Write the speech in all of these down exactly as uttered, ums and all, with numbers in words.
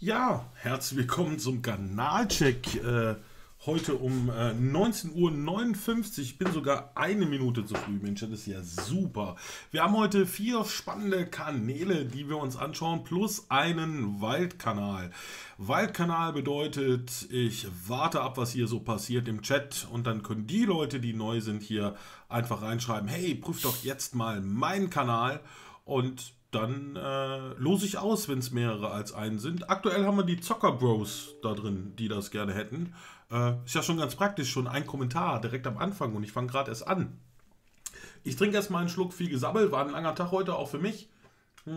Ja, herzlich willkommen zum Kanalcheck. Äh, heute um äh, neunzehn Uhr neunundfünfzig. Ich bin sogar eine Minute zu früh. Mensch, das ist ja super. Wir haben heute vier spannende Kanäle, die wir uns anschauen, plus einen Waldkanal. Waldkanal bedeutet, ich warte ab, was hier so passiert im Chat, und dann können die Leute, die neu sind, hier einfach reinschreiben: Hey, prüf doch jetzt mal meinen Kanal, und dann äh, lose ich aus, wenn es mehrere als einen sind. Aktuell haben wir die Zocker-Bros da drin, die das gerne hätten. Äh, ist ja schon ganz praktisch, schon ein Kommentar direkt am Anfang, und ich fange gerade erst an. Ich trinke erstmal einen Schluck viel gesabbelt, war ein langer Tag heute, auch für mich. Hm.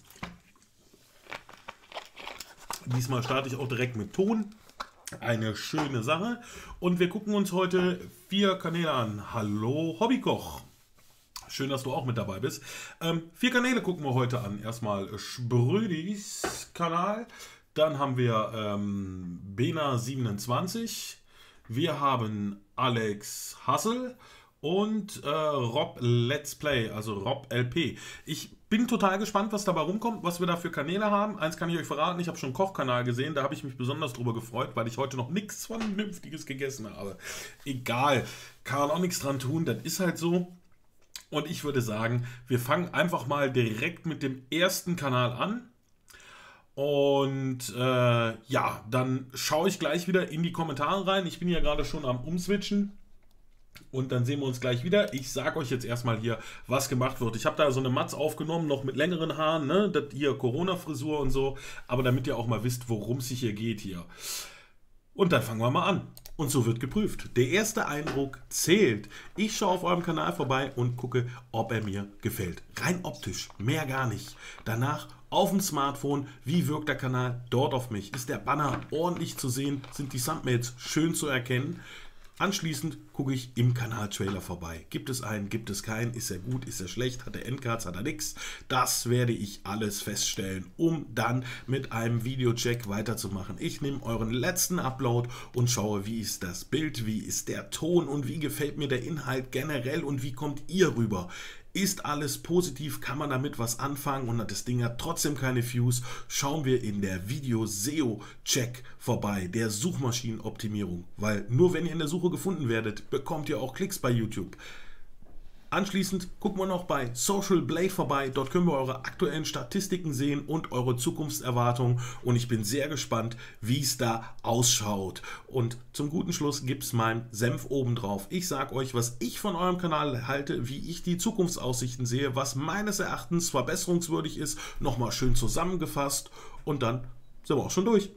Diesmal starte ich auch direkt mit Ton. Eine schöne Sache. Und wir gucken uns heute vier Kanäle an. Hallo Hobbykoch. Schön, dass du auch mit dabei bist. Ähm, vier Kanäle gucken wir heute an. Erstmal Sprödis Kanal. Dann haben wir ähm, Bena siebenundzwanzig. Wir haben Alex Hassel und äh, Rob Let's Play, also Rob L P. Ich bin total gespannt, was dabei rumkommt, was wir da für Kanäle haben. Eins kann ich euch verraten, ich habe schon einen Kochkanal gesehen, da habe ich mich besonders drüber gefreut, weil ich heute noch nichts Vernünftiges gegessen habe. Egal, kann man auch nichts dran tun, das ist halt so. Und ich würde sagen, wir fangen einfach mal direkt mit dem ersten Kanal an. Und äh, ja, dann schaue ich gleich wieder in die Kommentare rein. Ich bin ja gerade schon am Umswitchen. Und dann sehen wir uns gleich wieder. Ich sage euch jetzt erstmal hier, was gemacht wird. Ich habe da so eine Matz aufgenommen, noch mit längeren Haaren, ne? Das hier Corona-Frisur und so. Aber damit ihr auch mal wisst, worum es sich hier geht hier. Und dann fangen wir mal an. Und so wird geprüft. Der erste Eindruck zählt. Ich schaue auf eurem Kanal vorbei und gucke, ob er mir gefällt. Rein optisch, mehr gar nicht. Danach auf dem Smartphone, wie wirkt der Kanal dort auf mich? Ist der Banner ordentlich zu sehen? Sind die Thumbnails schön zu erkennen? Anschließend gucke ich im Kanal-Trailer vorbei. Gibt es einen, gibt es keinen? Ist er gut, ist er schlecht? Hat er Endcards, hat er nichts? Das werde ich alles feststellen, um dann mit einem Videocheck weiterzumachen. Ich nehme euren letzten Upload und schaue, wie ist das Bild, wie ist der Ton und wie gefällt mir der Inhalt generell und wie kommt ihr rüber? Ist alles positiv? Kann man damit was anfangen? Und das Ding hat trotzdem keine Views? Schauen wir in der Video-S E O-Check vorbei, der Suchmaschinenoptimierung. Weil nur wenn ihr in der Suche gefunden werdet, bekommt ihr auch Klicks bei YouTube. Anschließend gucken wir noch bei Social Blade vorbei. Dort können wir eure aktuellen Statistiken sehen und eure Zukunftserwartungen. Und ich bin sehr gespannt, wie es da ausschaut. Und zum guten Schluss gibt es meinen Senf obendrauf. Ich sage euch, was ich von eurem Kanal halte, wie ich die Zukunftsaussichten sehe, was meines Erachtens verbesserungswürdig ist. Nochmal schön zusammengefasst. Und dann sind wir auch schon durch.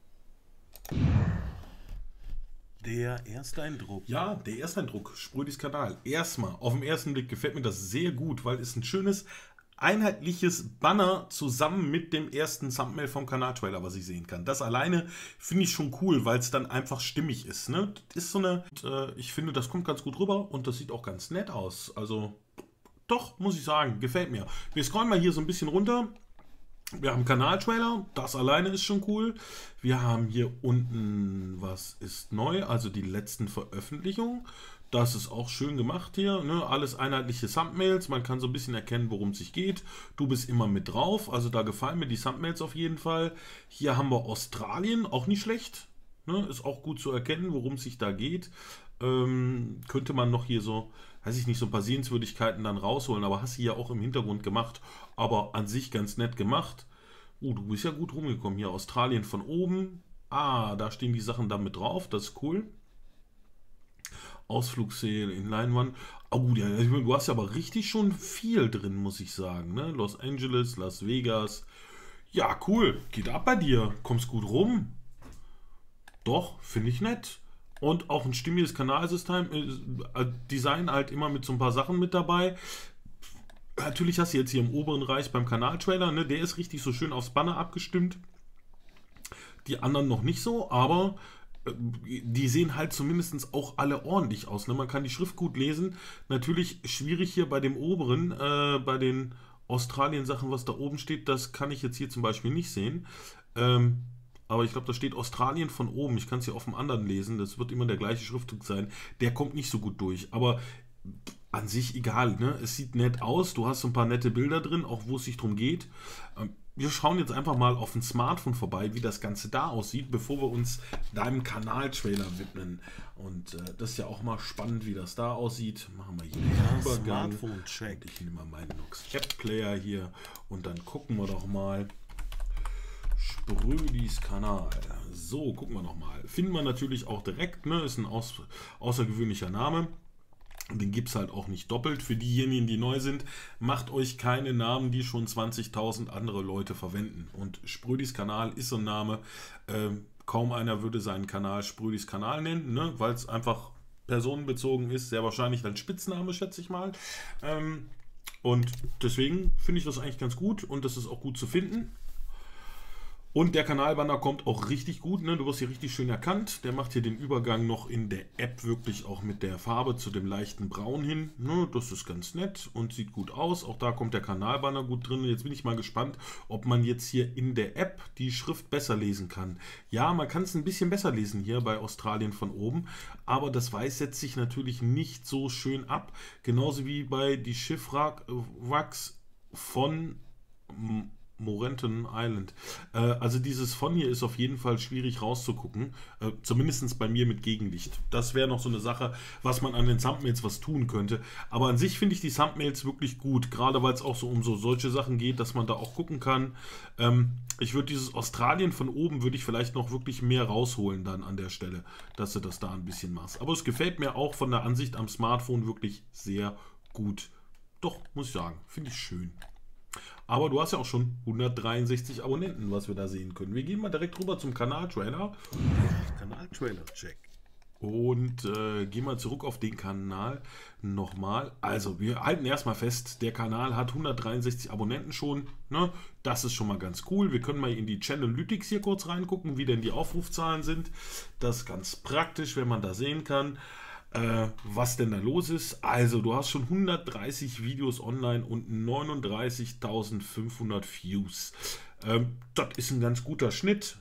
Der erste Eindruck. Ja, der erste Eindruck. Sprödis Kanal. Erstmal, auf den ersten Blick gefällt mir das sehr gut, weil es ein schönes, einheitliches Banner zusammen mit dem ersten Thumbnail vom Kanal-Trailer, was ich sehen kann. Das alleine finde ich schon cool, weil es dann einfach stimmig ist. Ne? Das ist so eine, und, äh, ich finde, das kommt ganz gut rüber und das sieht auch ganz nett aus. Also, doch, muss ich sagen, gefällt mir. Wir scrollen mal hier so ein bisschen runter. Wir haben Kanal-Trailer, das alleine ist schon cool. Wir haben hier unten, was ist neu, also die letzten Veröffentlichungen. Das ist auch schön gemacht hier, ne? Alles einheitliche Thumbnails, man kann so ein bisschen erkennen, worum es sich geht. Du bist immer mit drauf, also da gefallen mir die Thumbnails auf jeden Fall. Hier haben wir Australien, auch nicht schlecht, ne? Ist auch gut zu erkennen, worum es sich da geht. Ähm, könnte man noch hier so, weiß ich nicht, so ein paar Sehenswürdigkeiten dann rausholen, aber hast du ja auch im Hintergrund gemacht, aber an sich ganz nett gemacht. Oh, du bist ja gut rumgekommen hier, Australien von oben. Ah, da stehen die Sachen dann mit drauf, das ist cool. Ausflugsziel in Leinwand. Oh, ja, du hast ja aber richtig schon viel drin, muss ich sagen, ne? Los Angeles, Las Vegas. Ja, cool, geht ab bei dir, kommst gut rum. Doch, finde ich nett. Und auch ein stimmiges Kanalsystem, äh, Design halt immer mit so ein paar Sachen mit dabei. Natürlich hast du jetzt hier im oberen Reich beim Kanal-Trailer, ne, der ist richtig so schön aufs Banner abgestimmt. Die anderen noch nicht so, aber äh, die sehen halt zumindest auch alle ordentlich aus. Ne? Man kann die Schrift gut lesen. Natürlich schwierig hier bei dem oberen, äh, bei den Australien-Sachen, was da oben steht, das kann ich jetzt hier zum Beispiel nicht sehen. Ähm, Aber ich glaube, da steht Australien von oben. Ich kann es hier auf dem anderen lesen. Das wird immer der gleiche Schriftzug sein. Der kommt nicht so gut durch. Aber an sich egal, ne? Es sieht nett aus. Du hast so ein paar nette Bilder drin, auch wo es sich drum geht. wir schauen jetzt einfach mal auf dem Smartphone vorbei, wie das Ganze da aussieht, bevor wir uns deinem Kanal-Trailer widmen. Und äh, das ist ja auch mal spannend, wie das da aussieht. Machen wir hier den Übergang. Smartphone-Check. Ich nehme mal meinen Nox-Cap-Player hier und dann gucken wir doch mal. Sprödis Kanal. So, gucken wir noch mal. Finden wir natürlich auch direkt, ne? Ist ein aus, außergewöhnlicher Name. Und den gibt es halt auch nicht doppelt. Für diejenigen, die neu sind, macht euch keine Namen, die schon zwanzigtausend andere Leute verwenden. Und Sprödis Kanal ist so ein Name. Ähm, kaum einer würde seinen Kanal Sprödis Kanal nennen, ne? Weil es einfach personenbezogen ist. Sehr wahrscheinlich ein Spitzname, schätze ich mal. Ähm, und deswegen finde ich das eigentlich ganz gut und das ist auch gut zu finden. Und der Kanalbanner kommt auch richtig gut, ne? Du wirst hier richtig schön erkannt. Der macht hier den Übergang noch in der App wirklich auch mit der Farbe zu dem leichten Braun hin. Ne? Das ist ganz nett und sieht gut aus. Auch da kommt der Kanalbanner gut drin. Jetzt bin ich mal gespannt, ob man jetzt hier in der App die Schrift besser lesen kann. Ja, man kann es ein bisschen besser lesen hier bei Australien von oben, aber das Weiß setzt sich natürlich nicht so schön ab. Genauso wie bei die Schiffwracks von Moreton Island. Äh, also dieses von hier ist auf jeden Fall schwierig rauszugucken. Äh, zumindest bei mir mit Gegenlicht. Das wäre noch so eine Sache, was man an den Thumbnails was tun könnte. Aber an sich finde ich die Thumbnails wirklich gut. Gerade weil es auch so um so solche Sachen geht, dass man da auch gucken kann. Ähm, ich würde dieses Australien von oben, würde ich vielleicht noch wirklich mehr rausholen dann an der Stelle, dass du das da ein bisschen machst. Aber es gefällt mir auch von der Ansicht am Smartphone wirklich sehr gut. Doch, muss ich sagen. Finde ich schön. Aber du hast ja auch schon hundertdreiundsechzig Abonnenten, was wir da sehen können. Wir gehen mal direkt rüber zum Kanal-Trailer. Kanal-Trailer-Check. Und äh, gehen mal zurück auf den Kanal nochmal. Also, wir halten erstmal fest, der Kanal hat hundertdreiundsechzig Abonnenten schon. Ne? Das ist schon mal ganz cool. Wir können mal in die Channelytics hier kurz reingucken, wie denn die Aufrufzahlen sind. Das ist ganz praktisch, wenn man da sehen kann, Äh, was denn da los ist. Also, du hast schon hundertdreißig Videos online und neununddreißigtausendfünfhundert Views. Ähm, das ist ein ganz guter Schnitt.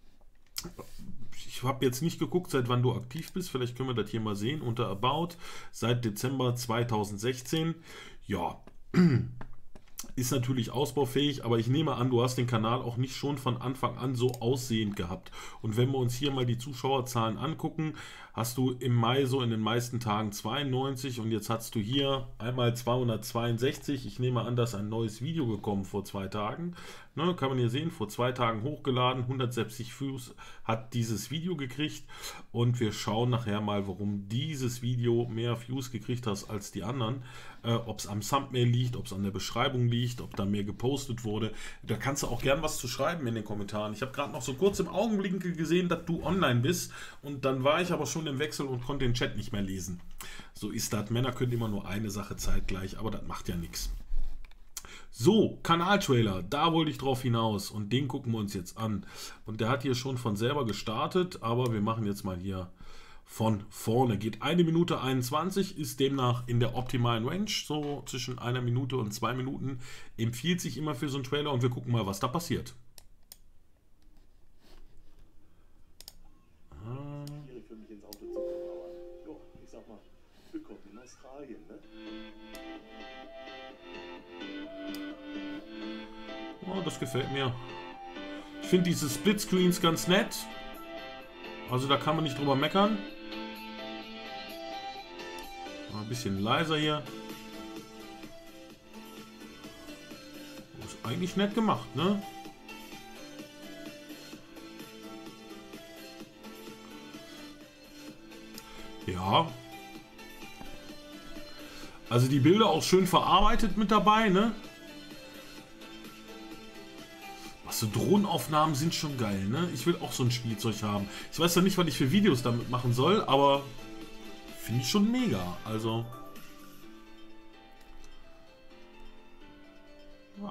Ich habe jetzt nicht geguckt, seit wann du aktiv bist. Vielleicht können wir das hier mal sehen. Unter About seit Dezember zweitausendsechzehn. Ja, ist natürlich ausbaufähig, aber ich nehme an, du hast den Kanal auch nicht schon von Anfang an so aussehend gehabt. Und wenn wir uns hier mal die Zuschauerzahlen angucken, hast du im Mai so in den meisten Tagen zweiundneunzig und jetzt hast du hier einmal zweihundertzweiundsechzig. Ich nehme an, dass ein neues Video gekommen vor zwei Tagen. Ne, kann man hier sehen, vor zwei Tagen hochgeladen, hundertsechzig Views hat dieses Video gekriegt und wir schauen nachher mal, warum dieses Video mehr Views gekriegt hat als die anderen. Äh, ob es am Thumbnail liegt, ob es an der Beschreibung liegt, ob da mehr gepostet wurde. Da kannst du auch gern was zu schreiben in den Kommentaren. Ich habe gerade noch so kurz im Augenblick gesehen, dass du online bist und dann war ich aber schon im Wechsel und konnte den Chat nicht mehr lesen. So ist das. Männer können immer nur eine Sache zeitgleich, aber das macht ja nichts. So, Kanaltrailer, da wollte ich drauf hinaus und den gucken wir uns jetzt an. Und der hat hier schon von selber gestartet, aber wir machen jetzt mal hier von vorne. Geht eine Minute einundzwanzig, ist demnach in der optimalen Range, so zwischen einer Minute und zwei Minuten. Empfiehlt sich immer für so einen Trailer und wir gucken mal, was da passiert. Schwierig für mich ins Auto zu kommen, aber jo, ich sag mal, willkommen in Australien, ne? Oh, das gefällt mir. Ich finde diese Splitscreens ganz nett. Also da kann man nicht drüber meckern. Mal ein bisschen leiser hier. Ist eigentlich nett gemacht, ne? Ja. Also die Bilder auch schön verarbeitet mit dabei, ne? Was so Drohnenaufnahmen sind schon geil, ne? Ich will auch so ein Spielzeug haben. Ich weiß ja nicht, was ich für Videos damit machen soll, aber finde ich schon mega. Also. Ja.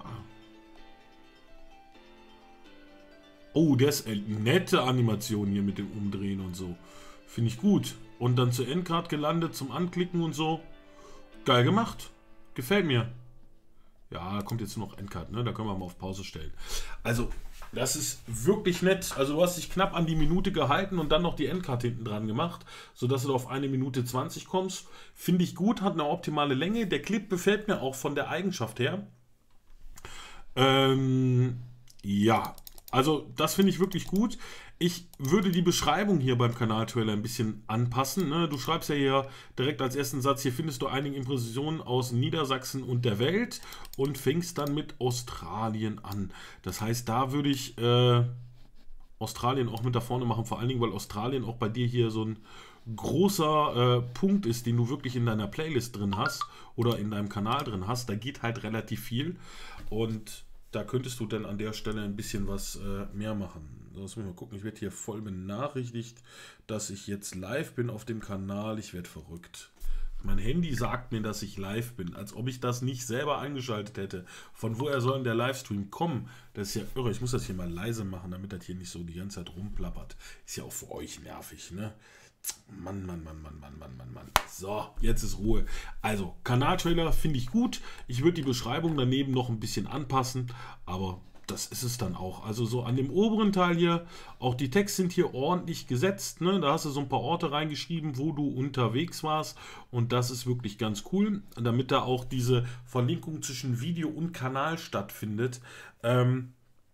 Oh, das ist eine nette Animation hier mit dem Umdrehen und so. Finde ich gut. Und dann zur Endcard gelandet, zum Anklicken und so. Geil gemacht. Gefällt mir. Ja, kommt jetzt noch Endcard, ne? Da können wir mal auf Pause stellen. Also, das ist wirklich nett. Also, du hast dich knapp an die Minute gehalten und dann noch die Endcard hinten dran gemacht, sodass du auf eine Minute zwanzig kommst. Finde ich gut, hat eine optimale Länge. Der Clip gefällt mir auch von der Eigenschaft her. Ähm, ja, also das finde ich wirklich gut. Ich würde die Beschreibung hier beim Kanaltrailer ein bisschen anpassen. Ne? Du schreibst ja hier direkt als ersten Satz, hier findest du einige Impressionen aus Niedersachsen und der Welt und fängst dann mit Australien an. Das heißt, da würde ich äh, Australien auch mit da vorne machen, vor allen Dingen, weil Australien auch bei dir hier so ein großer äh, Punkt ist, den du wirklich in deiner Playlist drin hast oder in deinem Kanal drin hast. Da geht halt relativ viel und da könntest du dann an der Stelle ein bisschen was äh, mehr machen. Lass mich mal gucken, ich werde hier voll benachrichtigt, dass ich jetzt live bin auf dem Kanal. Ich werde verrückt. Mein Handy sagt mir, dass ich live bin, als ob ich das nicht selber eingeschaltet hätte. Von woher soll denn der Livestream kommen? Das ist ja irre. Ich muss das hier mal leise machen, damit das hier nicht so die ganze Zeit rumplappert. Ist ja auch für euch nervig, ne? Mann, Mann, Mann, Mann, Mann, Mann, Mann, Mann. So, jetzt ist Ruhe. Also, Kanaltrailer finde ich gut. Ich würde die Beschreibung daneben noch ein bisschen anpassen, aber das ist es dann auch. Also so an dem oberen Teil hier, auch die Texte sind hier ordentlich gesetzt. Ne? Da hast du so ein paar Orte reingeschrieben, wo du unterwegs warst. Und das ist wirklich ganz cool, damit da auch diese Verlinkung zwischen Video und Kanal stattfindet. Ähm,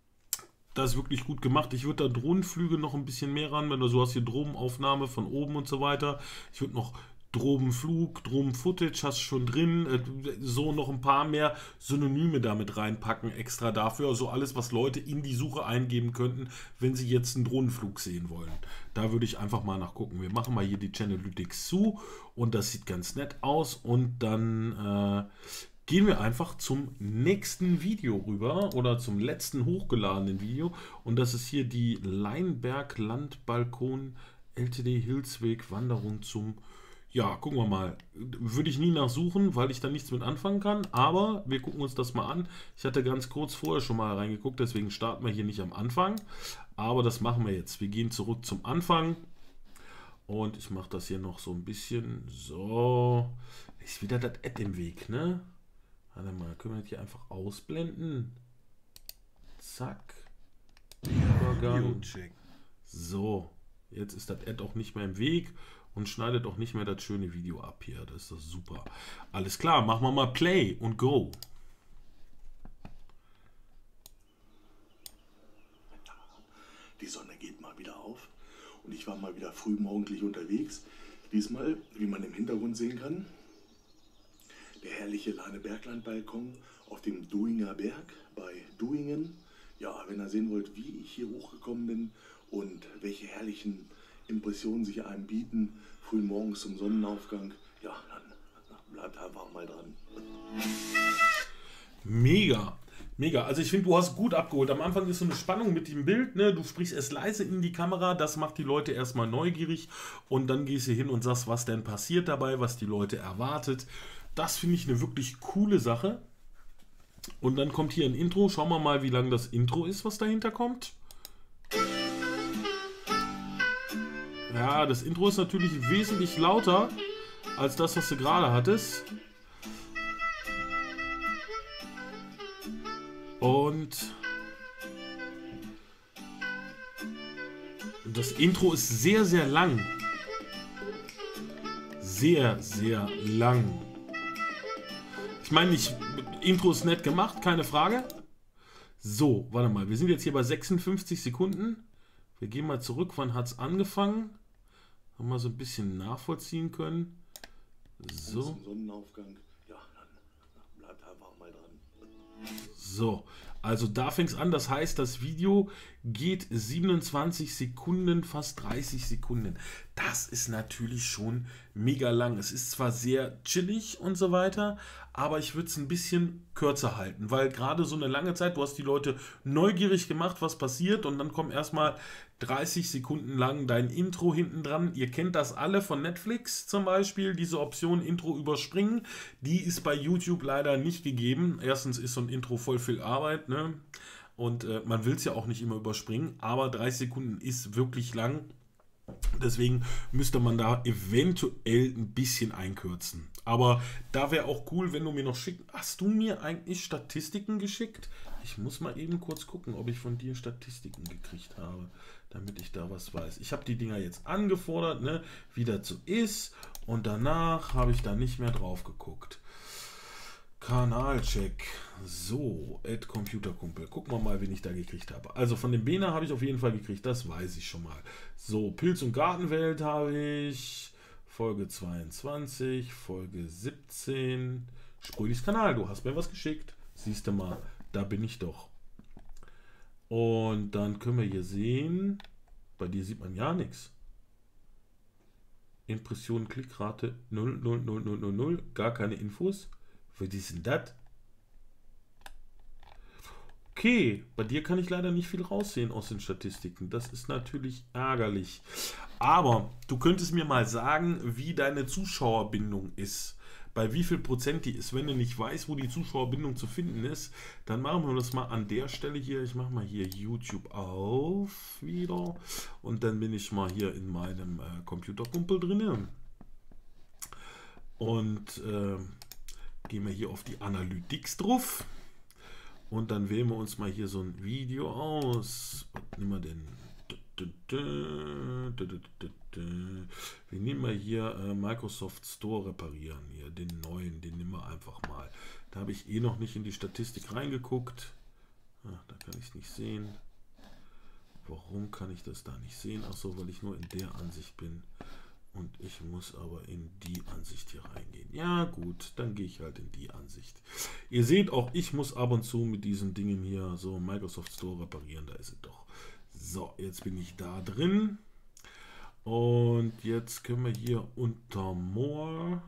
Das ist wirklich gut gemacht. Ich würde da Drohnenflüge noch ein bisschen mehr ran, wenn du so hast hier Drohnenaufnahme von oben und so weiter. Ich würde noch Drohnenflug, Drohnen-Footage hast du schon drin. So noch ein paar mehr Synonyme damit reinpacken, extra dafür. Also alles, was Leute in die Suche eingeben könnten, wenn sie jetzt einen Drohnenflug sehen wollen. Da würde ich einfach mal nachgucken. Wir machen mal hier die Channelytics zu und das sieht ganz nett aus. Und dann äh, gehen wir einfach zum nächsten Video rüber oder zum letzten hochgeladenen Video. Und das ist hier die Leinberg Landbalkon L T D Hilsweg Wanderung zum... Ja, gucken wir mal. Würde ich nie nachsuchen, weil ich da nichts mit anfangen kann. Aber wir gucken uns das mal an. Ich hatte ganz kurz vorher schon mal reingeguckt, deswegen starten wir hier nicht am Anfang. Aber das machen wir jetzt. Wir gehen zurück zum Anfang. Und ich mache das hier noch so ein bisschen. So. Ist wieder das Ad im Weg, ne? Warte mal, können wir das hier einfach ausblenden? Zack. Übergang. So. Jetzt ist das Ad auch nicht mehr im Weg. Und schneidet auch nicht mehr das schöne Video ab hier. Das ist doch super. Alles klar, machen wir mal Play und Go. Die Sonne geht mal wieder auf und ich war mal wieder frühmorgendlich unterwegs. Diesmal, wie man im Hintergrund sehen kann, der herrliche Leinberg-Landbalkon auf dem Duinger Berg bei Duingen. Ja, wenn ihr sehen wollt, wie ich hier hochgekommen bin und welche herrlichen Impressionen sich einem bieten, früh morgens zum Sonnenaufgang, ja, dann bleibt einfach mal dran. Mega, mega. Also ich finde, du hast gut abgeholt. Am Anfang ist so eine Spannung mit dem Bild, ne? Du sprichst erst leise in die Kamera, das macht die Leute erstmal neugierig und dann gehst du hin und sagst, was denn passiert dabei, was die Leute erwartet. Das finde ich eine wirklich coole Sache. Und dann kommt hier ein Intro. Schauen wir mal, wie lang das Intro ist, was dahinter kommt. Ja, das Intro ist natürlich wesentlich lauter als das, was du gerade hattest. Und das Intro ist sehr, sehr lang. Sehr, sehr lang. Ich meine, ich, Intro ist nett gemacht, keine Frage. So, warte mal, wir sind jetzt hier bei sechsundfünfzig Sekunden. Wir gehen mal zurück, wann hat es angefangen? Haben wir so ein bisschen nachvollziehen können. So. Sonnenaufgang, ja, dann bleibt einfach mal dran. So, also da fängt es an. Das heißt, das Video geht siebenundzwanzig Sekunden, fast dreißig Sekunden. Das ist natürlich schon mega lang. Es ist zwar sehr chillig und so weiter, aber ich würde es ein bisschen kürzer halten, weil gerade so eine lange Zeit, du hast die Leute neugierig gemacht, was passiert und dann kommen erstmal dreißig Sekunden lang dein Intro hinten dran. Ihr kennt das alle von Netflix zum Beispiel, diese Option Intro überspringen. Die ist bei YouTube leider nicht gegeben. Erstens ist so ein Intro voll viel Arbeit, ne? Und äh, man will es ja auch nicht immer überspringen, aber dreißig Sekunden ist wirklich lang. Deswegen müsste man da eventuell ein bisschen einkürzen. Aber da wäre auch cool, wenn du mir noch schickst. Hast du mir eigentlich Statistiken geschickt? Ich muss mal eben kurz gucken, ob ich von dir Statistiken gekriegt habe, damit ich da was weiß. Ich habe die Dinger jetzt angefordert, ne, wie das so ist. Und danach habe ich da nicht mehr drauf geguckt. Kanalcheck. So, Add Computerkumpel. Gucken wir mal, wen ich da gekriegt habe. Also von dem Bena habe ich auf jeden Fall gekriegt, das weiß ich schon mal. So, Pilz- und Gartenwelt habe ich. Folge zweiundzwanzig, Folge siebzehn. Spröhlis Kanal, du hast mir was geschickt. Siehst du mal, da bin ich doch. Und dann können wir hier sehen, bei dir sieht man ja nichts. Impression, Klickrate null null null null null null, gar keine Infos. Was ist denn das? Okay, bei dir kann ich leider nicht viel raussehen aus den Statistiken. Das ist natürlich ärgerlich. Aber du könntest mir mal sagen, wie deine Zuschauerbindung ist. Bei wie viel Prozent die ist. Wenn du nicht weißt, wo die Zuschauerbindung zu finden ist, dann machen wir das mal an der Stelle hier. Ich mache mal hier YouTube auf wieder. Und dann bin ich mal hier in meinem äh, Computerkumpel drin. Und äh, gehen wir hier auf die Analytics drauf. Und dann wählen wir uns mal hier so ein Video aus. Was nehmen wir denn? Wir nehmen mal hier äh, Microsoft Store reparieren. Hier, den neuen, den nehmen wir einfach mal. Da habe ich eh noch nicht in die Statistik reingeguckt. Ach, da kann ich es nicht sehen. Warum kann ich das da nicht sehen? Achso, weil ich nur in der Ansicht bin. Und ich muss aber in die Ansicht hier reingehen. Ja gut, dann gehe ich halt in die Ansicht. Ihr seht, auch ich muss ab und zu mit diesen Dingen hier so Microsoft Store reparieren. Da ist es doch. So, jetzt bin ich da drin. Und jetzt können wir hier unter More.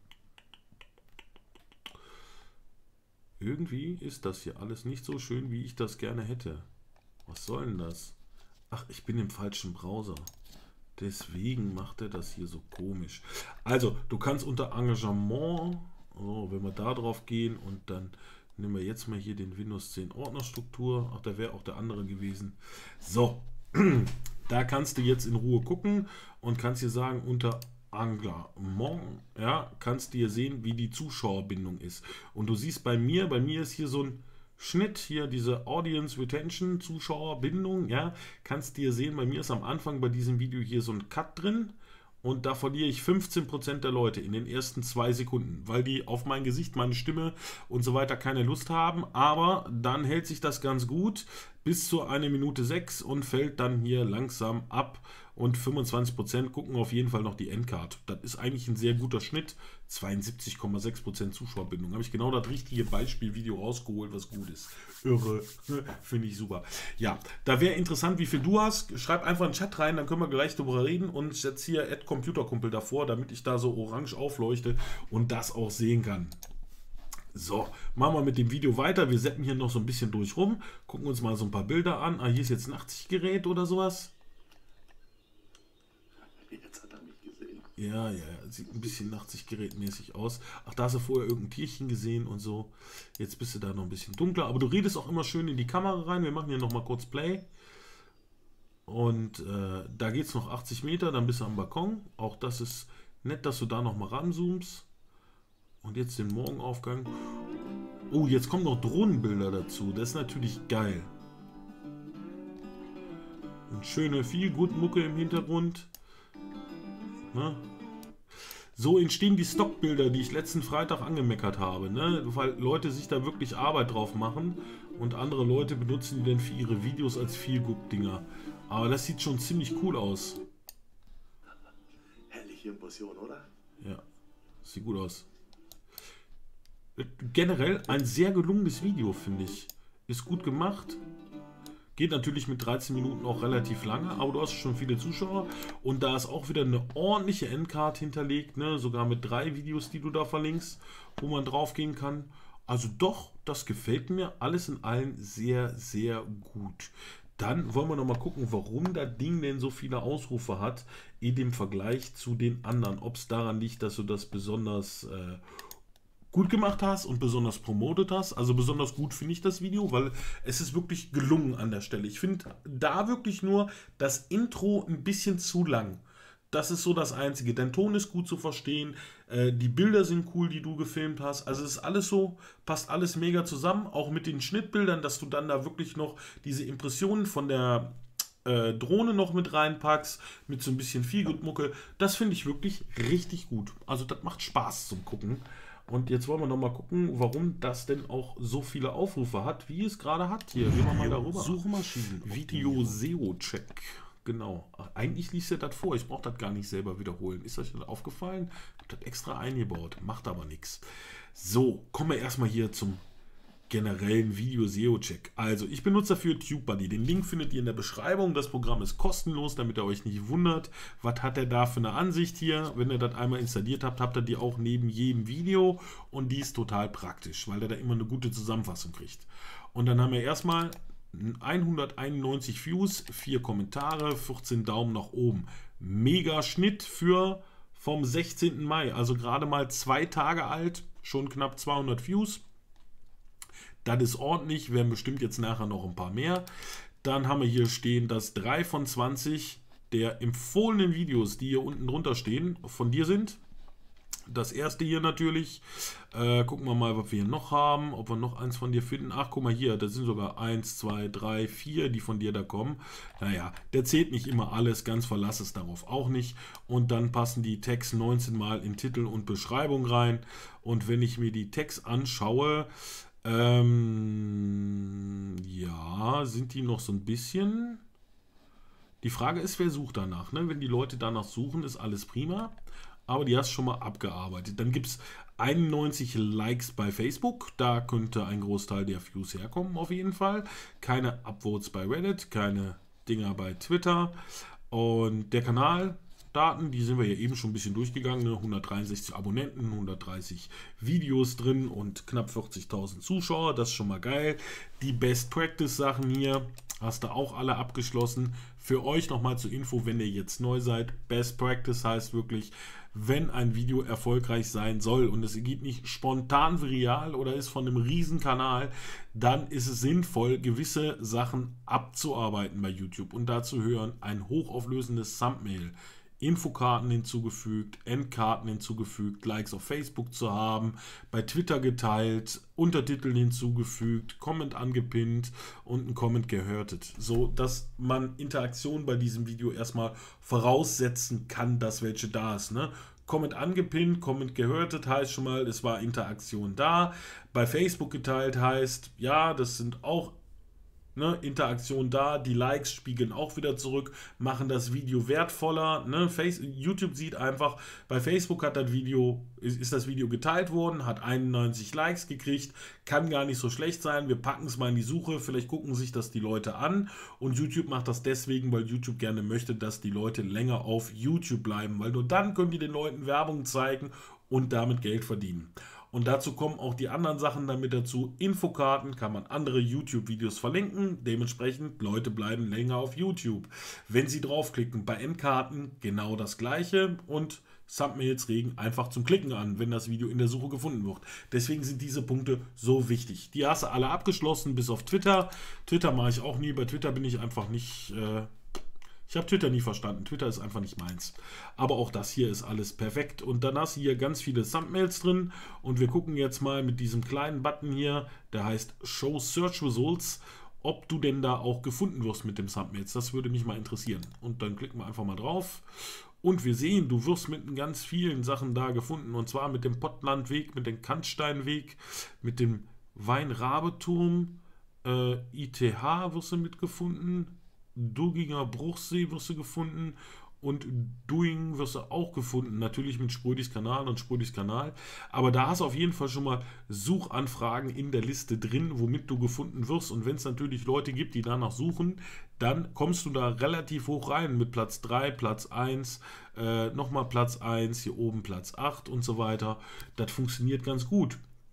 Irgendwie ist das hier alles nicht so schön, wie ich das gerne hätte. Was soll denn das? Ach, ich bin im falschen Browser. Deswegen macht er das hier so komisch. Also, du kannst unter Engagement, so, wenn wir da drauf gehen und dann nehmen wir jetzt mal hier den Windows zehn Ordnerstruktur. Ach, da wäre auch der andere gewesen. So, da kannst du jetzt in Ruhe gucken und kannst hier sagen, unter Engagement, ja, kannst du hier sehen, wie die Zuschauerbindung ist. Und du siehst bei mir, bei mir ist hier so ein Schnitt, hier diese Audience Retention, Zuschauerbindung, ja, kannst du hier sehen, bei mir ist am Anfang bei diesem Video hier so ein Cut drin und da verliere ich fünfzehn Prozent der Leute in den ersten zwei Sekunden, weil die auf mein Gesicht, meine Stimme und so weiter keine Lust haben, aber dann hält sich das ganz gut bis zu eine Minute sechs und fällt dann hier langsam ab und fünfundzwanzig Prozent gucken auf jeden Fall noch die Endcard. Das ist eigentlich ein sehr guter Schnitt. zweiundsiebzig Komma sechs Prozent Zuschauerbindung. Habe ich genau das richtige Beispielvideo rausgeholt, was gut ist. Irre. Finde ich super. Ja, da wäre interessant, wie viel du hast. Schreib einfach in den Chat rein, dann können wir gleich darüber reden. Und ich setze hier Add Computerkumpel davor, damit ich da so orange aufleuchte und das auch sehen kann. So, machen wir mit dem Video weiter. Wir setzen hier noch so ein bisschen durch rum. Gucken uns mal so ein paar Bilder an. Ah, hier ist jetzt ein achtzig-Gerät oder sowas. Jetzt hat er mich gesehen. Ja, ja, sieht ein bisschen achtzig-Gerät-mäßig aus. Ach, da hast du vorher irgendein Tierchen gesehen und so. Jetzt bist du da noch ein bisschen dunkler. Aber du redest auch immer schön in die Kamera rein. Wir machen hier nochmal kurz Play. Und äh, da geht es noch achtzig Meter, dann bist du am Balkon. Auch das ist nett, dass du da nochmal ranzoomst. Und jetzt den Morgenaufgang. Oh, jetzt kommen noch Drohnenbilder dazu. Das ist natürlich geil. Und schöne Feel-Good-Mucke im Hintergrund. Na? So entstehen die Stockbilder, die ich letzten Freitag angemeckert habe. Ne? Weil Leute sich da wirklich Arbeit drauf machen. Und andere Leute benutzen die dann für ihre Videos als Feel-Good-Dinger. Aber das sieht schon ziemlich cool aus. Herrliche Impression, oder? Ja, sieht gut aus. Generell ein sehr gelungenes Video, finde ich. Ist gut gemacht. Geht natürlich mit dreizehn Minuten auch relativ lange, aber du hast schon viele Zuschauer. Und da ist auch wieder eine ordentliche Endcard hinterlegt, ne? Sogar mit drei Videos, die du da verlinkst, wo man drauf gehen kann. Also doch, das gefällt mir alles in allem sehr, sehr gut. Dann wollen wir noch mal gucken, warum das Ding denn so viele Ausrufe hat in dem Vergleich zu den anderen. Ob es daran liegt, dass du das besonders äh, gut gemacht hast und besonders promotet hast. Also besonders gut finde ich das Video, weil es ist wirklich gelungen an der Stelle. Ich finde da wirklich nur das Intro ein bisschen zu lang. Das ist so das Einzige. Dein Ton ist gut zu verstehen. Äh, die Bilder sind cool, die du gefilmt hast. Also es ist alles so, passt alles mega zusammen. Auch mit den Schnittbildern, dass du dann da wirklich noch diese Impressionen von der äh, Drohne noch mit reinpackst. Mit so ein bisschen Feelgood-Mucke. Das finde ich wirklich richtig gut. Also das macht Spaß zum Gucken. Und jetzt wollen wir noch mal gucken, warum das denn auch so viele Aufrufe hat, wie es gerade hat. Hier, gehen wir mal darüber. Suchmaschinen. Video S E O-Check. Genau. Ach, eigentlich liest er das vor. Ich brauche das gar nicht selber wiederholen. Ist euch das aufgefallen? Ich habe das extra eingebaut. Macht aber nichts. So, kommen wir erstmal hier zum generellen Video S E O-Check. Also, ich benutze dafür TubeBuddy. Den Link findet ihr in der Beschreibung. Das Programm ist kostenlos, damit ihr euch nicht wundert. Was hat er da für eine Ansicht hier? Wenn ihr das einmal installiert habt, habt ihr die auch neben jedem Video. Und die ist total praktisch, weil ihr da immer eine gute Zusammenfassung kriegt. Und dann haben wir erstmal hunderteinundneunzig Views, vier Kommentare, vierzehn Daumen nach oben. Mega Schnitt für vom sechzehnten Mai, also gerade mal zwei Tage alt, schon knapp zweihundert Views. Das ist ordentlich, werden bestimmt jetzt nachher noch ein paar mehr. Dann haben wir hier stehen, dass drei von zwanzig der empfohlenen Videos, die hier unten drunter stehen, von dir sind. Das erste hier natürlich. Äh, gucken wir mal, was wir hier noch haben. Ob wir noch eins von dir finden. Ach, guck mal hier. Da sind sogar eins, zwei, drei, vier, die von dir da kommen. Naja, der zählt nicht immer alles. Ganz verlass es darauf auch nicht. Und dann passen die Tags neunzehn Mal in Titel und Beschreibung rein. Und wenn ich mir die Tags anschaue, ähm, ja, sind die noch so ein bisschen... Die Frage ist, wer sucht danach? Ne? Wenn die Leute danach suchen, ist alles prima. Aber die hast du schon mal abgearbeitet. Dann gibt es einundneunzig Likes bei Facebook. Da könnte ein Großteil der Views herkommen, auf jeden Fall. Keine Upvotes bei Reddit, keine Dinger bei Twitter. Und der Kanal, Daten, die sind wir ja eben schon ein bisschen durchgegangen. Ne? hundertdreiundsechzig Abonnenten, hundertdreißig Videos drin und knapp vierzigtausend Zuschauer. Das ist schon mal geil. Die Best Practice Sachen hier hast du auch alle abgeschlossen. Für euch nochmal zur Info, wenn ihr jetzt neu seid. Best Practice heißt wirklich, wenn ein Video erfolgreich sein soll und es geht nicht spontan viral oder ist von einem riesen Kanal, dann ist es sinnvoll, gewisse Sachen abzuarbeiten bei YouTube. Und dazu hören ein hochauflösendes Thumbnail, Infokarten hinzugefügt, Endkarten hinzugefügt, Likes auf Facebook zu haben, bei Twitter geteilt, Untertitel hinzugefügt, Comment angepinnt und ein Comment gehörtet. So, dass man Interaktion bei diesem Video erstmal voraussetzen kann, dass welche da ist. Ne? Comment angepinnt, Comment gehörtet heißt schon mal, es war Interaktion da. Bei Facebook geteilt heißt, ja, das sind auch Ne, Interaktion da, die Likes spiegeln auch wieder zurück, machen das Video wertvoller. Ne? Face, YouTube sieht einfach, bei Facebook hat das Video, ist, ist das Video geteilt worden, hat einundneunzig Likes gekriegt, kann gar nicht so schlecht sein, wir packen es mal in die Suche, vielleicht gucken sich das die Leute an und YouTube macht das deswegen, weil YouTube gerne möchte, dass die Leute länger auf YouTube bleiben, weil nur dann können die den Leuten Werbung zeigen und damit Geld verdienen. Und dazu kommen auch die anderen Sachen damit dazu. Infokarten kann man andere YouTube-Videos verlinken. Dementsprechend, Leute bleiben länger auf YouTube. Wenn sie draufklicken, bei Endkarten genau das gleiche. Und Thumbnails regen einfach zum Klicken an, wenn das Video in der Suche gefunden wird. Deswegen sind diese Punkte so wichtig. Die hast du alle abgeschlossen, bis auf Twitter. Twitter mache ich auch nie. Bei Twitter bin ich einfach nicht... Äh Ich habe Twitter nie verstanden. Twitter ist einfach nicht meins. Aber auch das hier ist alles perfekt. Und dann hast du hier ganz viele Thumbnails drin. Und wir gucken jetzt mal mit diesem kleinen Button hier, der heißt Show Search Results, ob du denn da auch gefunden wirst mit dem Thumbnails. Das würde mich mal interessieren. Und dann klicken wir einfach mal drauf. Und wir sehen, du wirst mit ganz vielen Sachen da gefunden. Und zwar mit dem Pottlandweg, mit dem Kannsteinweg, mit dem Weinrabeturm, äh, I T H wirst du mitgefunden. Dugginger Bruchsee wirst du gefunden und Doing wirst du auch gefunden, natürlich mit Sprödis Kanal und Sprödis Kanal, aber da hast du auf jeden Fall schon mal Suchanfragen in der Liste drin, womit du gefunden wirst, und wenn es natürlich Leute gibt, die danach suchen, dann kommst du da relativ hoch rein mit Platz drei, Platz eins, äh, nochmal Platz eins, hier oben Platz acht und so weiter. Das funktioniert ganz gut.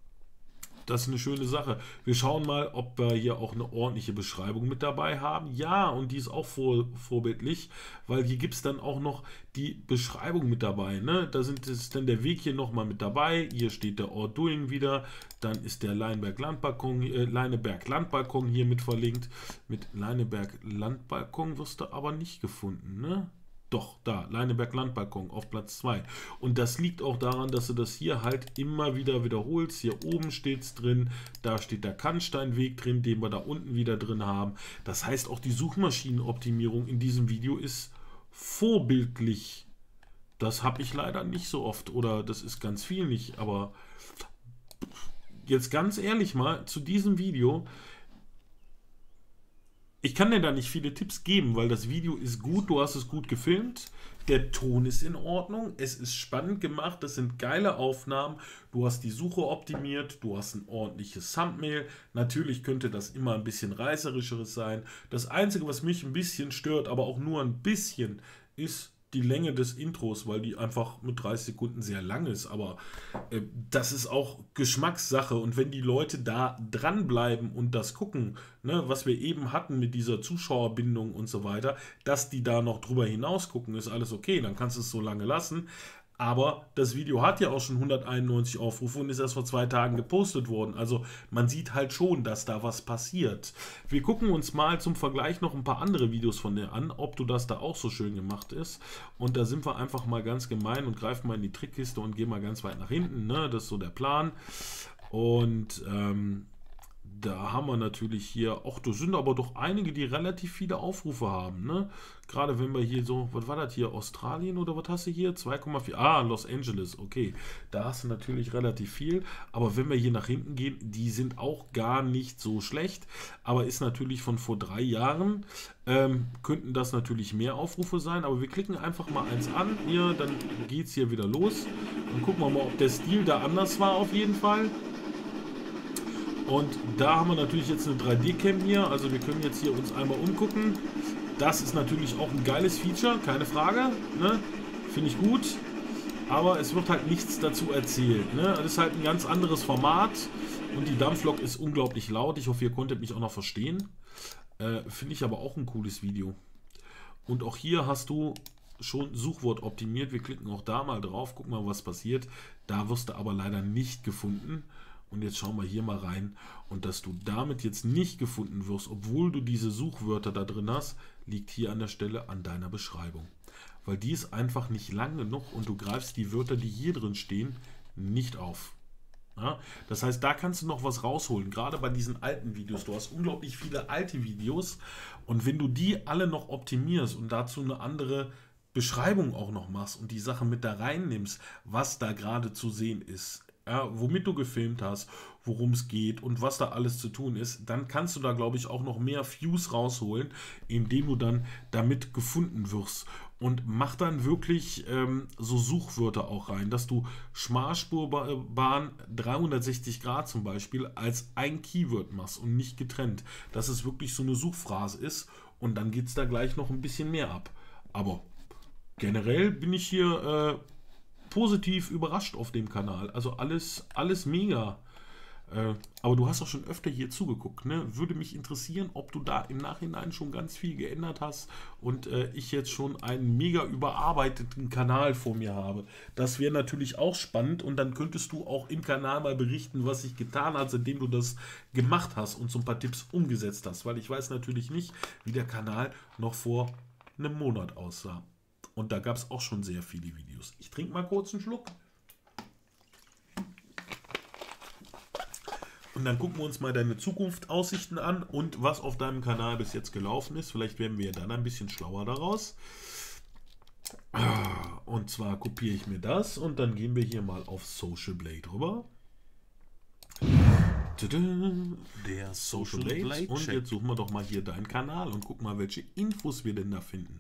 Das ist eine schöne Sache. Wir schauen mal, ob wir hier auch eine ordentliche Beschreibung mit dabei haben. Ja, und die ist auch vor, vorbildlich, weil hier gibt es dann auch noch die Beschreibung mit dabei. Ne? Da sind, ist dann der Weg hier nochmal mit dabei. Hier steht der Ort Doing wieder. Dann ist der Leineberg-Landbalkon äh, Leineberg-Landbalkon hier mit verlinkt. Mit Leineberg-Landbalkon wirst du aber nicht gefunden, ne? Doch, da, Leineberg-Landbalkon auf Platz zwei. Und das liegt auch daran, dass du das hier halt immer wieder wiederholst. Hier oben steht es drin, da steht der Kannsteinweg drin, den wir da unten wieder drin haben. Das heißt, auch die Suchmaschinenoptimierung in diesem Video ist vorbildlich Das habe ich leider nicht so oft oder das ist ganz viel nicht, aber jetzt ganz ehrlich mal zu diesem Video, ich kann dir da nicht viele Tipps geben, weil das Video ist gut, du hast es gut gefilmt, der Ton ist in Ordnung, es ist spannend gemacht, das sind geile Aufnahmen, du hast die Suche optimiert, du hast ein ordentliches Thumbnail, natürlich könnte das immer ein bisschen reißerischeres sein. Das Einzige, was mich ein bisschen stört, aber auch nur ein bisschen, ist die Länge des Intros, weil die einfach mit dreißig Sekunden sehr lang ist, aber äh, das ist auch Geschmackssache und wenn die Leute da dranbleiben und das gucken, ne, was wir eben hatten mit dieser Zuschauerbindung und so weiter, dass die da noch drüber hinaus gucken, ist alles okay, dann kannst du es so lange lassen. Aber das Video hat ja auch schon hunderteinundneunzig Aufrufe und ist erst vor zwei Tagen gepostet worden. Also man sieht halt schon, dass da was passiert. Wir gucken uns mal zum Vergleich noch ein paar andere Videos von dir an, ob du das da auch so schön gemacht ist. Und da sind wir einfach mal ganz gemein und greifen mal in die Trickkiste und gehen mal ganz weit nach hinten. Ne? Das ist so der Plan. Und ähm, da haben wir natürlich hier, ach, das sind aber doch einige, die relativ viele Aufrufe haben, ne? Gerade wenn wir hier so, was war das hier, Australien oder was hast du hier? zwei Komma vier, ah, Los Angeles, okay. Da hast du natürlich relativ viel, aber wenn wir hier nach hinten gehen, die sind auch gar nicht so schlecht, aber ist natürlich von vor drei Jahren, ähm, könnten das natürlich mehr Aufrufe sein, aber wir klicken einfach mal eins an, hier, dann geht es hier wieder los. Dann gucken wir mal, ob der Stil da anders war auf jeden Fall. Und da haben wir natürlich jetzt eine drei D-Cam hier, also wir können jetzt hier uns einmal umgucken. Das ist natürlich auch ein geiles Feature, keine Frage, ne? Finde ich gut, aber es wird halt nichts dazu erzählt, ne? Das ist halt ein ganz anderes Format und die Dampflok ist unglaublich laut, ich hoffe, ihr konntet mich auch noch verstehen. Äh, Finde ich aber auch ein cooles Video. Und auch hier hast du schon Suchwort optimiert, wir klicken auch da mal drauf, gucken mal, was passiert. Da wirst du aber leider nicht gefunden. Und jetzt schauen wir hier mal rein und dass du damit jetzt nicht gefunden wirst, obwohl du diese Suchwörter da drin hast, liegt hier an der Stelle an deiner Beschreibung. Weil die ist einfach nicht lang genug und du greifst die Wörter, die hier drin stehen, nicht auf. Ja? Das heißt, da kannst du noch was rausholen, gerade bei diesen alten Videos. Du hast unglaublich viele alte Videos und wenn du die alle noch optimierst und dazu eine andere Beschreibung auch noch machst und die Sachen mit da reinnimmst, was da gerade zu sehen ist, ja, womit du gefilmt hast, worum es geht und was da alles zu tun ist, dann kannst du da, glaube ich, auch noch mehr Views rausholen, indem du dann damit gefunden wirst. Und mach dann wirklich ähm, so Suchwörter auch rein, dass du Schmalspurbahn dreihundertsechzig Grad zum Beispiel als ein Keyword machst und nicht getrennt. Dass es wirklich so eine Suchphrase ist und dann geht es da gleich noch ein bisschen mehr ab. Aber generell bin ich hier äh, positiv überrascht auf dem Kanal. Also alles, alles mega. Äh, aber du hast auch schon öfter hier zugeguckt, ne? Würde mich interessieren, ob du da im Nachhinein schon ganz viel geändert hast und äh, ich jetzt schon einen mega überarbeiteten Kanal vor mir habe. Das wäre natürlich auch spannend und dann könntest du auch im Kanal mal berichten, was sich getan hat, seitdem du das gemacht hast und so ein paar Tipps umgesetzt hast, weil ich weiß natürlich nicht, wie der Kanal noch vor einem Monat aussah. Und da gab es auch schon sehr viele Videos. Ich trinke mal kurz einen Schluck. Und dann gucken wir uns mal deine Zukunftsaussichten an und was auf deinem Kanal bis jetzt gelaufen ist. Vielleicht werden wir dann ein bisschen schlauer daraus. Und zwar kopiere ich mir das und dann gehen wir hier mal auf Social Blade rüber. Der Social Blade. Und jetzt suchen wir doch mal hier deinen Kanal und gucken mal, welche Infos wir denn da finden.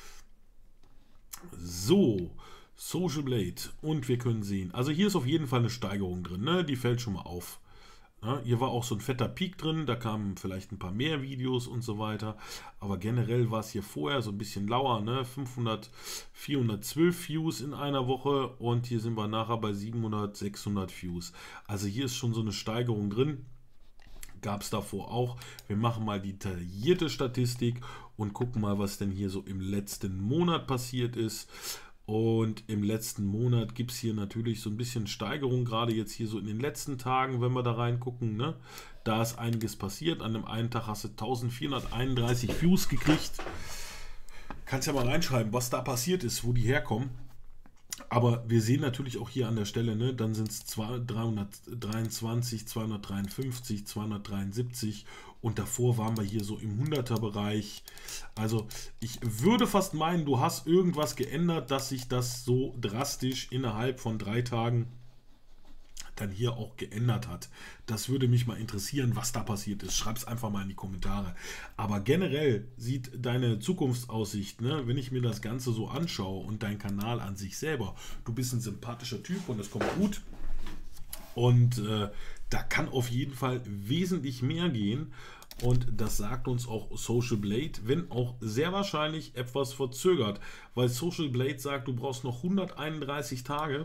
So, Social Blade und wir können sehen, also hier ist auf jeden Fall eine Steigerung drin, ne? Die fällt schon mal auf. Ja, hier war auch so ein fetter Peak drin, da kamen vielleicht ein paar mehr Videos und so weiter, aber generell war es hier vorher so ein bisschen lauer, ne? fünfhundert, vierhundertzwölf Views in einer Woche und hier sind wir nachher bei siebenhundert, sechshundert Views. Also hier ist schon so eine Steigerung drin. Gab es davor auch. Wir machen mal die detaillierte Statistik und gucken mal, was denn hier so im letzten Monat passiert ist. Und im letzten Monat gibt es hier natürlich so ein bisschen Steigerung, gerade jetzt hier so in den letzten Tagen, wenn wir da reingucken, ne? Da ist einiges passiert. An dem einen Tag hast du eintausendvierhunderteinunddreißig Views gekriegt. Kannst ja mal reinschreiben, was da passiert ist, wo die herkommen. Aber wir sehen natürlich auch hier an der Stelle, ne, dann sind es dreihundertdreiundzwanzig, zweihundertdreiundfünfzig, zweihundertdreiundsiebzig und davor waren wir hier so im hunderter-Bereich. Also ich würde fast meinen, du hast irgendwas geändert, dass sich das so drastisch innerhalb von drei Tagen dann hier auch geändert hat. Das würde mich mal interessieren, was da passiert ist. Schreib es einfach mal in die Kommentare. Aber generell sieht deine Zukunftsaussicht, ne, wenn ich mir das Ganze so anschaue und dein Kanal an sich selber, du bist ein sympathischer Typ und es kommt gut. Und äh, da kann auf jeden Fall wesentlich mehr gehen. Und das sagt uns auch Social Blade, wenn auch sehr wahrscheinlich etwas verzögert. Weil Social Blade sagt, du brauchst noch hunderteinunddreißig Tage,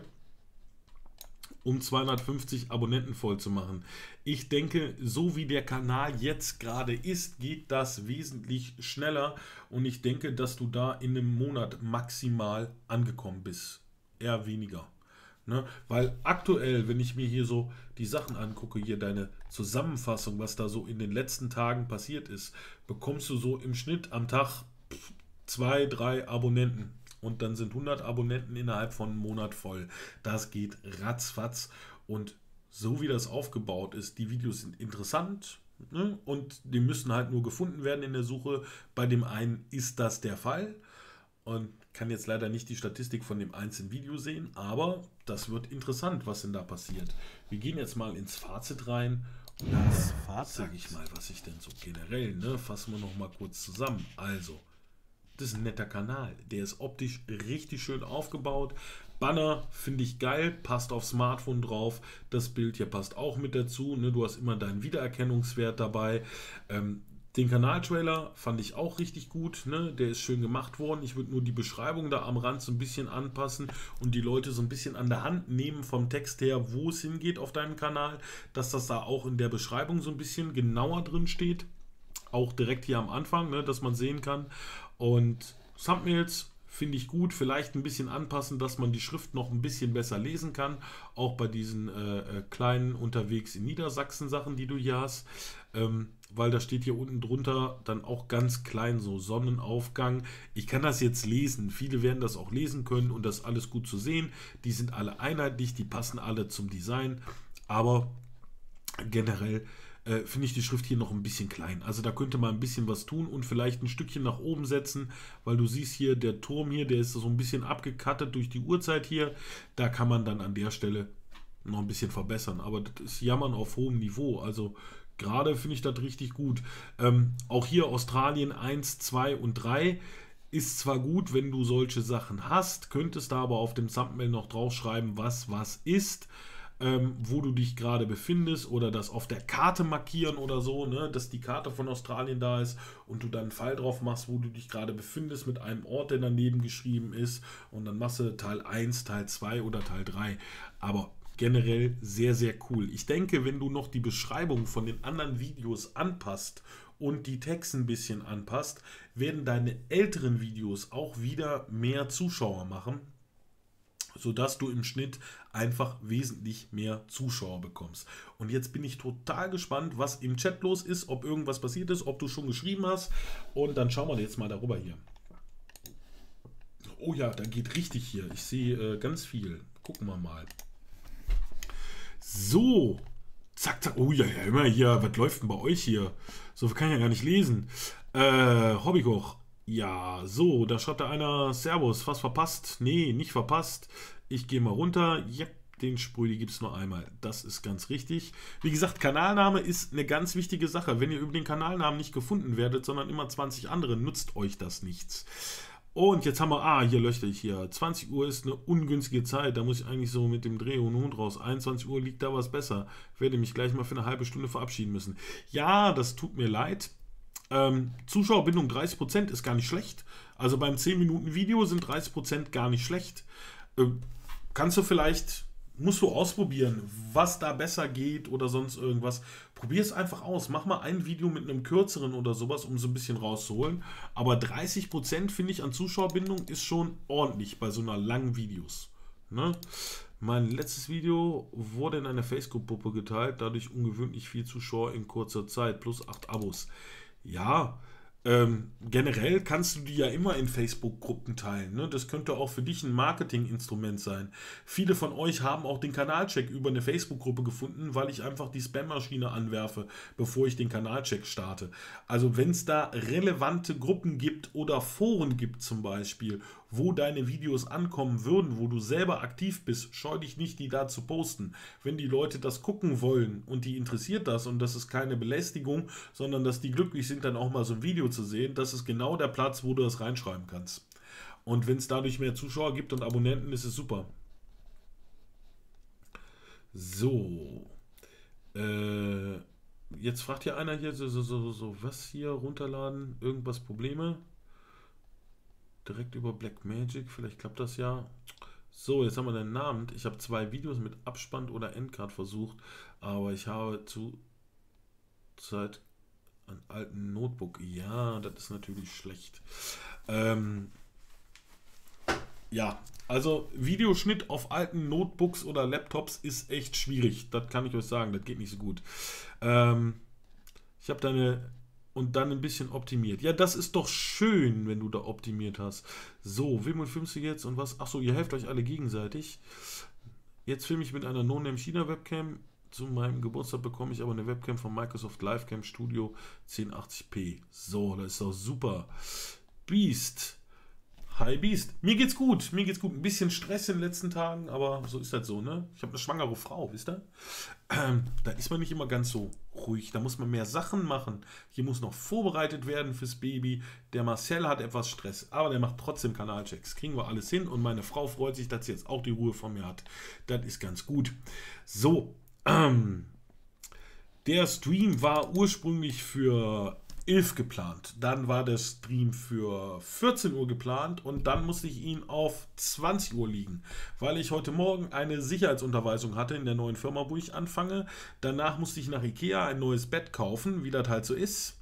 um zweihundertfünfzig Abonnenten voll zu machen. Ich denke, so wie der Kanal jetzt gerade ist, geht das wesentlich schneller. Und ich denke, dass du da in einem Monat maximal angekommen bist. Eher weniger. Ne? Weil aktuell, wenn ich mir hier so die Sachen angucke, hier deine Zusammenfassung, was da so in den letzten Tagen passiert ist, bekommst du so im Schnitt am Tag zwei, drei Abonnenten. Und dann sind hundert Abonnenten innerhalb von einem Monat voll. Das geht ratzfatz. Und so wie das aufgebaut ist, die Videos sind interessant, ne? Und die müssen halt nur gefunden werden in der Suche. Bei dem einen ist das der Fall. Und kann jetzt leider nicht die Statistik von dem einzelnen Video sehen, aber das wird interessant, was denn da passiert. Wir gehen jetzt mal ins Fazit rein. Und das Fazit, sage ich mal, was ich denn so generell, ne, fassen wir noch mal kurz zusammen. Also, das ist ein netter Kanal. Der ist optisch richtig schön aufgebaut. Banner finde ich geil, passt auf Smartphone drauf. Das Bild hier passt auch mit dazu. Ne? Du hast immer deinen Wiedererkennungswert dabei. Ähm, den Kanaltrailer fand ich auch richtig gut. Ne? Der ist schön gemacht worden. Ich würde nur die Beschreibung da am Rand so ein bisschen anpassen und die Leute so ein bisschen an der Hand nehmen vom Text her, wo es hingeht auf deinem Kanal. Dass das da auch in der Beschreibung so ein bisschen genauer drin steht. Auch direkt hier am Anfang, ne? Dass man sehen kann. Und Thumbnails finde ich gut, vielleicht ein bisschen anpassen, dass man die Schrift noch ein bisschen besser lesen kann, auch bei diesen äh, äh, kleinen unterwegs in Niedersachsen Sachen, die du hier hast, ähm, weil da steht hier unten drunter dann auch ganz klein so Sonnenaufgang. Ich kann das jetzt lesen, viele werden das auch lesen können und das alles gut zu sehen. Die sind alle einheitlich, die passen alle zum Design, aber generell Äh, finde ich die Schrift hier noch ein bisschen klein. Also da könnte man ein bisschen was tun und vielleicht ein Stückchen nach oben setzen, weil du siehst hier, der Turm hier, der ist so ein bisschen abgekattet durch die Uhrzeit hier. Da kann man dann an der Stelle noch ein bisschen verbessern. Aber das ist Jammern auf hohem Niveau. Also gerade finde ich das richtig gut. Ähm, auch hier Australien eins, zwei und drei. Ist zwar gut, wenn du solche Sachen hast, könntest da aber auf dem Thumbnail noch draufschreiben, was was ist. Ähm, wo du dich gerade befindest oder das auf der Karte markieren oder so, ne, dass die Karte von Australien da ist und du dann einen Pfeil drauf machst, wo du dich gerade befindest mit einem Ort, der daneben geschrieben ist und dann machst du Teil eins, Teil zwei oder Teil drei. Aber generell sehr, sehr cool. Ich denke, wenn du noch die Beschreibung von den anderen Videos anpasst und die Texte ein bisschen anpasst, werden deine älteren Videos auch wieder mehr Zuschauer machen, sodass du im Schnitt einfach wesentlich mehr Zuschauer bekommst. Und jetzt bin ich total gespannt, was im Chat los ist, ob irgendwas passiert ist, ob du schon geschrieben hast. Und dann schauen wir jetzt mal darüber hier. Oh ja, da geht richtig hier. Ich sehe äh, ganz viel. Gucken wir mal. So. Zack, zack. Oh ja, ja, immer hier. Was läuft denn bei euch hier? So viel kann ich ja gar nicht lesen. Äh, Hobbykoch. Ja, so, da schreibt da einer, Servus, fast verpasst. Nee, nicht verpasst. Ich gehe mal runter. Ja, den Sprüh gibt es nur einmal. Das ist ganz richtig. Wie gesagt, Kanalname ist eine ganz wichtige Sache. Wenn ihr über den Kanalnamen nicht gefunden werdet, sondern immer zwanzig andere, nützt euch das nichts. Und jetzt haben wir, ah, hier lösche ich hier. zwanzig Uhr ist eine ungünstige Zeit. Da muss ich eigentlich so mit dem Dreh und Hund raus. einundzwanzig Uhr liegt da was besser. Werde mich gleich mal für eine halbe Stunde verabschieden müssen. Ja, das tut mir leid. Ähm, Zuschauerbindung dreißig Prozent ist gar nicht schlecht. Also beim zehn Minuten Video sind dreißig Prozent gar nicht schlecht. Ähm, kannst du vielleicht, musst du ausprobieren, was da besser geht oder sonst irgendwas. Probier es einfach aus. Mach mal ein Video mit einem kürzeren oder sowas, um so ein bisschen rauszuholen. Aber dreißig Prozent finde ich an Zuschauerbindung ist schon ordentlich bei so einer langen Videos. Ne? Mein letztes Video wurde in einer Facebook-Gruppe geteilt, dadurch ungewöhnlich viel Zuschauer in kurzer Zeit, plus acht Abos. Ja, Ähm, generell kannst du die ja immer in Facebook-Gruppen teilen. Ne? Das könnte auch für dich ein Marketinginstrument sein. Viele von euch haben auch den Kanalcheck über eine Facebook-Gruppe gefunden, weil ich einfach die Spam-Maschine anwerfe, bevor ich den Kanalcheck starte. Also wenn es da relevante Gruppen gibt oder Foren gibt zum Beispiel, wo deine Videos ankommen würden, wo du selber aktiv bist, scheu dich nicht, die da zu posten. Wenn die Leute das gucken wollen und die interessiert das und das ist keine Belästigung, sondern dass die glücklich sind, dann auch mal so ein Video zu sehen, das ist genau der Platz, wo du das reinschreiben kannst. Und wenn es dadurch mehr Zuschauer gibt und Abonnenten, ist es super. So. Äh, jetzt fragt hier einer hier so, so, so, so, was hier runterladen? Irgendwas Probleme? Direkt über Blackmagic, vielleicht klappt das ja. So, jetzt haben wir den Namen. Ich habe zwei Videos mit Abspann oder Endcard versucht, aber ich habe zu Zeit einen alten Notebook. Ja, das ist natürlich schlecht. Ähm, ja, also Videoschnitt auf alten Notebooks oder Laptops ist echt schwierig. Das kann ich euch sagen, das geht nicht so gut. Ähm, ich habe deine und dann ein bisschen optimiert. Ja, das ist doch schön, wenn du da optimiert hast. So, wem filmst du jetzt und was? Achso, ihr helft euch alle gegenseitig. Jetzt filme ich mit einer No-Name China Webcam. Zu meinem Geburtstag bekomme ich aber eine Webcam von Microsoft Livecam Studio zehn achtzig p. So, das ist doch super. Beast. Hi Beast. Mir geht's gut. Mir geht's gut. Ein bisschen Stress in den letzten Tagen, aber so ist das so, ne? Ich habe eine schwangere Frau, wisst ihr? Ähm, da ist man nicht immer ganz so ruhig. Da muss man mehr Sachen machen. Hier muss noch vorbereitet werden fürs Baby. Der Marcel hat etwas Stress, aber der macht trotzdem Kanalchecks. Kriegen wir alles hin und meine Frau freut sich, dass sie jetzt auch die Ruhe von mir hat. Das ist ganz gut. So. Ähm, der Stream war ursprünglich für elf geplant. Dann war der Stream für vierzehn Uhr geplant und dann musste ich ihn auf zwanzig Uhr liegen, weil ich heute Morgen eine Sicherheitsunterweisung hatte in der neuen Firma, wo ich anfange. Danach musste ich nach Ikea ein neues Bett kaufen, wie das halt so ist.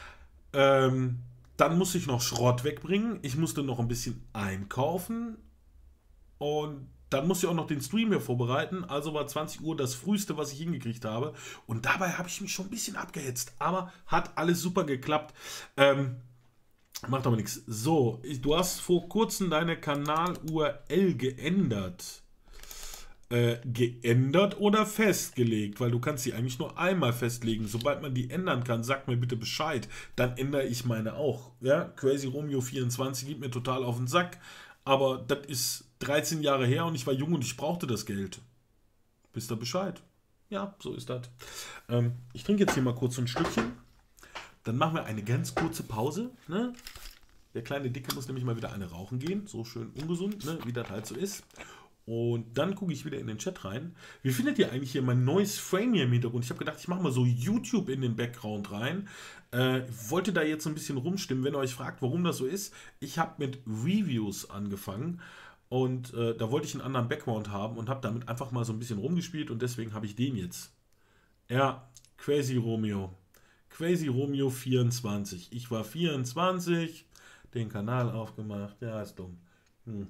Ähm, dann musste ich noch Schrott wegbringen. Ich musste noch ein bisschen einkaufen und dann musste ich auch noch den Stream hier vorbereiten. Also war zwanzig Uhr das früheste, was ich hingekriegt habe. Und dabei habe ich mich schon ein bisschen abgehetzt. Aber hat alles super geklappt. Ähm, macht aber nichts. So, ich, du hast vor kurzem deine Kanal-U R L geändert. Äh, geändert oder festgelegt? Weil du kannst sie eigentlich nur einmal festlegen. Sobald man die ändern kann, sag mir bitte Bescheid. Dann ändere ich meine auch. Ja? Crazy Romeo vierundzwanzig geht mir total auf den Sack. Aber das ist dreizehn Jahre her und ich war jung und ich brauchte das Geld. Wisst ihr Bescheid? Ja, so ist das. Ähm, ich trinke jetzt hier mal kurz so ein Stückchen. Dann machen wir eine ganz kurze Pause. Ne? Der kleine Dicke muss nämlich mal wieder eine rauchen gehen. So schön ungesund, ne? Wie das halt so ist. Und dann gucke ich wieder in den Chat rein. Wie findet ihr eigentlich hier mein neues Frame hier im Hintergrund? Ich habe gedacht, ich mache mal so YouTube in den Background rein. Äh, wollte da jetzt so ein bisschen rumstimmen, wenn ihr euch fragt, warum das so ist. Ich habe mit Reviews angefangen und äh, da wollte ich einen anderen Background haben und habe damit einfach mal so ein bisschen rumgespielt und deswegen habe ich den jetzt. Ja, Crazy Romeo. Crazy Romeo vierundzwanzig. Ich war vierundzwanzig, den Kanal aufgemacht. Ja, ist dumm. Hm.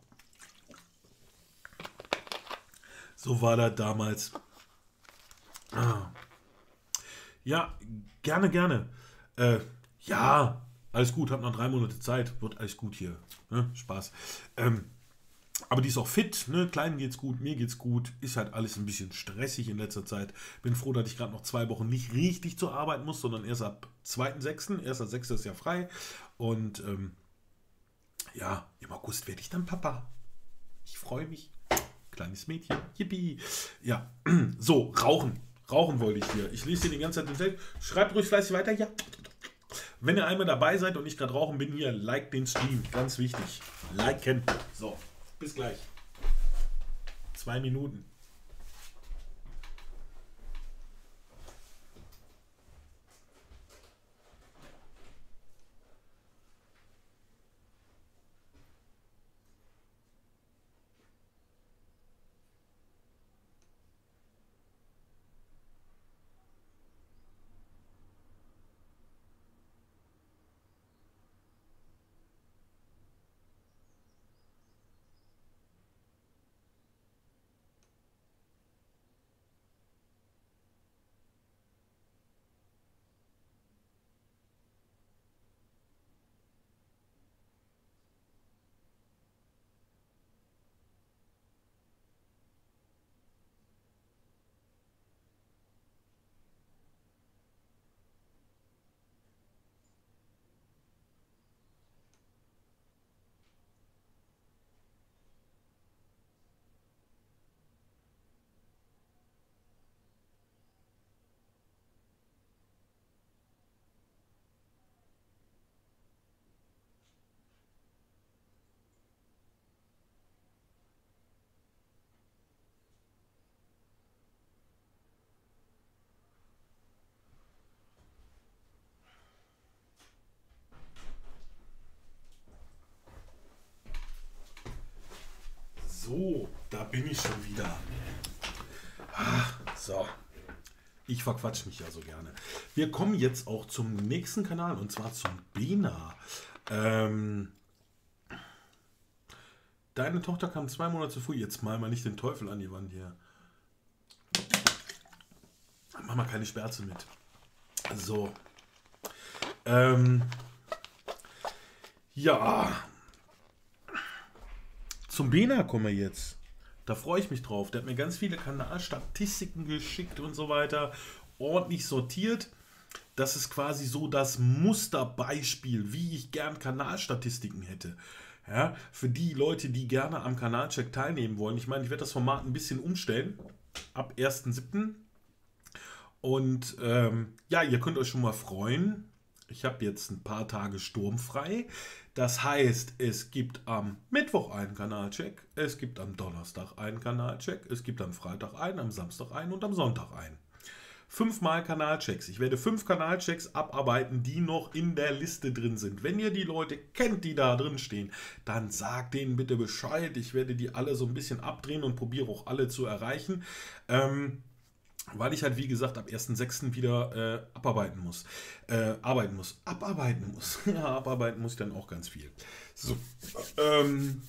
So war das damals. Ah. Ja, gerne, gerne. Äh, ja, alles gut, hab noch drei Monate Zeit. Wird alles gut hier. Ne? Spaß. Ähm, aber die ist auch fit, ne? Kleinen geht's gut, mir geht's gut. Ist halt alles ein bisschen stressig in letzter Zeit. Bin froh, dass ich gerade noch zwei Wochen nicht richtig zur Arbeit muss, sondern erst ab zweiten sechsten erster sechster ist ja frei. Und ähm, ja, im August werde ich dann Papa. Ich freue mich. Kleines Mädchen. Yippie. Ja, so, rauchen. Rauchen wollte ich hier. Ich lese hier die ganze Zeit den Text. Schreibt ruhig fleißig weiter. Ja. Wenn ihr einmal dabei seid und ich gerade rauchen bin, hier, like den Stream. Ganz wichtig. Liken. So, bis gleich. Zwei Minuten. So, da bin ich schon wieder. Ah, so. Ich verquatsch mich ja so gerne. Wir kommen jetzt auch zum nächsten Kanal und zwar zum Bena. Ähm, deine Tochter kam zwei Monate zu früh. Jetzt mal mal nicht den Teufel an die Wand hier. Mach mal keine Sperze mit. So. Ähm, ja. Zum Bena kommen wir jetzt. Da freue ich mich drauf. Der hat mir ganz viele Kanalstatistiken geschickt und so weiter. Ordentlich sortiert. Das ist quasi so das Musterbeispiel, wie ich gern Kanalstatistiken hätte. Ja, für die Leute, die gerne am Kanalcheck teilnehmen wollen. Ich meine, ich werde das Format ein bisschen umstellen. Ab ersten siebten Und ähm, ja, ihr könnt euch schon mal freuen. Ich habe jetzt ein paar Tage sturmfrei. Das heißt, es gibt am Mittwoch einen Kanalcheck, es gibt am Donnerstag einen Kanalcheck, es gibt am Freitag einen, am Samstag einen und am Sonntag einen. Fünfmal Kanalchecks. Ich werde fünf Kanalchecks abarbeiten, die noch in der Liste drin sind. Wenn ihr die Leute kennt, die da drin stehen, dann sagt denen bitte Bescheid. Ich werde die alle so ein bisschen abdrehen und probiere auch alle zu erreichen. Ähm, Weil ich halt, wie gesagt, ab ersten sechsten wieder äh, abarbeiten muss. Äh, arbeiten muss. Abarbeiten muss. Ja, abarbeiten muss ich dann auch ganz viel. So. Ähm,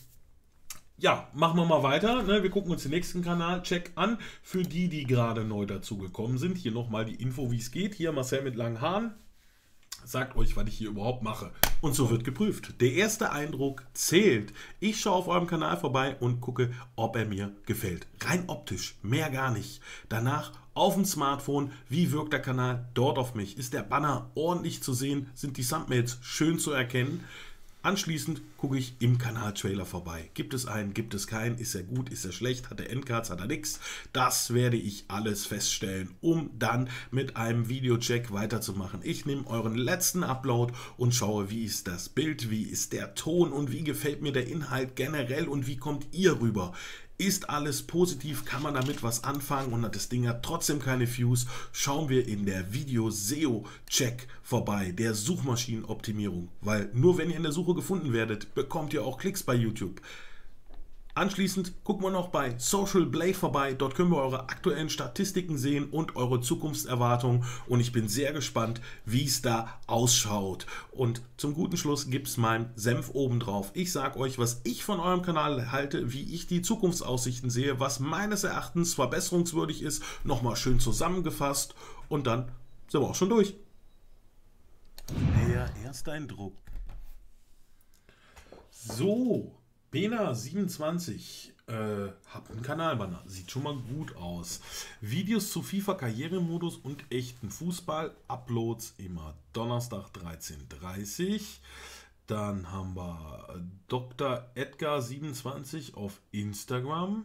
ja, machen wir mal weiter. Ne? Wir gucken uns den nächsten Kanalcheck an. Für die, die gerade neu dazu gekommen sind. Hier nochmal die Info, wie es geht. Hier Marcel mit langen Haaren. Sagt euch, was ich hier überhaupt mache. Und so wird geprüft. Der erste Eindruck zählt. Ich schaue auf eurem Kanal vorbei und gucke, ob er mir gefällt. Rein optisch, mehr gar nicht. Danach auf dem Smartphone, wie wirkt der Kanal dort auf mich? Ist der Banner ordentlich zu sehen? Sind die Thumbnails schön zu erkennen? Anschließend gucke ich im Kanaltrailer vorbei. Gibt es einen, gibt es keinen? Ist er gut, ist er schlecht? Hat er Endcards, hat er nichts? Das werde ich alles feststellen, um dann mit einem Videocheck weiterzumachen. Ich nehme euren letzten Upload und schaue, wie ist das Bild, wie ist der Ton und wie gefällt mir der Inhalt generell und wie kommt ihr rüber? Ist alles positiv? Kann man damit was anfangen? Und hat das Ding hat trotzdem keine Views? Schauen wir in der Video-S E O-Check vorbei, der Suchmaschinenoptimierung. Weil nur wenn ihr in der Suche gefunden werdet, bekommt ihr auch Klicks bei YouTube. Anschließend gucken wir noch bei Social Blade vorbei. Dort können wir eure aktuellen Statistiken sehen und eure Zukunftserwartungen. Und ich bin sehr gespannt, wie es da ausschaut. Und zum guten Schluss gibt es meinen Senf obendrauf. Ich sage euch, was ich von eurem Kanal halte, wie ich die Zukunftsaussichten sehe, was meines Erachtens verbesserungswürdig ist. Nochmal schön zusammengefasst. Und dann sind wir auch schon durch. Der Ersteindruck. So. Bena siebenundzwanzig, äh, hab einen Kanalbanner, sieht schon mal gut aus. Videos zu FIFA Karrieremodus und echten Fußball, Uploads immer Donnerstag dreizehn Uhr dreißig. Dann haben wir Doktor Edgar siebenundzwanzig auf Instagram.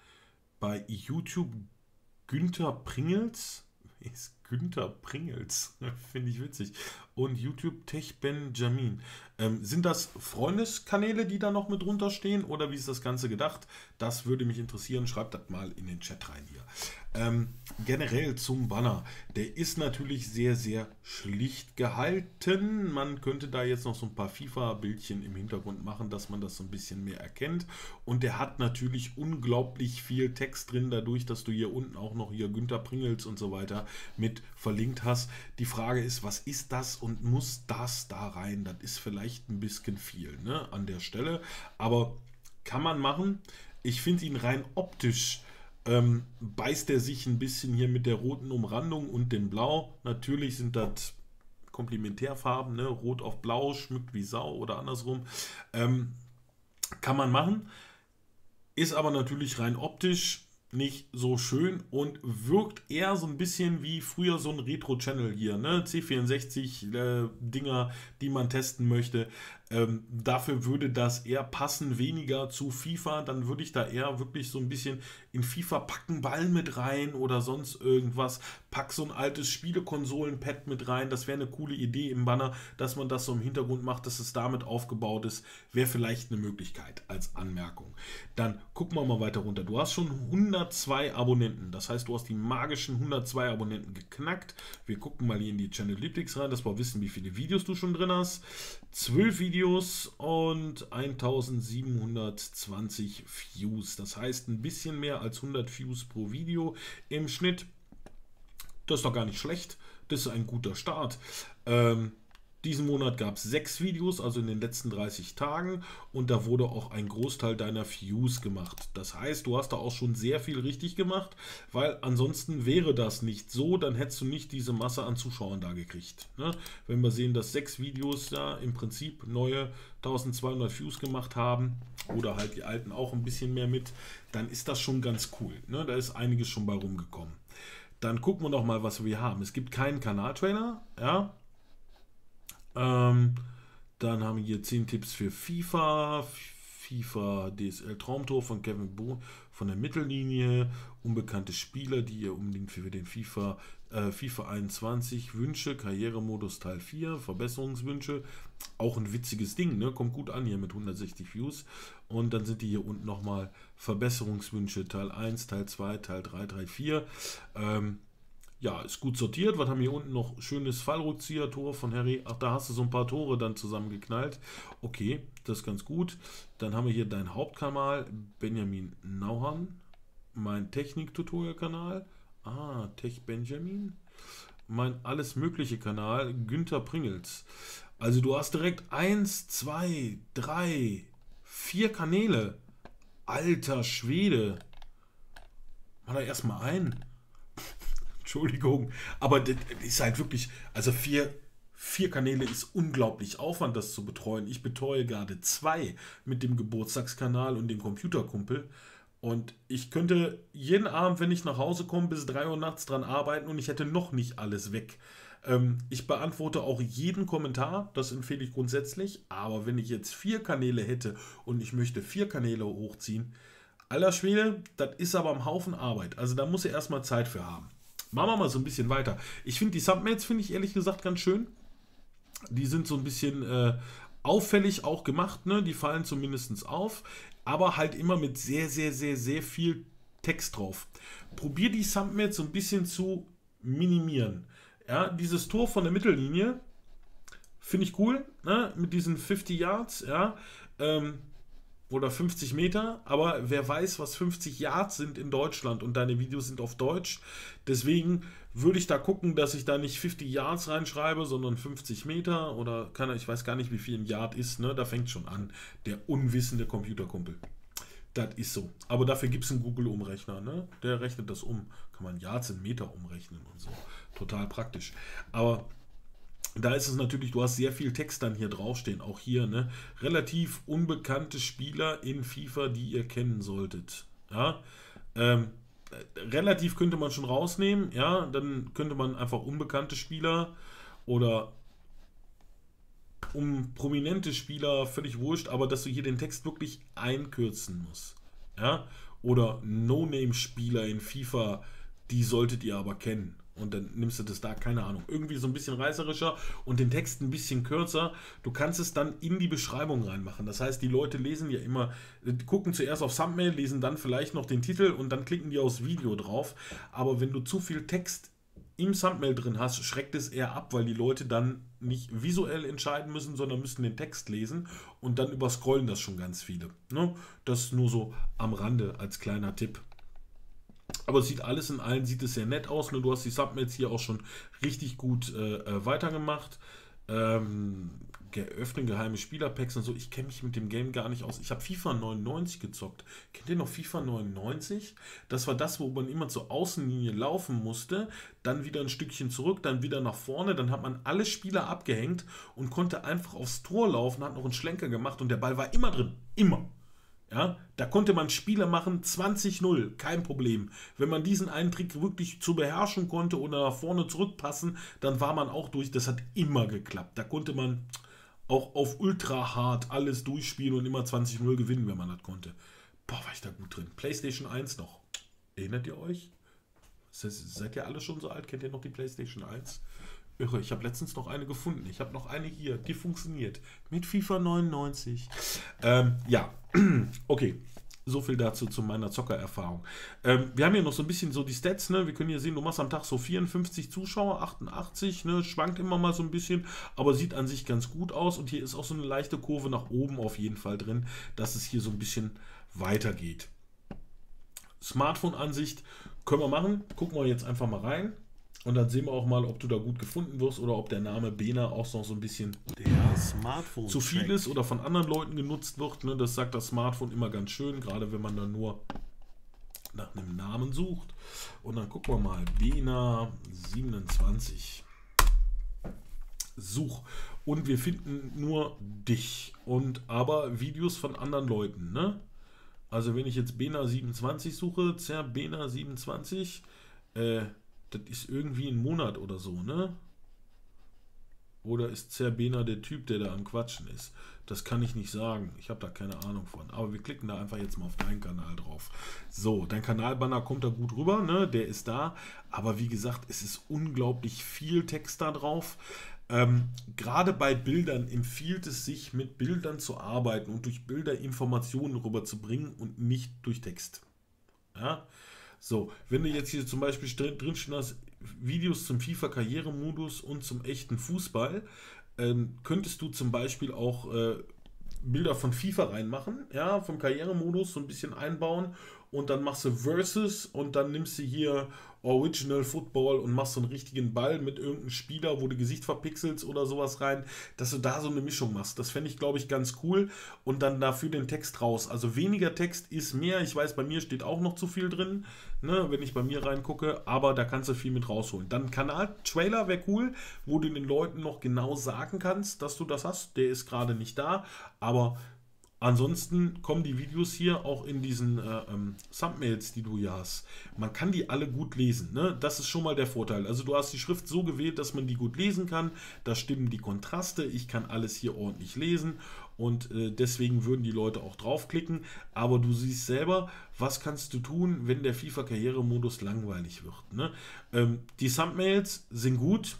Bei YouTube Günther Pringels. Ist Günther Pringels, finde ich witzig. Und YouTube Tech Benjamin. Ähm, sind das Freundeskanäle, die da noch mit drunter stehen oder wie ist das Ganze gedacht? Das würde mich interessieren. Schreibt das mal in den Chat rein hier. Ähm, generell zum Banner. Der ist natürlich sehr, sehr schlicht gehalten. Man könnte da jetzt noch so ein paar FIFA-Bildchen im Hintergrund machen, dass man das so ein bisschen mehr erkennt. Und der hat natürlich unglaublich viel Text drin, dadurch, dass du hier unten auch noch hier Günther Pringels und so weiter mit verlinkt hast. Die Frage ist, was ist das und muss das da rein? Das ist vielleicht ein bisschen viel, ne, an der Stelle. Aber kann man machen. Ich finde ihn rein optisch ähm, beißt er sich ein bisschen hier mit der roten Umrandung und dem Blau. Natürlich sind das Komplementärfarben, ne? Rot auf Blau, schmückt wie Sau oder andersrum. Ähm, kann man machen. Ist aber natürlich rein optisch nicht so schön und wirkt eher so ein bisschen wie früher so ein Retro-Channel hier, ne? C vierundsechzig äh, Dinger, die man testen möchte. Ähm, dafür würde das eher passen, weniger zu FIFA. Dann würde ich da eher wirklich so ein bisschen in FIFA packen Ball mit rein oder sonst irgendwas. Pack so ein altes Spielekonsolen-Pad mit rein. Das wäre eine coole Idee im Banner, dass man das so im Hintergrund macht, dass es damit aufgebaut ist. Wäre vielleicht eine Möglichkeit als Anmerkung. Dann gucken wir mal weiter runter. Du hast schon hundertzwei Abonnenten. Das heißt, du hast die magischen hundertzwei Abonnenten geknackt. Wir gucken mal hier in die Channel Analytics rein, dass wir wissen, wie viele Videos du schon drin hast. zwölf Videos Videos und eintausendsiebenhundertzwanzig Views. Das heißt ein bisschen mehr als hundert Views pro Video im Schnitt. Das ist doch gar nicht schlecht. Das ist ein guter Start. Ähm, diesen Monat gab es sechs Videos, also in den letzten dreißig Tagen. Und da wurde auch ein Großteil deiner Views gemacht. Das heißt, du hast da auch schon sehr viel richtig gemacht, weil ansonsten wäre das nicht so, dann hättest du nicht diese Masse an Zuschauern da gekriegt. Ne? Wenn wir sehen, dass sechs Videos da im Prinzip neue eintausendzweihundert Views gemacht haben oder halt die alten auch ein bisschen mehr mit, dann ist das schon ganz cool. Ne? Da ist einiges schon bei rumgekommen. Dann gucken wir noch mal, was wir haben. Es gibt keinen Kanaltrailer, ja. Ähm, dann haben wir hier zehn Tipps für FIFA, FIFA D S L Traumtor von Kevin Bo von der Mittellinie, unbekannte Spieler, die ihr unbedingt für den FIFA, äh, FIFA einundzwanzig Wünsche, Karrieremodus Teil vier, Verbesserungswünsche, auch ein witziges Ding, ne? Kommt gut an hier mit hundertsechzig Views. Und dann sind die hier unten nochmal Verbesserungswünsche Teil eins, Teil zwei, Teil drei, Teil vier. Ähm, Ja, ist gut sortiert. Was haben wir hier unten noch? Schönes Fallrückzieher-Tor von Harry. Ach, da hast du so ein paar Tore dann zusammengeknallt. Okay, das ist ganz gut. Dann haben wir hier deinen Hauptkanal, Benjamin Nauhan. Mein Technik-Tutorial-Kanal. Ah, Tech Benjamin. Mein Alles-Mögliche-Kanal, Günther Pringels. Also du hast direkt eins, zwei, drei, vier Kanäle. Alter Schwede. Mach da erstmal ein. Entschuldigung, aber das ist halt wirklich, also vier, vier Kanäle ist unglaublich Aufwand, das zu betreuen. Ich betreue gerade zwei mit dem Geburtstagskanal und dem Computerkumpel. Und ich könnte jeden Abend, wenn ich nach Hause komme, bis drei Uhr nachts dran arbeiten und ich hätte noch nicht alles weg. Ähm, ich beantworte auch jeden Kommentar, das empfehle ich grundsätzlich. Aber wenn ich jetzt vier Kanäle hätte und ich möchte vier Kanäle hochziehen, alter Schwede, das ist aber ein Haufen Arbeit. Also da muss er erstmal Zeit für haben. Machen wir mal so ein bisschen weiter. Ich finde die Thumbnails, finde ich ehrlich gesagt ganz schön. Die sind so ein bisschen äh, auffällig auch gemacht, ne? Die fallen zumindest auf, aber halt immer mit sehr, sehr, sehr, sehr viel Text drauf. Probier die Thumbnails so ein bisschen zu minimieren. Ja, dieses Tor von der Mittellinie finde ich cool, ne? Mit diesen fünfzig Yards, ja, ähm, oder fünfzig Meter, aber wer weiß, was fünfzig Yards sind in Deutschland und deine Videos sind auf Deutsch. Deswegen würde ich da gucken, dass ich da nicht fünfzig Yards reinschreibe, sondern fünfzig Meter oder kann, ich weiß gar nicht, wie viel ein Yard ist, ne? Da fängt schon an, der unwissende Computerkumpel. Das ist so. Aber dafür gibt es einen Google-Umrechner, ne? Der rechnet das um. Kann man Yards in Meter umrechnen und so. Total praktisch. Aber da ist es natürlich, du hast sehr viel Text dann hier draufstehen, auch hier, ne? Relativ unbekannte Spieler in FIFA, die ihr kennen solltet. Ja, ähm, relativ könnte man schon rausnehmen, ja, dann könnte man einfach unbekannte Spieler oder um prominente Spieler, völlig wurscht, aber dass du hier den Text wirklich einkürzen musst. Ja, oder No-Name-Spieler in FIFA, die solltet ihr aber kennen. Und dann nimmst du das da, keine Ahnung, irgendwie so ein bisschen reißerischer und den Text ein bisschen kürzer. Du kannst es dann in die Beschreibung reinmachen. Das heißt, die Leute lesen ja immer, gucken zuerst auf Thumbnail, lesen dann vielleicht noch den Titel und dann klicken die aufs Video drauf. Aber wenn du zu viel Text im Thumbnail drin hast, schreckt es eher ab, weil die Leute dann nicht visuell entscheiden müssen, sondern müssen den Text lesen und dann überscrollen das schon ganz viele. Ne? Das nur so am Rande als kleiner Tipp. Aber es sieht alles in allem, sieht es sehr nett aus. Nur du hast die Thumbnails hier auch schon richtig gut äh, weitergemacht. Ähm, geöffnet geheime Spielerpacks und so. Ich kenne mich mit dem Game gar nicht aus. Ich habe FIFA neunundneunzig gezockt. Kennt ihr noch FIFA neunundneunzig? Das war das, wo man immer zur Außenlinie laufen musste. Dann wieder ein Stückchen zurück, dann wieder nach vorne. Dann hat man alle Spieler abgehängt und konnte einfach aufs Tor laufen, hat noch einen Schlenker gemacht und der Ball war immer drin. Immer. Ja, da konnte man Spiele machen, zwanzig null, kein Problem. Wenn man diesen einen Trick wirklich zu beherrschen konnte oder nach vorne zurückpassen, dann war man auch durch. Das hat immer geklappt. Da konnte man auch auf ultra hart alles durchspielen und immer zwanzig null gewinnen, wenn man das konnte. Boah, war ich da gut drin. PlayStation eins noch. Erinnert ihr euch? Seid ihr alle schon so alt? Kennt ihr noch die PlayStation eins? Irre, ich habe letztens noch eine gefunden. Ich habe noch eine hier, die funktioniert. Mit FIFA neunundneunzig. Ähm, ja, okay. So viel dazu zu meiner Zockererfahrung. Ähm, wir haben hier noch so ein bisschen so die Stats, ne? Wir können hier sehen, du machst am Tag so vierundfünfzig Zuschauer, achtundachtzig, ne? Schwankt immer mal so ein bisschen, aber sieht an sich ganz gut aus. Und hier ist auch so eine leichte Kurve nach oben auf jeden Fall drin, dass es hier so ein bisschen weitergeht. Smartphone-Ansicht können wir machen. Gucken wir jetzt einfach mal rein. Und dann sehen wir auch mal, ob du da gut gefunden wirst oder ob der Name Bena auch noch so ein bisschen der Smartphone zu viel ist oder von anderen Leuten genutzt wird. Ne? Das sagt das Smartphone immer ganz schön, gerade wenn man dann nur nach einem Namen sucht. Und dann gucken wir mal, Bena siebenundzwanzig. Such. Und wir finden nur dich. Und aber Videos von anderen Leuten. Ne? Also wenn ich jetzt Bena siebenundzwanzig suche, Bena siebenundzwanzig, äh, das ist irgendwie ein Monat oder so, ne? Oder ist Zerbena der Typ, der da am Quatschen ist? Das kann ich nicht sagen. Ich habe da keine Ahnung von. Aber wir klicken da einfach jetzt mal auf deinen Kanal drauf. So, dein Kanalbanner kommt da gut rüber, ne? Der ist da. Aber wie gesagt, es ist unglaublich viel Text da drauf. Ähm, gerade bei Bildern empfiehlt es sich, mit Bildern zu arbeiten und durch Bilder Informationen rüberzubringen und nicht durch Text. Ja? So, wenn du jetzt hier zum Beispiel drin stehen hast, Videos zum FIFA-Karrieremodus und zum echten Fußball, ähm, könntest du zum Beispiel auch äh, Bilder von FIFA reinmachen, ja, vom Karrieremodus so ein bisschen einbauen und dann machst du Versus und dann nimmst du hier Original Football und machst so einen richtigen Ball mit irgendeinem Spieler, wo du Gesicht verpixelst oder sowas rein, dass du da so eine Mischung machst. Das fände ich, glaube ich, ganz cool und dann dafür den Text raus. Also weniger Text ist mehr. Ich weiß, bei mir steht auch noch zu viel drin, ne, wenn ich bei mir reingucke, aber da kannst du viel mit rausholen. Dann Kanal-Trailer wäre cool, wo du den Leuten noch genau sagen kannst, dass du das hast. Der ist gerade nicht da, aber ansonsten kommen die Videos hier auch in diesen äh, ähm, Thumbnails, die du hier hast. Man kann die alle gut lesen, ne? Das ist schon mal der Vorteil. Also du hast die Schrift so gewählt, dass man die gut lesen kann. Da stimmen die Kontraste. Ich kann alles hier ordentlich lesen und äh, deswegen würden die Leute auch draufklicken. Aber du siehst selber, was kannst du tun, wenn der FIFA-Karrieremodus langweilig wird, ne? Ähm, die Thumbnails sind gut.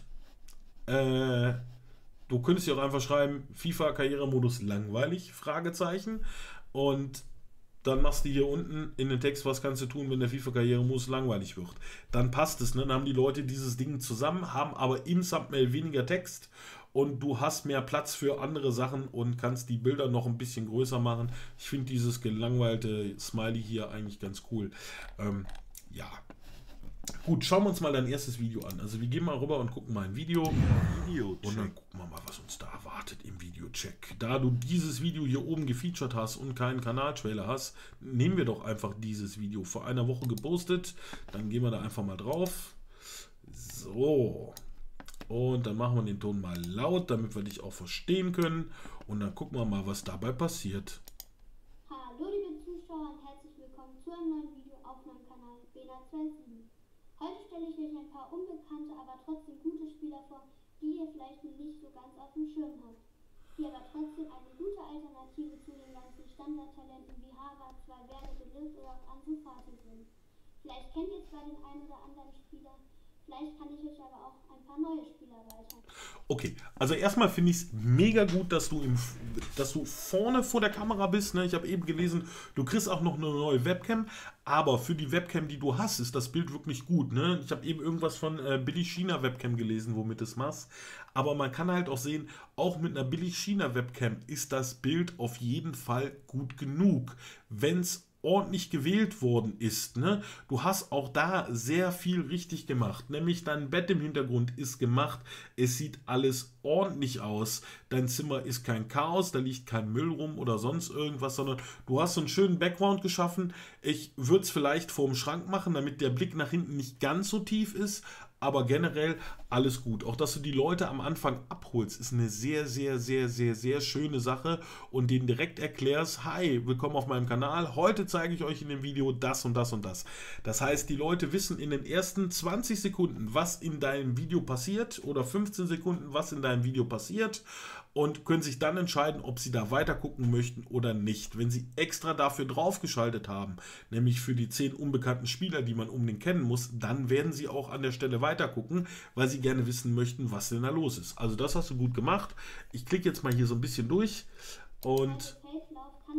Äh... Du könntest hier auch einfach schreiben, FIFA-Karrieremodus langweilig, Fragezeichen. Und dann machst du hier unten in den Text, was kannst du tun, wenn der FIFA-Karrieremodus langweilig wird. Dann passt es, ne? Dann haben die Leute dieses Ding zusammen, haben aber im Thumbnail weniger Text und du hast mehr Platz für andere Sachen und kannst die Bilder noch ein bisschen größer machen. Ich finde dieses gelangweilte Smiley hier eigentlich ganz cool. Ähm, ja. Gut, schauen wir uns mal dein erstes Video an. Also wir gehen mal rüber und gucken mal ein Video. Video und dann gucken wir mal, was uns da erwartet im Videocheck. Da du dieses Video hier oben gefeatured hast und keinen Kanaltrailer hast, nehmen wir doch einfach dieses Video vor einer Woche gepostet. Dann gehen wir da einfach mal drauf. So. Und dann machen wir den Ton mal laut, damit wir dich auch verstehen können. Und dann gucken wir mal, was dabei passiert. Hallo liebe Zuschauer und herzlich willkommen zu einem neuen Video auf meinem Kanal Bena siebenundzwanzig. Heute stelle ich euch ein paar unbekannte, aber trotzdem gute Spieler vor, die ihr vielleicht nicht so ganz auf dem Schirm habt, die aber trotzdem eine gute Alternative zu den ganzen Standardtalenten wie Havertz, Valverde, De Ligt oder auch Ansu Fati sind. Vielleicht kennt ihr zwar den einen oder anderen Spieler, vielleicht kann ich euch aber auch ein paar neue Spieler weiter. Okay, also erstmal finde ich es mega gut, dass du, im, dass du vorne vor der Kamera bist. Ne? Ich habe eben gelesen, du kriegst auch noch eine neue Webcam, aber für die Webcam, die du hast, ist das Bild wirklich gut. Ne? Ich habe eben irgendwas von äh, Billig-China-Webcam gelesen, womit du es machst. Aber man kann halt auch sehen, auch mit einer Billig-China-Webcam ist das Bild auf jeden Fall gut genug, wenn es ordentlich gewählt worden ist. Ne? Du hast auch da sehr viel richtig gemacht. Nämlich dein Bett im Hintergrund ist gemacht. Es sieht alles ordentlich aus. Dein Zimmer ist kein Chaos, da liegt kein Müll rum oder sonst irgendwas, sondern du hast so einen schönen Background geschaffen. Ich würde es vielleicht vorm Schrank machen, damit der Blick nach hinten nicht ganz so tief ist. Aber generell alles gut. Auch dass du die Leute am Anfang abholst, ist eine sehr, sehr, sehr, sehr, sehr schöne Sache und denen direkt erklärst, hi, willkommen auf meinem Kanal, heute zeige ich euch in dem Video das und das und das. Das heißt, die Leute wissen in den ersten zwanzig Sekunden, was in deinem Video passiert oder fünfzehn Sekunden, was in deinem Video passiert und können sich dann entscheiden, ob sie da weiter gucken möchten oder nicht. Wenn sie extra dafür draufgeschaltet haben, nämlich für die zehn unbekannten Spieler, die man unbedingt kennen muss, dann werden sie auch an der Stelle weiter gucken, weil sie gerne wissen möchten, was denn da los ist. Also das hast du gut gemacht. Ich klicke jetzt mal hier so ein bisschen durch und Also Feldlauf kann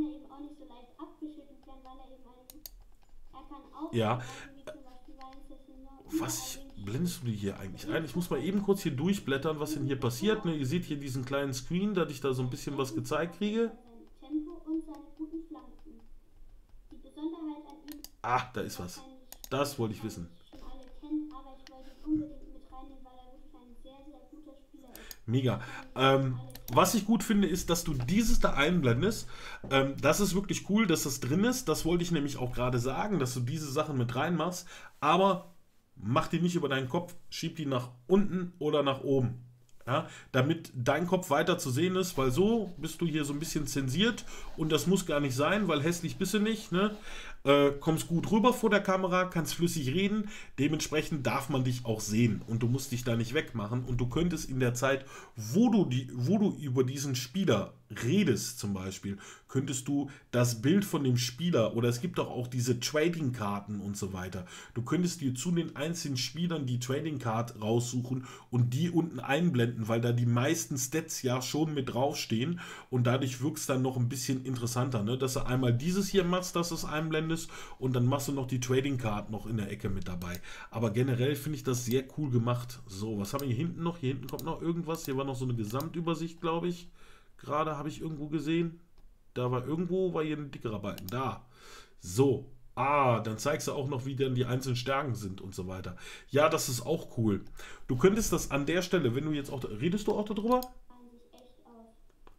er eben auch nicht so leicht abgeschüttelt werden, weil er eben einen, er kann auch Ja. wie zum Beispiel Weißessinne. Was blendest du dir hier eigentlich ein? Ich muss mal eben kurz hier durchblättern, was denn hier passiert. Ne? Ihr seht hier diesen kleinen Screen, dass ich da so ein bisschen was gezeigt kriege. Sein Tempo und seine guten Flanken. Die Besonderheit an ihm, Ah, da ist was. Das wollte ich wissen. schon alle kennen, aber ich wollte ihn unbedingt mit reinnehmen, weil er wirklich ein sehr, sehr guter Spieler ist. Mega. Ähm, was ich gut finde, ist, dass du dieses da einblendest. Ähm, das ist wirklich cool, dass das drin ist. Das wollte ich nämlich auch gerade sagen, dass du diese Sachen mit reinmachst. Aber mach die nicht über deinen Kopf, schieb die nach unten oder nach oben. Ja, damit dein Kopf weiter zu sehen ist, weil so bist du hier so ein bisschen zensiert und das muss gar nicht sein, weil hässlich bist du nicht, ne? Äh, kommst gut rüber vor der Kamera, kannst flüssig reden, dementsprechend darf man dich auch sehen und du musst dich da nicht wegmachen und du könntest in der Zeit, wo du, die, wo du über diesen Spieler redest zum Beispiel, könntest du das Bild von dem Spieler oder es gibt doch auch diese Trading-Karten und so weiter, du könntest dir zu den einzelnen Spielern die Trading-Card raussuchen und die unten einblenden, weil da die meisten Stats ja schon mit draufstehen und dadurch wirkt es dann noch ein bisschen interessanter, ne? Dass du einmal dieses hier machst, dass du es einblendest und dann machst du noch die Trading Card noch in der Ecke mit dabei. Aber generell finde ich das sehr cool gemacht. So, was haben wir hier hinten noch? Hier hinten kommt noch irgendwas. Hier war noch so eine Gesamtübersicht, glaube ich. Gerade habe ich irgendwo gesehen. Da war irgendwo, war hier ein dickerer Balken. Da. So. Ah, dann zeigst du auch noch, wie dann die einzelnen Stärken sind und so weiter. Ja, das ist auch cool. Du könntest das an der Stelle, wenn du jetzt auch... Redest du auch darüber? Sich echt aus.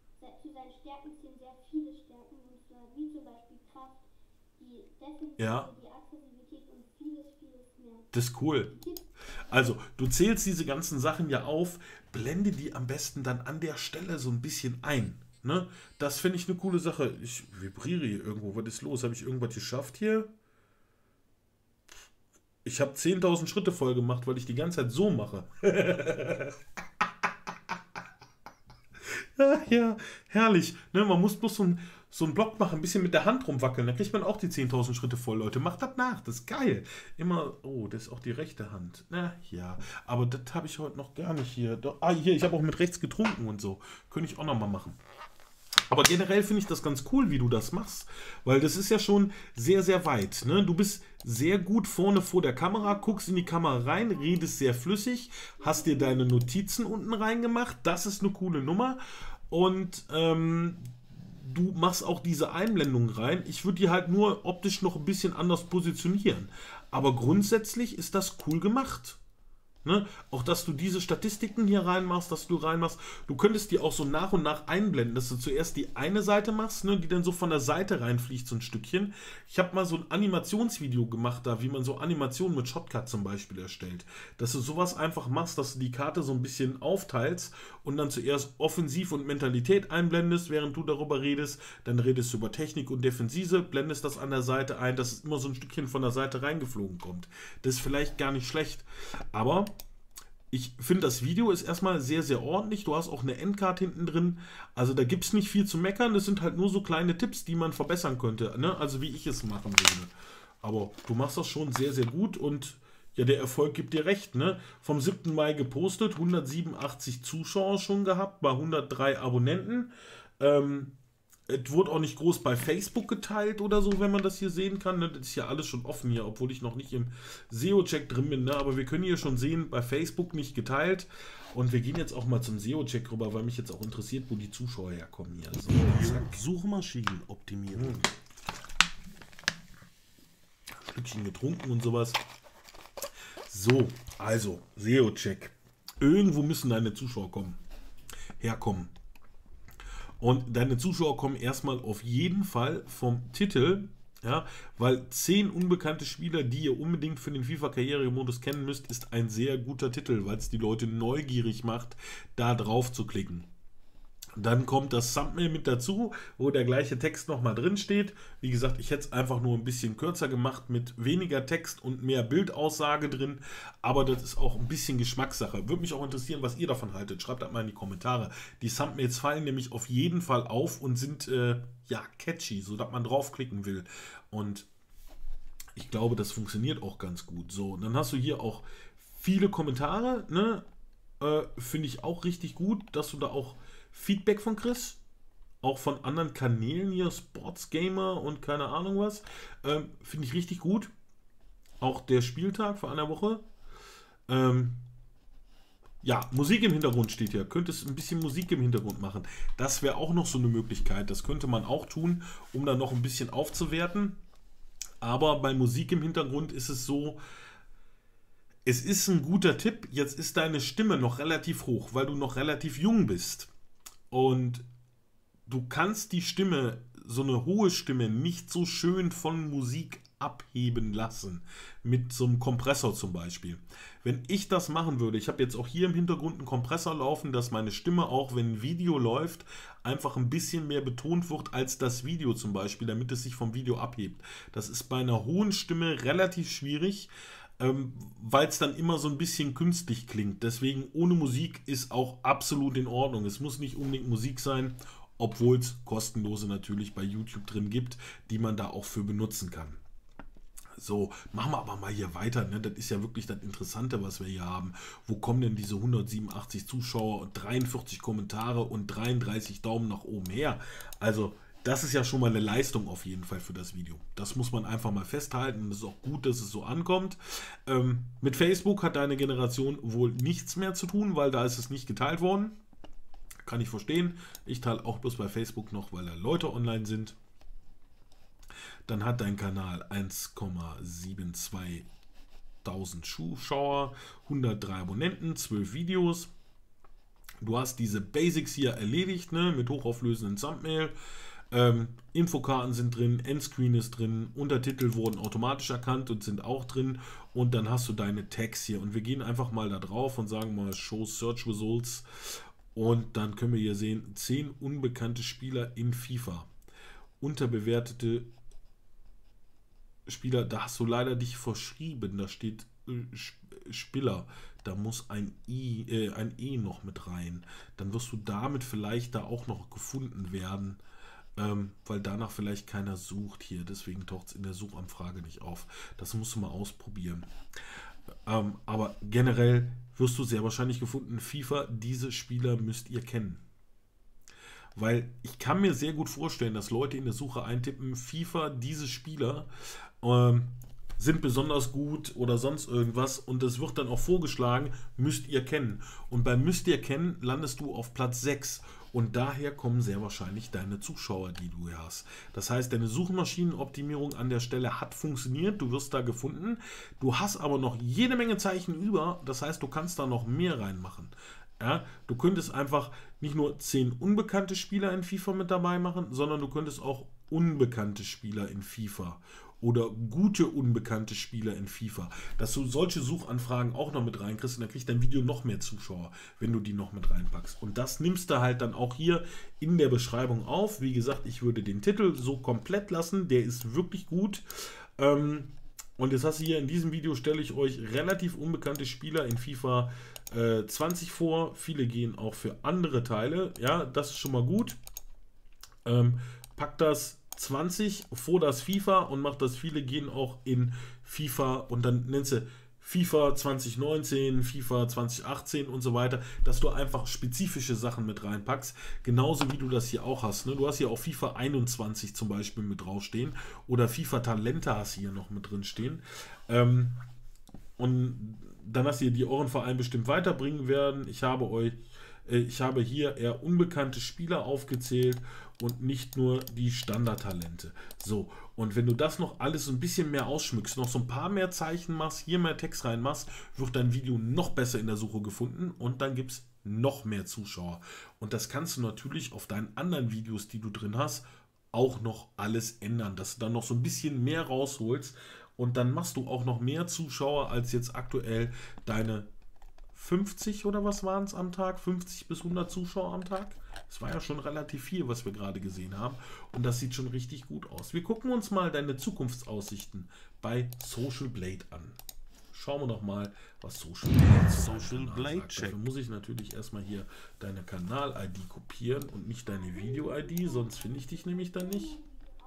Zu seinen Stärken zählen sehr viele Stärken, und zwar wie zum Beispiel Kraft, die Defensive, Ja. die Aggressivität und vieles, vieles mehr. Das ist cool. Also, du zählst diese ganzen Sachen ja auf, blende die am besten dann an der Stelle so ein bisschen ein. Ne? Das finde ich eine coole Sache. Ich vibriere hier irgendwo. Was ist los? Habe ich irgendwas geschafft hier? Ich habe zehntausend Schritte voll gemacht, weil ich die ganze Zeit so mache. Ja, ja, herrlich. Ne, man muss bloß so ein, so einen Block machen, ein bisschen mit der Hand rumwackeln. Dann kriegt man auch die zehntausend Schritte voll, Leute. Macht das nach, das ist geil. Immer, oh, das ist auch die rechte Hand. Na ja, aber das habe ich heute noch gar nicht hier. Doch, ah, hier, ich habe auch mit rechts getrunken und so. Könnte ich auch noch mal machen. Aber generell finde ich das ganz cool, wie du das machst, weil das ist ja schon sehr, sehr weit. Ne? Du bist sehr gut vorne vor der Kamera, guckst in die Kamera rein, redest sehr flüssig, hast dir deine Notizen unten reingemacht, das ist eine coole Nummer und ähm, du machst auch diese Einblendung rein. Ich würde die halt nur optisch noch ein bisschen anders positionieren, aber grundsätzlich ist das cool gemacht. Ne? Auch, dass du diese Statistiken hier reinmachst, dass du reinmachst. Du könntest die auch so nach und nach einblenden, dass du zuerst die eine Seite machst, ne, die dann so von der Seite reinfliegt, so ein Stückchen. Ich habe mal so ein Animationsvideo gemacht, da wie man so Animationen mit Shotcut zum Beispiel erstellt. Dass du sowas einfach machst, dass du die Karte so ein bisschen aufteilst und dann zuerst Offensiv und Mentalität einblendest, während du darüber redest. Dann redest du über Technik und Defensive, blendest das an der Seite ein, dass es immer so ein Stückchen von der Seite reingeflogen kommt. Das ist vielleicht gar nicht schlecht, aber ich finde, das Video ist erstmal sehr, sehr ordentlich. Du hast auch eine Endcard hinten drin. Also da gibt es nicht viel zu meckern. Das sind halt nur so kleine Tipps, die man verbessern könnte. Ne? Also wie ich es machen würde. Aber du machst das schon sehr, sehr gut. Und ja, der Erfolg gibt dir recht. Ne? Vom siebten Mai gepostet. hundertsiebenundachtzig Zuschauer schon gehabt bei hundertdrei Abonnenten. Ähm, es wurde auch nicht groß bei Facebook geteilt oder so, wenn man das hier sehen kann. Das ist ja alles schon offen hier, obwohl ich noch nicht im S E O-Check drin bin. Ne? Aber wir können hier schon sehen, bei Facebook nicht geteilt. Und wir gehen jetzt auch mal zum S E O-Check rüber, weil mich jetzt auch interessiert, wo die Zuschauer herkommen hier. So, zack. Suchmaschinenoptimierung. Ein Stückchen getrunken und sowas. So, also, S E O-Check. Irgendwo müssen deine Zuschauer kommen. Herkommen. Und deine Zuschauer kommen erstmal auf jeden Fall vom Titel, ja, weil zehn unbekannte Spieler, die ihr unbedingt für den FIFA-Karriere-Modus kennen müsst, ist ein sehr guter Titel, weil es die Leute neugierig macht, da drauf zu klicken. Dann kommt das Thumbnail mit dazu, wo der gleiche Text nochmal drin steht. Wie gesagt, ich hätte es einfach nur ein bisschen kürzer gemacht mit weniger Text und mehr Bildaussage drin. Aber das ist auch ein bisschen Geschmackssache. Würde mich auch interessieren, was ihr davon haltet. Schreibt das mal in die Kommentare. Die Thumbnails fallen nämlich auf jeden Fall auf und sind äh, ja catchy, sodass man draufklicken will. Und ich glaube, das funktioniert auch ganz gut. So, dann hast du hier auch viele Kommentare. Ne? Äh, finde ich auch richtig gut, dass du da auch Feedback von Chris. auch von anderen Kanälen hier, Sportsgamer und keine Ahnung was. Ähm, Finde ich richtig gut. Auch der Spieltag vor einer Woche. Ähm, ja, Musik im Hintergrund steht hier. Könntest ein bisschen Musik im Hintergrund machen. Das wäre auch noch so eine Möglichkeit. Das könnte man auch tun, um dann noch ein bisschen aufzuwerten. Aber bei Musik im Hintergrund ist es so, es ist ein guter Tipp. Jetzt ist deine Stimme noch relativ hoch, weil du noch relativ jung bist. Und du kannst die Stimme, so eine hohe Stimme, nicht so schön von Musik abheben lassen. Mit so einem Kompressor zum Beispiel. Wenn ich das machen würde, ich habe jetzt auch hier im Hintergrund einen Kompressor laufen, dass meine Stimme auch, wenn ein Video läuft, einfach ein bisschen mehr betont wird als das Video zum Beispiel, damit es sich vom Video abhebt. Das ist bei einer hohen Stimme relativ schwierig, ähm, weil es dann immer so ein bisschen künstlich klingt. Deswegen ohne Musik ist auch absolut in Ordnung. Es muss nicht unbedingt Musik sein, obwohl es kostenlose natürlich bei YouTube drin gibt, die man da auch für benutzen kann. So, machen wir aber mal hier weiter, ne? Das ist ja wirklich das Interessante, was wir hier haben. Wo kommen denn diese hundertsiebenundachtzig Zuschauer und dreiundvierzig Kommentare und dreiunddreißig Daumen nach oben her? Also, das ist ja schon mal eine Leistung auf jeden Fall für das Video. Das muss man einfach mal festhalten und es ist auch gut, dass es so ankommt. Ähm, mit Facebook hat deine Generation wohl nichts mehr zu tun, weil da ist es nicht geteilt worden. Kann ich verstehen. Ich teile auch bloß bei Facebook noch, weil da Leute online sind. Dann hat dein Kanal eins Komma zweiundsiebzig tausend Zuschauer, hundertdrei Abonnenten, zwölf Videos. Du hast diese Basics hier erledigt, ne, mit hochauflösenden Thumbnail. Ähm, Infokarten sind drin, Endscreen ist drin, Untertitel wurden automatisch erkannt und sind auch drin. Und dann hast du deine Tags hier. Und wir gehen einfach mal da drauf und sagen mal Show Search Results. Und dann können wir hier sehen, zehn unbekannte Spieler in FIFA. Unterbewertete Spieler, da hast du leider dich verschrieben, da steht äh, Spieler, da muss ein I, äh, ein E noch mit rein. Dann wirst du damit vielleicht da auch noch gefunden werden, ähm, weil danach vielleicht keiner sucht hier, deswegen taucht es in der Suchanfrage nicht auf. Das musst du mal ausprobieren. Ähm, aber generell wirst du sehr wahrscheinlich gefunden, FIFA, diese Spieler müsst ihr kennen. Weil ich kann mir sehr gut vorstellen, dass Leute in der Suche eintippen, FIFA, diese Spieler ähm, sind besonders gut oder sonst irgendwas und das wird dann auch vorgeschlagen, müsst ihr kennen. Und beim müsst ihr kennen landest du auf Platz sechs und daher kommen sehr wahrscheinlich deine Zuschauer, die du hast. Das heißt, deine Suchmaschinenoptimierung an der Stelle hat funktioniert, du wirst da gefunden. Du hast aber noch jede Menge Zeichen über, das heißt, du kannst da noch mehr reinmachen. Ja, du könntest einfach nicht nur zehn unbekannte Spieler in FIFA mit dabei machen, sondern du könntest auch unbekannte Spieler in FIFA oder gute unbekannte Spieler in FIFA, dass du solche Suchanfragen auch noch mit reinkriegst und dann kriegt dein Video noch mehr Zuschauer, wenn du die noch mit reinpackst. Und das nimmst du halt dann auch hier in der Beschreibung auf. Wie gesagt, ich würde den Titel so komplett lassen, der ist wirklich gut. Ähm, und jetzt hast du hier in diesem Video, stelle ich euch relativ unbekannte Spieler in FIFA äh, zwanzig vor. Viele gehen auch für andere Teile. Ja, das ist schon mal gut. Ähm, packt das zwanzig vor das FIFA und macht das. Viele gehen auch in FIFA und dann nennst du FIFA zwanzig neunzehn, FIFA zwanzig achtzehn und so weiter, dass du einfach spezifische Sachen mit reinpackst, genauso wie du das hier auch hast. Ne? Du hast hier auch FIFA einundzwanzig zum Beispiel mit draufstehen oder FIFA Talente hast hier noch mit drin stehen. Ähm, und dann hast du hier die Ohrenverein bestimmt weiterbringen werden. Ich habe euch, äh, ich habe hier eher unbekannte Spieler aufgezählt und nicht nur die Standardtalente. So, und wenn du das noch alles so ein bisschen mehr ausschmückst, noch so ein paar mehr Zeichen machst, hier mehr Text reinmachst, wird dein Video noch besser in der Suche gefunden und dann gibt es noch mehr Zuschauer. Und das kannst du natürlich auf deinen anderen Videos, die du drin hast, auch noch alles ändern, dass du dann noch so ein bisschen mehr rausholst und dann machst du auch noch mehr Zuschauer als jetzt aktuell deine fünfzig oder was waren es am Tag? fünfzig bis hundert Zuschauer am Tag? Das war ja schon relativ viel, was wir gerade gesehen haben. Und das sieht schon richtig gut aus. Wir gucken uns mal deine Zukunftsaussichten bei Social Blade an. Schauen wir doch mal, was Social Blade, Social Blade sagt. Dafür muss ich natürlich erstmal hier deine Kanal-I D kopieren und nicht deine Video-I D, sonst finde ich dich nämlich dann nicht.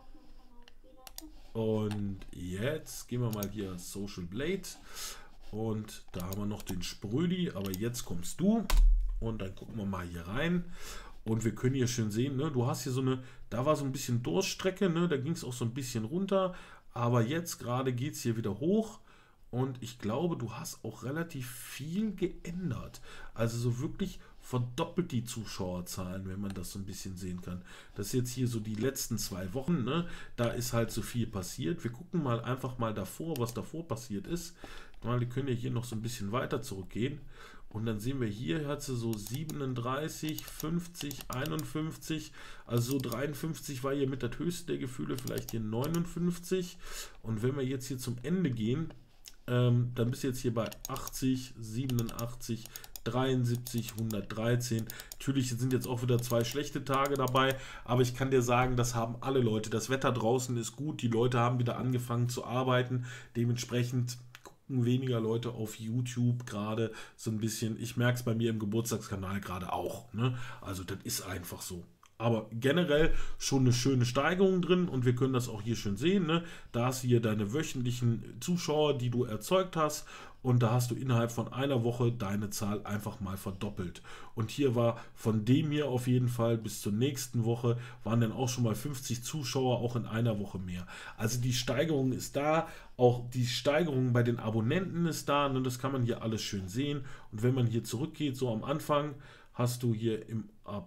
Und jetzt gehen wir mal hier Social Blade. Und da haben wir noch den Sprödi, aber jetzt kommst du und dann gucken wir mal hier rein Und wir können hier schön sehen, ne, du hast hier so eine, da war so ein bisschen Durststrecke, ne, da ging es auch so ein bisschen runter. Aber jetzt gerade geht es hier wieder hoch. Und ich glaube, du hast auch relativ viel geändert. Also so wirklich verdoppelt die Zuschauerzahlen, wenn man das so ein bisschen sehen kann. Das ist jetzt hier so die letzten zwei Wochen, ne? Da ist halt so viel passiert. Wir gucken mal einfach mal davor, was davor passiert ist. Wir können ja hier noch so ein bisschen weiter zurückgehen. Und dann sehen wir hier, hat sie so siebenunddreißig, fünfzig, einundfünfzig, also so dreiundfünfzig war hier mit das höchste der Gefühle, vielleicht hier neunundfünfzig. Und wenn wir jetzt hier zum Ende gehen, ähm, dann bist du jetzt hier bei achtzig, siebenundachtzig, dreiundsiebzig, hundertdreizehn. Natürlich sind jetzt auch wieder zwei schlechte Tage dabei, aber ich kann dir sagen, das haben alle Leute. Das Wetter draußen ist gut, die Leute haben wieder angefangen zu arbeiten, dementsprechend gucken weniger Leute auf YouTube gerade so ein bisschen. Ich merke es bei mir im Geburtstagskanal gerade auch, ne? Also das ist einfach so. Aber generell schon eine schöne Steigerung drin und wir können das auch hier schön sehen, ne? Da hast du hier deine wöchentlichen Zuschauer, die du erzeugt hast und da hast du innerhalb von einer Woche deine Zahl einfach mal verdoppelt. Und hier war von dem hier auf jeden Fall bis zur nächsten Woche waren dann auch schon mal fünfzig Zuschauer, auch in einer Woche mehr. Also die Steigerung ist da, auch die Steigerung bei den Abonnenten ist da, ne? Das kann man hier alles schön sehen. Und wenn man hier zurückgeht, so am Anfang hast du hier im April,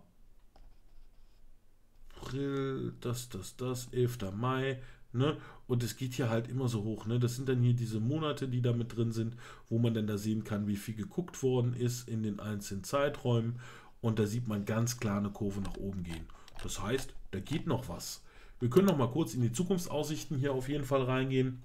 April, das, das, das, elfter Mai, ne? Und es geht hier halt immer so hoch, ne? Das sind dann hier diese Monate, die da mit drin sind, wo man dann da sehen kann, wie viel geguckt worden ist in den einzelnen Zeiträumen und da sieht man ganz klar eine Kurve nach oben gehen. Das heißt, da geht noch was. Wir können noch mal kurz in die Zukunftsaussichten hier auf jeden Fall reingehen.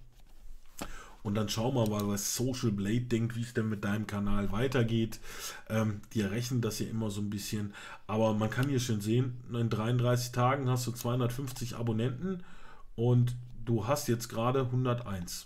Und dann schauen wir mal, was Social Blade denkt, wie es denn mit deinem Kanal weitergeht. Ähm, die errechnen das ja immer so ein bisschen. Aber man kann hier schon sehen, in dreiunddreißig Tagen hast du zweihundertfünfzig Abonnenten und du hast jetzt gerade hunderteins.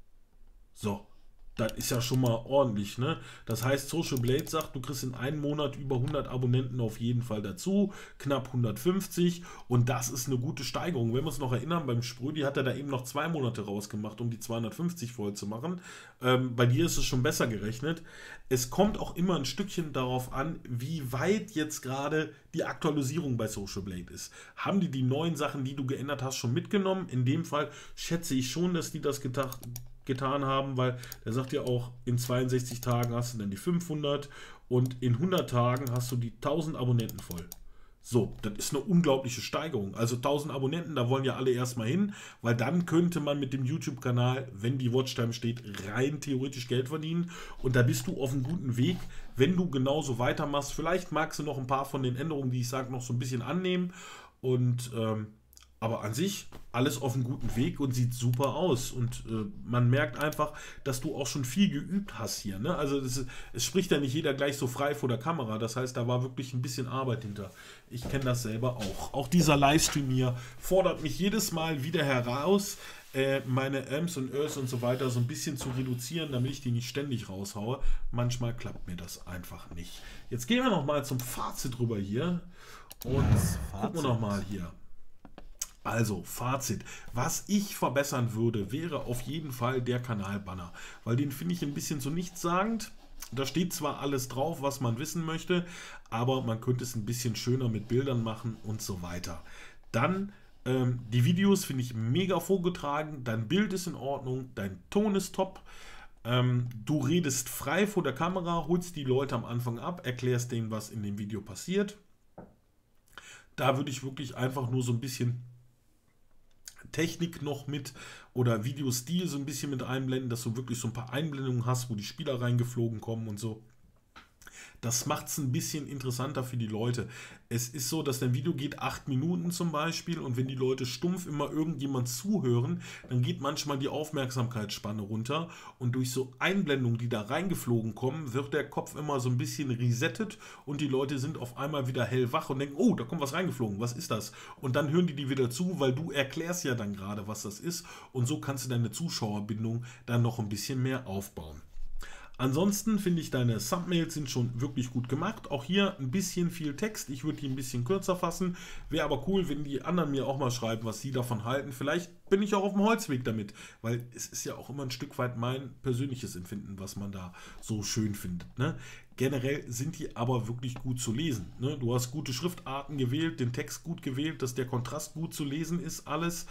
So, das ist ja schon mal ordentlich, ne? Das heißt, Social Blade sagt, du kriegst in einem Monat über hundert Abonnenten auf jeden Fall dazu, knapp hundertfünfzig und das ist eine gute Steigerung. Wenn wir uns noch erinnern, beim Sprödi hat er da eben noch zwei Monate rausgemacht, um die zweihundertfünfzig voll zu machen. Ähm, bei dir ist es schon besser gerechnet. Es kommt auch immer ein Stückchen darauf an, wie weit jetzt gerade die Aktualisierung bei Social Blade ist. Haben die die neuen Sachen, die du geändert hast, schon mitgenommen? In dem Fall schätze ich schon, dass die das getan getan haben, weil der sagt ja auch, in zweiundsechzig Tagen hast du dann die fünfhundert und in hundert Tagen hast du die tausend Abonnenten voll. So, das ist eine unglaubliche Steigerung. Also tausend Abonnenten, da wollen ja alle erstmal hin, weil dann könnte man mit dem YouTube-Kanal, wenn die Watchtime steht, rein theoretisch Geld verdienen. Und da bist du auf einem guten Weg, wenn du genauso weitermachst. Vielleicht magst du noch ein paar von den Änderungen, die ich sage, noch so ein bisschen annehmen. Und ähm, aber an sich alles auf einem guten Weg und sieht super aus. Und äh, man merkt einfach, dass du auch schon viel geübt hast hier. Ne? Also das ist, es spricht ja nicht jeder gleich so frei vor der Kamera. Das heißt, da war wirklich ein bisschen Arbeit hinter. Ich kenne das selber auch. Auch dieser Livestream hier fordert mich jedes Mal wieder heraus, äh, meine Ams und Ös und so weiter so ein bisschen zu reduzieren, damit ich die nicht ständig raushaue. Manchmal klappt mir das einfach nicht. Jetzt gehen wir nochmal zum Fazit rüber hier. Und gucken wir nochmal hier. Also, Fazit. Was ich verbessern würde, wäre auf jeden Fall der Kanalbanner. Weil den finde ich ein bisschen so nichtssagend. Da steht zwar alles drauf, was man wissen möchte, aber man könnte es ein bisschen schöner mit Bildern machen und so weiter. Dann ähm, die Videos finde ich mega vorgetragen. Dein Bild ist in Ordnung, dein Ton ist top. Ähm, du redest frei vor der Kamera, holst die Leute am Anfang ab, erklärst denen, was in dem Video passiert. Da würde ich wirklich einfach nur so ein bisschen Technik noch mit oder Videostil so ein bisschen mit einblenden, dass du wirklich so ein paar Einblendungen hast, wo die Spieler reingeflogen kommen und so. Das macht es ein bisschen interessanter für die Leute. Es ist so, dass dein Video geht acht Minuten zum Beispiel und wenn die Leute stumpf immer irgendjemand zuhören, dann geht manchmal die Aufmerksamkeitsspanne runter und durch so Einblendungen, die da reingeflogen kommen, wird der Kopf immer so ein bisschen resettet und die Leute sind auf einmal wieder hellwach und denken, oh, da kommt was reingeflogen, was ist das? Und dann hören die die wieder zu, weil du erklärst ja dann gerade, was das ist und so kannst du deine Zuschauerbindung dann noch ein bisschen mehr aufbauen. Ansonsten finde ich, deine Thumbnails sind schon wirklich gut gemacht. Auch hier ein bisschen viel Text. Ich würde die ein bisschen kürzer fassen. Wäre aber cool, wenn die anderen mir auch mal schreiben, was sie davon halten. Vielleicht bin ich auch auf dem Holzweg damit, weil es ist ja auch immer ein Stück weit mein persönliches Empfinden, was man da so schön findet. Ne? Generell sind die aber wirklich gut zu lesen. Ne? Du hast gute Schriftarten gewählt, den Text gut gewählt, dass der Kontrast gut zu lesen ist, alles.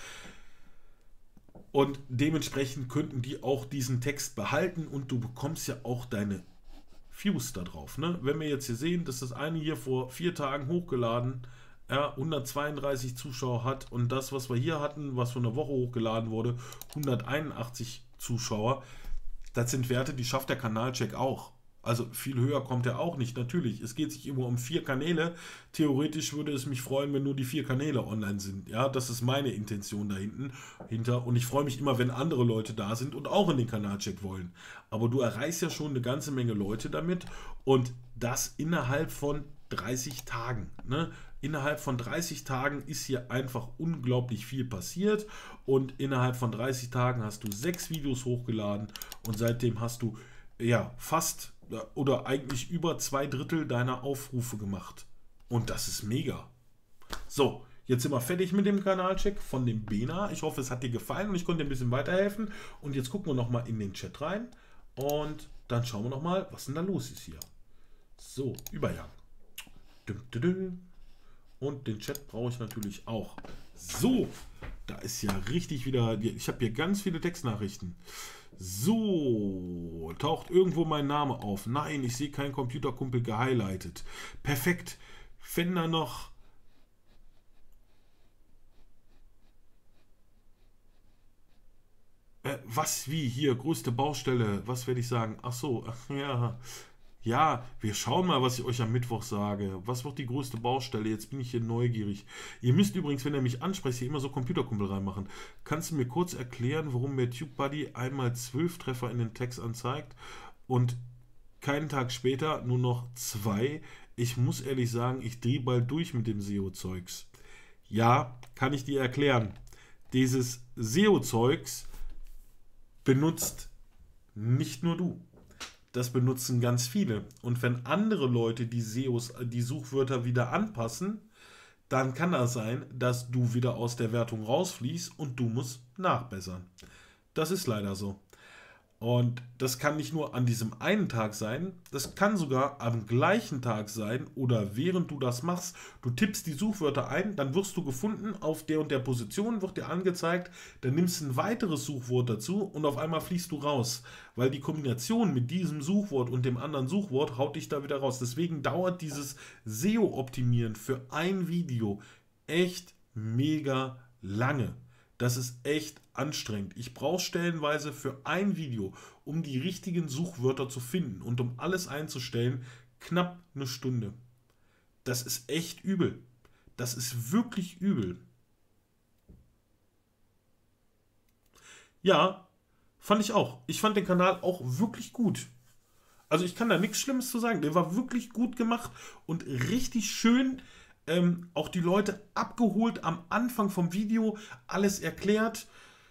Und dementsprechend könnten die auch diesen Text behalten und du bekommst ja auch deine Views da drauf. Ne? Wenn wir jetzt hier sehen, dass das eine hier vor vier Tagen hochgeladen, ja, hundertzweiunddreißig Zuschauer hat und das, was wir hier hatten, was vor einer Woche hochgeladen wurde, hunderteinundachtzig Zuschauer, das sind Werte, die schafft der Kanalcheck auch. Also viel höher kommt er auch nicht, natürlich. Es geht sich immer um vier Kanäle. Theoretisch würde es mich freuen, wenn nur die vier Kanäle online sind. Ja, das ist meine Intention da hinten, hinter. Und ich freue mich immer, wenn andere Leute da sind und auch in den Kanalcheck wollen. Aber du erreichst ja schon eine ganze Menge Leute damit und das innerhalb von dreißig Tagen. Ne? Innerhalb von dreißig Tagen ist hier einfach unglaublich viel passiert und innerhalb von dreißig Tagen hast du sechs Videos hochgeladen und seitdem hast du ja fast oder eigentlich über zwei Drittel deiner Aufrufe gemacht. Und das ist mega. So, jetzt sind wir fertig mit dem Kanalcheck von dem Bena. Ich hoffe, es hat dir gefallen und ich konnte dir ein bisschen weiterhelfen. Und jetzt gucken wir nochmal in den Chat rein und dann schauen wir nochmal, was denn da los ist hier. So, Übergang. Und den Chat brauche ich natürlich auch. So, da ist ja richtig wieder, ich habe hier ganz viele Textnachrichten. So, taucht irgendwo mein Name auf. Nein, ich sehe keinen Computerkumpel gehighlightet. Perfekt. Wenn da noch... Äh, was, wie, hier, größte Baustelle. Was werde ich sagen? Ach so, ach, ja... Ja, wir schauen mal, was ich euch am Mittwoch sage. Was wird die größte Baustelle? Jetzt bin ich hier neugierig. Ihr müsst übrigens, wenn ihr mich ansprecht, hier immer so Computerkumpel reinmachen. Kannst du mir kurz erklären, warum mir TubeBuddy einmal zwölf Treffer in den Text anzeigt und keinen Tag später nur noch zwei? Ich muss ehrlich sagen, ich drehe bald durch mit dem S E O-Zeugs. Ja, kann ich dir erklären. Dieses S E O-Zeugs benutzt nicht nur du. Das benutzen ganz viele. Und wenn andere Leute die S E Os, die Suchwörter wieder anpassen, dann kann das sein, dass du wieder aus der Wertung rausfliegst und du musst nachbessern. Das ist leider so. Und das kann nicht nur an diesem einen Tag sein, das kann sogar am gleichen Tag sein oder während du das machst. Du tippst die Suchwörter ein, dann wirst du gefunden, auf der und der Position wird dir angezeigt, dann nimmst du ein weiteres Suchwort dazu und auf einmal fliegst du raus, weil die Kombination mit diesem Suchwort und dem anderen Suchwort haut dich da wieder raus. Deswegen dauert dieses S E O-Optimieren für ein Video echt mega lange. Das ist echt anstrengend. Ich brauche stellenweise für ein Video, um die richtigen Suchwörter zu finden und um alles einzustellen, knapp eine Stunde. Das ist echt übel. Das ist wirklich übel. Ja, fand ich auch. Ich fand den Kanal auch wirklich gut. Also ich kann da nichts Schlimmes zu sagen. Der war wirklich gut gemacht und richtig schön. Ähm, auch die Leute abgeholt am Anfang vom Video, alles erklärt.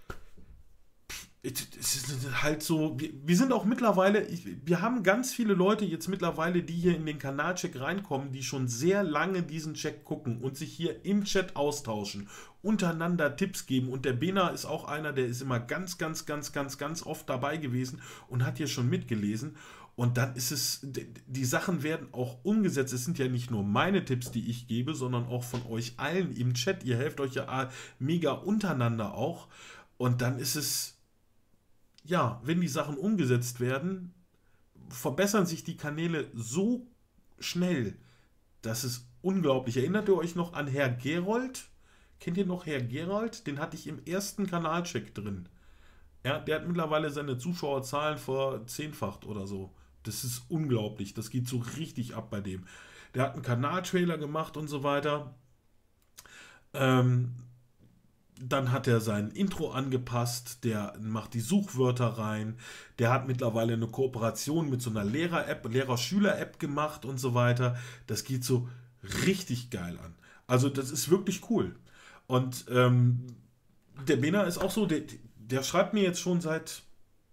Es ist halt so, wir, wir sind auch mittlerweile, ich, wir haben ganz viele Leute jetzt mittlerweile, die hier in den Kanalcheck reinkommen, die schon sehr lange diesen Check gucken und sich hier im Chat austauschen, untereinander Tipps geben. Und der Bena ist auch einer, der ist immer ganz, ganz, ganz, ganz, ganz oft dabei gewesen und hat hier schon mitgelesen. Und dann ist es, die Sachen werden auch umgesetzt. Es sind ja nicht nur meine Tipps, die ich gebe, sondern auch von euch allen im Chat. Ihr helft euch ja mega untereinander auch. Und dann ist es, ja, wenn die Sachen umgesetzt werden, verbessern sich die Kanäle so schnell. Das ist unglaublich. Erinnert ihr euch noch an Herr Gerold? Kennt ihr noch Herr Gerold? Den hatte ich im ersten Kanalcheck drin. Ja, der hat mittlerweile seine Zuschauerzahlen verzehnfacht oder so. Das ist unglaublich. Das geht so richtig ab bei dem. Der hat einen Kanaltrailer gemacht und so weiter. Ähm, dann hat er sein Intro angepasst. Der macht die Suchwörter rein. Der hat mittlerweile eine Kooperation mit so einer Lehrer-App, Lehrer-Schüler-App gemacht und so weiter. Das geht so richtig geil an. Also das ist wirklich cool. Und ähm, der Bena ist auch so, der, der schreibt mir jetzt schon seit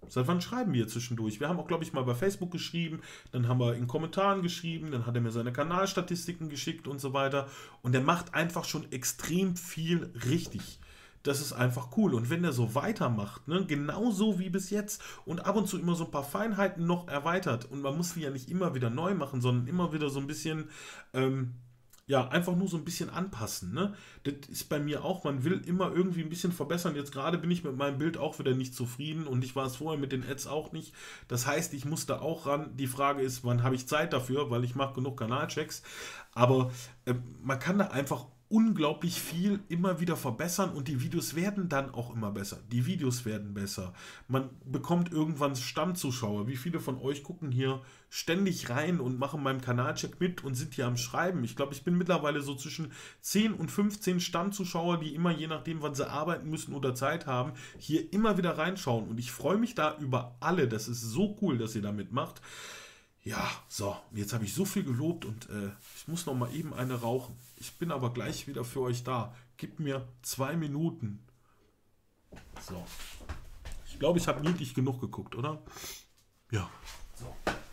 Seit wann schreiben wir zwischendurch? Wir haben auch, glaube ich, mal bei Facebook geschrieben, dann haben wir in Kommentaren geschrieben, dann hat er mir seine Kanalstatistiken geschickt und so weiter. Und er macht einfach schon extrem viel richtig. Das ist einfach cool. Und wenn er so weitermacht, ne, genauso wie bis jetzt und ab und zu immer so ein paar Feinheiten noch erweitert, und man muss die ja nicht immer wieder neu machen, sondern immer wieder so ein bisschen, ähm, ja, einfach nur so ein bisschen anpassen. Ne? Das ist bei mir auch, man will immer irgendwie ein bisschen verbessern. Jetzt gerade bin ich mit meinem Bild auch wieder nicht zufrieden und ich war es vorher mit den Ads auch nicht. Das heißt, ich muss da auch ran. Die Frage ist, wann habe ich Zeit dafür, weil ich mache genug Kanalchecks. Aber äh, man kann da einfach unglaublich viel immer wieder verbessern und die Videos werden dann auch immer besser. Die Videos werden besser. Man bekommt irgendwann Stammzuschauer. Wie viele von euch gucken hier ständig rein und machen meinem Kanalcheck mit und sind hier am Schreiben? Ich glaube, ich bin mittlerweile so zwischen zehn und fünfzehn Stammzuschauer, die immer, je nachdem, wann sie arbeiten müssen oder Zeit haben, hier immer wieder reinschauen. Und ich freue mich da über alle. Das ist so cool, dass ihr da mitmacht. Ja, so, jetzt habe ich so viel gelobt und äh, ich muss noch mal eben eine rauchen. Ich bin aber gleich wieder für euch da. Gib mir zwei Minuten. So. Ich glaube, ich habe niedlich genug geguckt, oder? Ja. So.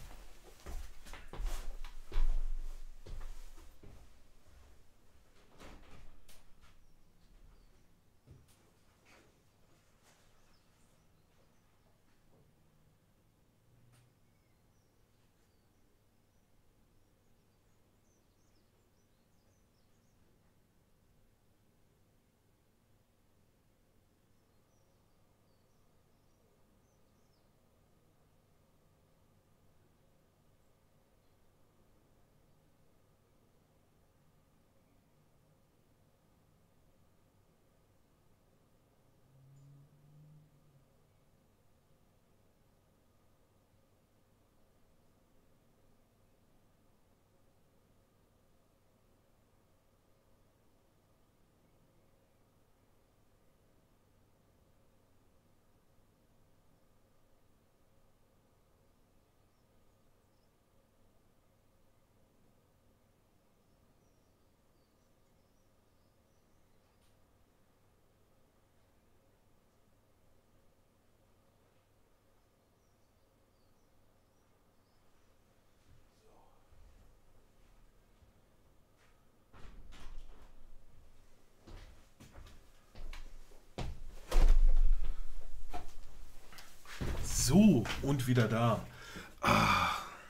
So, und wieder da. Ah.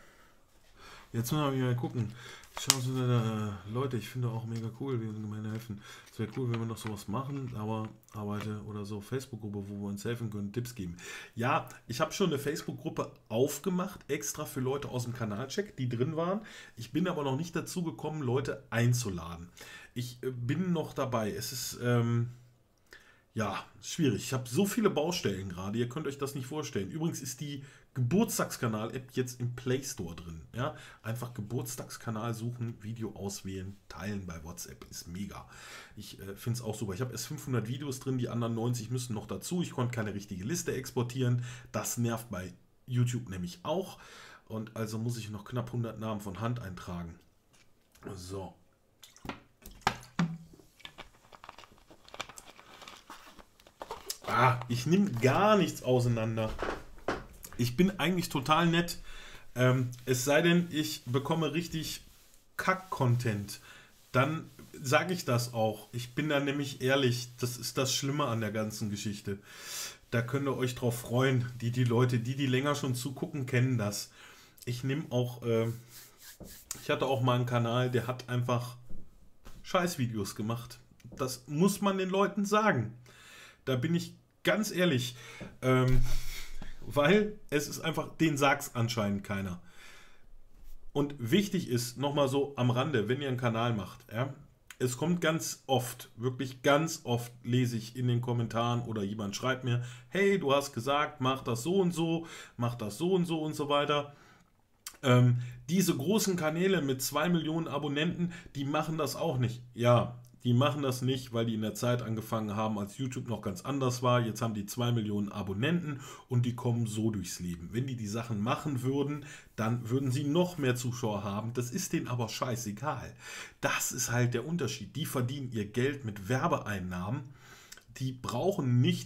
Jetzt müssen wir mal gucken. Schauen Sie, äh, Leute, ich finde auch mega cool, wir sind gemein helfen. Es wäre cool, wenn wir noch sowas machen, aber arbeite oder so Facebook-Gruppe, wo wir uns helfen können, Tipps geben. Ja, ich habe schon eine Facebook-Gruppe aufgemacht, extra für Leute aus dem Kanalcheck, die drin waren. Ich bin aber noch nicht dazu gekommen, Leute einzuladen. Ich äh, bin noch dabei. Es ist ähm, ja schwierig. Ich habe so viele Baustellen gerade, ihr könnt euch das nicht vorstellen. Übrigens ist die Geburtstagskanal-App jetzt im Play Store drin. Ja? Einfach Geburtstagskanal suchen, Video auswählen, teilen bei WhatsApp. Ist mega. Ich äh, finde es auch super. Ich habe erst fünfhundert Videos drin, die anderen neunzig müssen noch dazu. Ich konnte keine richtige Liste exportieren. Das nervt bei YouTube nämlich auch. Und also muss ich noch knapp hundert Namen von Hand eintragen. So. Ah, ich nehme gar nichts auseinander. Ich bin eigentlich total nett, ähm, es sei denn, ich bekomme richtig Kack-Content, dann sage ich das auch. Ich bin da nämlich ehrlich, das ist das Schlimme an der ganzen Geschichte. Da könnt ihr euch drauf freuen. Die, die Leute, die, die länger schon zugucken, kennen das. Ich nehme auch, äh, ich hatte auch mal einen Kanal, der hat einfach Scheißvideos gemacht. Das muss man den Leuten sagen. Da bin ich ganz ehrlich, ähm, weil es ist einfach, den sagt's anscheinend keiner. Und wichtig ist, nochmal so am Rande, wenn ihr einen Kanal macht, ja, es kommt ganz oft, wirklich ganz oft lese ich in den Kommentaren oder jemand schreibt mir, hey, du hast gesagt, mach das so und so, mach das so und so und so weiter. Ähm, diese großen Kanäle mit zwei Millionen Abonnenten, die machen das auch nicht. Ja, die machen das nicht, weil die in der Zeit angefangen haben, als YouTube noch ganz anders war. Jetzt haben die zwei Millionen Abonnenten und die kommen so durchs Leben. Wenn die die Sachen machen würden, dann würden sie noch mehr Zuschauer haben. Das ist denen aber scheißegal. Das ist halt der Unterschied. Die verdienen ihr Geld mit Werbeeinnahmen. Die brauchen nicht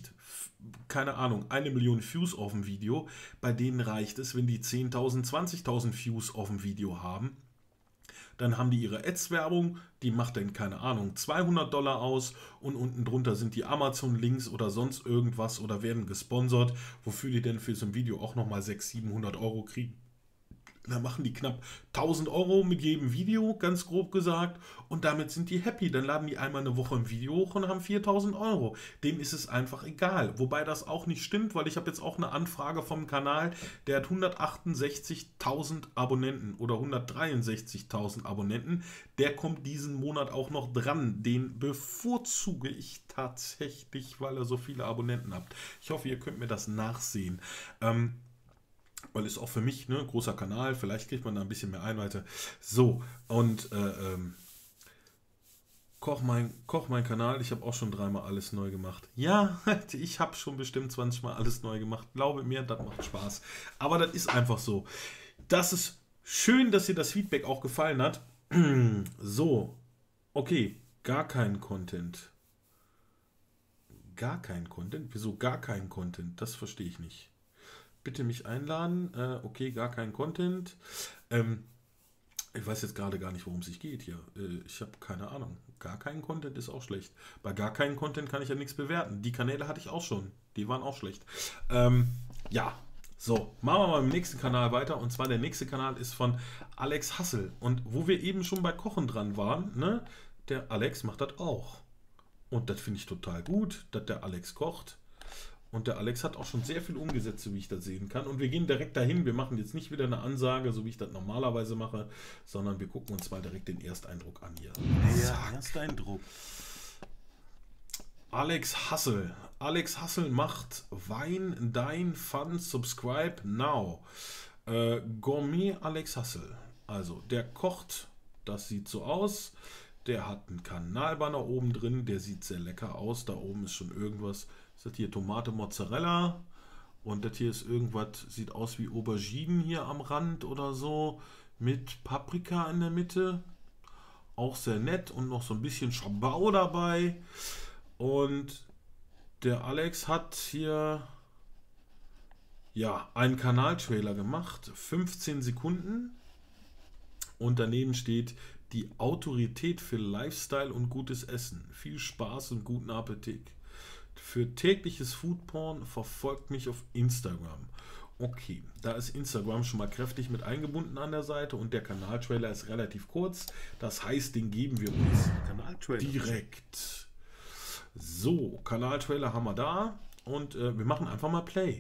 keine Ahnung, eine Million Views auf dem Video. Bei denen reicht es, wenn die zehntausend, zwanzigtausend Views auf dem Video haben. Dann haben die ihre Ads-Werbung, die macht dann, keine Ahnung, zweihundert Dollar aus und unten drunter sind die Amazon-Links oder sonst irgendwas oder werden gesponsert, wofür die denn für so ein Video auch nochmal sechshundert, siebenhundert Euro kriegen. Da machen die knapp tausend Euro mit jedem Video, ganz grob gesagt, und damit sind die happy. Dann laden die einmal eine Woche ein Video hoch und haben viertausend Euro. Denen ist es einfach egal. Wobei das auch nicht stimmt, weil ich habe jetzt auch eine Anfrage vom Kanal, der hat hundertachtundsechzigtausend Abonnenten oder hundertdreiundsechzigtausend Abonnenten. Der kommt diesen Monat auch noch dran. Den bevorzuge ich tatsächlich, weil er so viele Abonnenten hat. Ich hoffe, ihr könnt mir das nachsehen. Ähm, Weil ist auch für mich, ne, großer Kanal, vielleicht kriegt man da ein bisschen mehr Einweite. So, und äh, ähm, Koch mein, Koch mein Kanal, ich habe auch schon dreimal alles neu gemacht. Ja, ich habe schon bestimmt zwanzig Mal alles neu gemacht. Glaube mir, das macht Spaß. Aber das ist einfach so. Das ist schön, dass dir das Feedback auch gefallen hat. So, okay, gar kein Content. Gar kein Content? Wieso gar kein Content? Das verstehe ich nicht. Bitte mich einladen. Äh, okay, gar kein Content. Ähm, ich weiß jetzt gerade gar nicht, worum es sich geht hier. Äh, ich habe keine Ahnung. Gar kein Content ist auch schlecht. Bei gar keinem Content kann ich ja nichts bewerten. Die Kanäle hatte ich auch schon. Die waren auch schlecht. Ähm, ja, so. Machen wir mal im nächsten Kanal weiter. Und zwar der nächste Kanal ist von Alex Hassel. Und wo wir eben schon bei Kochen dran waren, ne, der Alex macht das auch. Und das finde ich total gut, dass der Alex kocht. Und der Alex hat auch schon sehr viel umgesetzt, so wie ich das sehen kann. Und wir gehen direkt dahin. Wir machen jetzt nicht wieder eine Ansage, so wie ich das normalerweise mache, sondern wir gucken uns mal direkt den Ersteindruck an hier. Ja, Ersteindruck. Alex Hassel. Alex Hassel macht Wein, Dein, Fun, Subscribe Now. Äh, Gourmet Alex Hassel. Also, der kocht, das sieht so aus. Der hat einen Kanalbanner oben drin, der sieht sehr lecker aus. Da oben ist schon irgendwas. Das ist hier Tomate Mozzarella und das hier ist irgendwas, sieht aus wie Auberginen hier am Rand oder so, mit Paprika in der Mitte. Auch sehr nett und noch so ein bisschen Schabau dabei. Und der Alex hat hier ja einen Kanaltrailer gemacht, fünfzehn Sekunden. Und daneben steht die Autorität für Lifestyle und gutes Essen. Viel Spaß und guten Appetit. Für tägliches Foodporn verfolgt mich auf Instagram. Okay, da ist Instagram schon mal kräftig mit eingebunden an der Seite und der Kanaltrailer ist relativ kurz. Das heißt, den geben wir uns Kanaltrailer direkt. So, Kanaltrailer haben wir da und äh, wir machen einfach mal Play.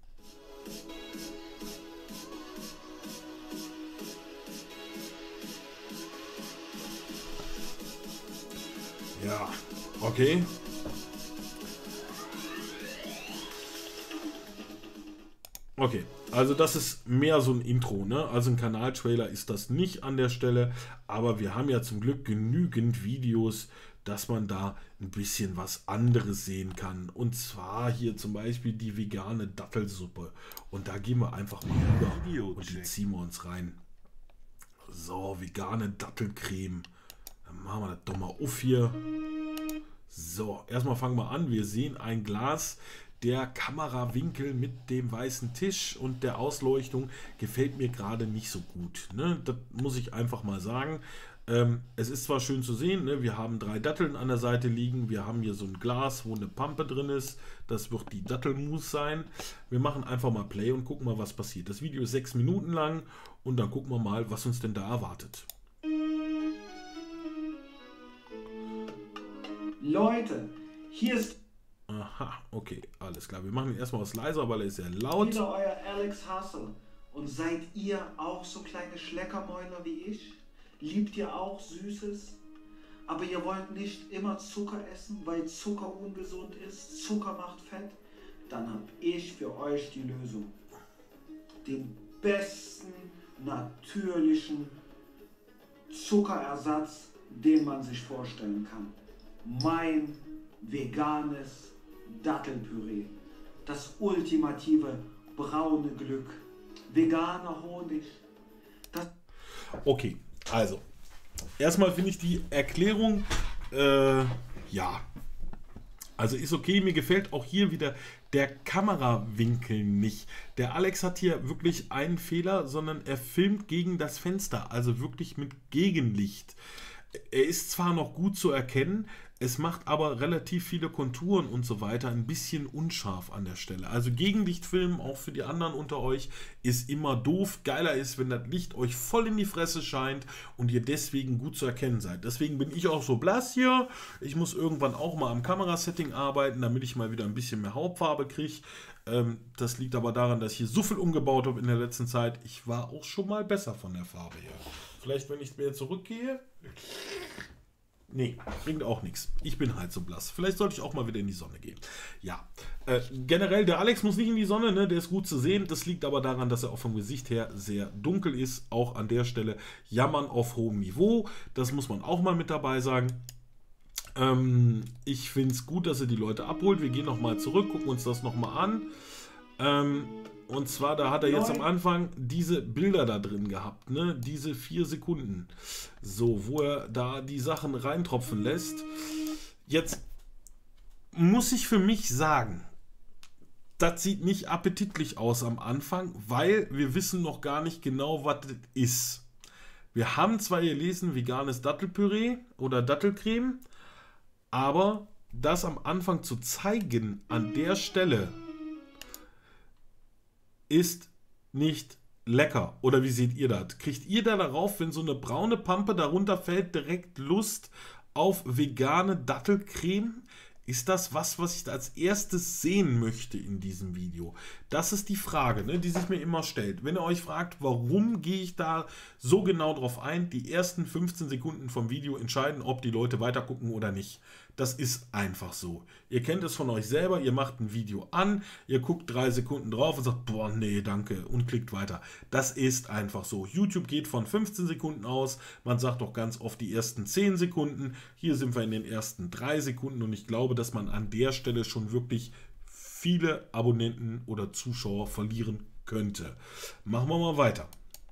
Ja, okay. Okay, also das ist mehr so ein Intro, ne? Also ein Kanaltrailer ist das nicht an der Stelle, aber wir haben ja zum Glück genügend Videos, dass man da ein bisschen was anderes sehen kann. Und zwar hier zum Beispiel die vegane Dattelsuppe. Und da gehen wir einfach mal rüber und die ziehen wir uns rein. So, vegane Dattelcreme. Dann machen wir das doch mal auf hier. So, erstmal fangen wir an. Wir sehen ein Glas. Der Kamerawinkel mit dem weißen Tisch und der Ausleuchtung gefällt mir gerade nicht so gut. Ne? Das muss ich einfach mal sagen. Ähm, es ist zwar schön zu sehen, ne? Wir haben drei Datteln an der Seite liegen. Wir haben hier so ein Glas, wo eine Pampe drin ist. Das wird die Dattelmus sein. Wir machen einfach mal Play und gucken mal, was passiert. Das Video ist sechs Minuten lang und dann gucken wir mal, was uns denn da erwartet. Leute, hier ist Aha, okay, alles klar. Wir machen ihn erstmal was leiser, weil er ist sehr laut. wieder euer Alex Hassel. Und seid ihr auch so kleine Schleckermäuler wie ich? Liebt ihr auch Süßes? Aber ihr wollt nicht immer Zucker essen, weil Zucker ungesund ist? Zucker macht fett? Dann habe ich für euch die Lösung. Den besten natürlichen Zuckerersatz, den man sich vorstellen kann. Mein veganes Dattelpüree. Das ultimative braune Glück. Veganer Honig. Das Okay, also, erstmal finde ich die Erklärung, äh, ja, Also ist okay, mir gefällt auch hier wieder der Kamerawinkel nicht. Der Alex hat hier wirklich einen Fehler, sondern er filmt gegen das Fenster, also wirklich mit Gegenlicht. Er ist zwar noch gut zu erkennen, es macht aber relativ viele Konturen und so weiter ein bisschen unscharf an der Stelle. Also Gegenlichtfilmen, auch für die anderen unter euch, ist immer doof. Geiler ist, wenn das Licht euch voll in die Fresse scheint und ihr deswegen gut zu erkennen seid. Deswegen bin ich auch so blass hier. Ich muss irgendwann auch mal am Kamerasetting arbeiten, damit ich mal wieder ein bisschen mehr Hauptfarbe kriege. Ähm, das liegt aber daran, dass ich hier so viel umgebaut habe in der letzten Zeit. Ich war auch schon mal besser von der Farbe her. Vielleicht, wenn ich wieder zurückgehe... Nee, bringt auch nichts. Ich bin halt so blass. Vielleicht sollte ich auch mal wieder in die Sonne gehen. Ja, äh, generell, der Alex muss nicht in die Sonne, ne? Der ist gut zu sehen. Das liegt aber daran, dass er auch vom Gesicht her sehr dunkel ist. Auch an der Stelle jammern auf hohem Niveau. Das muss man auch mal mit dabei sagen. Ähm, ich finde es gut, dass er die Leute abholt. Wir gehen nochmal zurück, gucken uns das nochmal an. Ähm, Und zwar, da hat er jetzt am Anfang diese Bilder da drin gehabt, ne? Diese vier Sekunden. So, wo er da die Sachen reintropfen lässt. Jetzt muss ich für mich sagen, das sieht nicht appetitlich aus am Anfang, weil wir wissen noch gar nicht genau, was das ist. Wir haben zwar gelesen, veganes Dattelpüree oder Dattelcreme, aber das am Anfang zu zeigen an der Stelle ist nicht lecker. Oder wie seht ihr das? Kriegt ihr da darauf, wenn so eine braune Pampe darunter fällt, direkt Lust auf vegane Dattelcreme? Ist das was, was ich als erstes sehen möchte in diesem Video? Das ist die Frage, ne, die sich mir immer stellt. Wenn ihr euch fragt, warum gehe ich da so genau drauf ein, die ersten fünfzehn Sekunden vom Video entscheiden, ob die Leute weiter gucken oder nicht. Das ist einfach so. Ihr kennt es von euch selber, ihr macht ein Video an, ihr guckt drei Sekunden drauf und sagt, boah, nee, danke, und klickt weiter. Das ist einfach so. YouTube geht von fünfzehn Sekunden aus, man sagt doch ganz oft die ersten zehn Sekunden. Hier sind wir in den ersten drei Sekunden und ich glaube, dass man an der Stelle schon wirklich viele Abonnenten oder Zuschauer verlieren könnte. Machen wir mal weiter.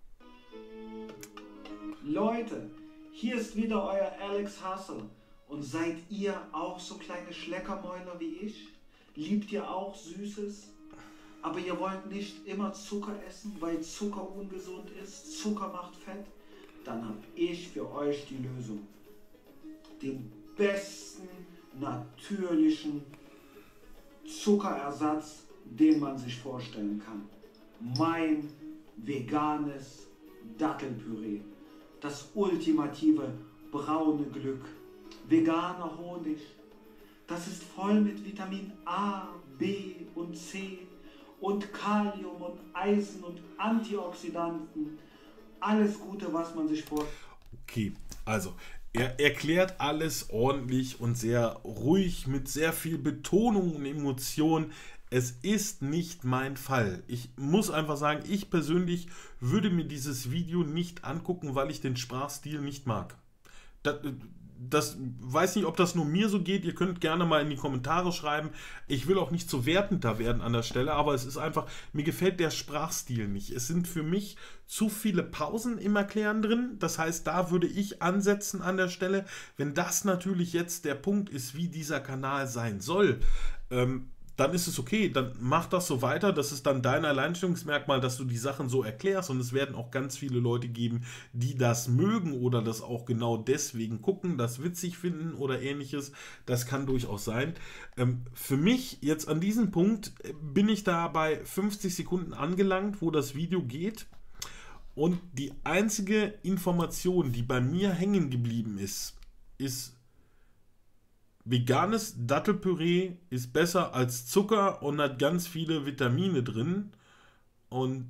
Leute, hier ist wieder euer Alex Hustle. Und seid ihr auch so kleine Schleckermäuler wie ich? Liebt ihr auch Süßes? Aber ihr wollt nicht immer Zucker essen, weil Zucker ungesund ist? Zucker macht Fett? Dann habe ich für euch die Lösung. Den besten natürlichen Zuckerersatz, den man sich vorstellen kann. Mein veganes Dattelpüree. Das ultimative braune Glück. Veganer Honig. Das ist voll mit Vitamin A, B und C und Kalium und Eisen und Antioxidanten. Alles Gute, was man sich vorstellt. Okay, also er erklärt alles ordentlich und sehr ruhig, mit sehr viel Betonung und Emotion. Es ist nicht mein Fall. Ich muss einfach sagen, ich persönlich würde mir dieses Video nicht angucken, weil ich den Sprachstil nicht mag. Das, das weiß nicht, ob das nur mir so geht. Ihr könnt gerne mal in die Kommentare schreiben. Ich will auch nicht so wertend da werden an der Stelle, aber es ist einfach, mir gefällt der Sprachstil nicht. Es sind für mich zu viele Pausen im Erklären drin. Das heißt, da würde ich ansetzen an der Stelle. Wenn das natürlich jetzt der Punkt ist, wie dieser Kanal sein soll, ähm, dann ist es okay, dann mach das so weiter, das ist dann dein Alleinstellungsmerkmal, dass du die Sachen so erklärst und es werden auch ganz viele Leute geben, die das mögen oder das auch genau deswegen gucken, das witzig finden oder ähnliches, das kann durchaus sein. Ähm, für mich jetzt an diesem Punkt bin ich da bei fünfzig Sekunden angelangt, wo das Video geht und die einzige Information, die bei mir hängen geblieben ist, ist: Veganes Dattelpüree ist besser als Zucker und hat ganz viele Vitamine drin. Und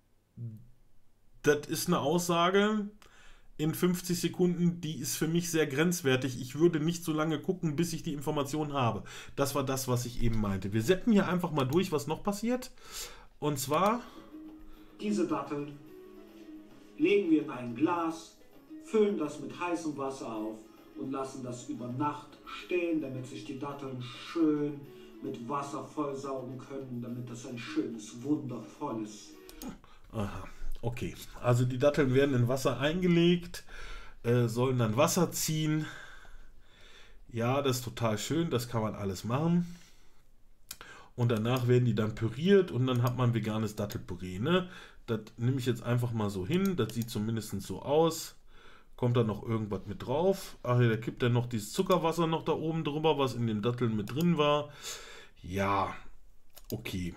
das ist eine Aussage in fünfzig Sekunden, die ist für mich sehr grenzwertig. Ich würde nicht so lange gucken, bis ich die Information habe. Das war das, was ich eben meinte. Wir setzen hier einfach mal durch, was noch passiert. Und zwar: Diese Datteln legen wir in ein Glas, füllen das mit heißem Wasser auf und lassen das über Nacht stehen, damit sich die Datteln schön mit Wasser vollsaugen können, damit das ein schönes, wundervolles... Aha, okay. Also die Datteln werden in Wasser eingelegt, äh, sollen dann Wasser ziehen. Ja, das ist total schön, das kann man alles machen. Und danach werden die dann püriert und dann hat man veganes Dattelpüree. Ne? Das nehme ich jetzt einfach mal so hin. Das sieht zumindest so aus. Kommt da noch irgendwas mit drauf? Ach ja, da kippt dann noch dieses Zuckerwasser noch da oben drüber, was in den Datteln mit drin war. Ja, okay.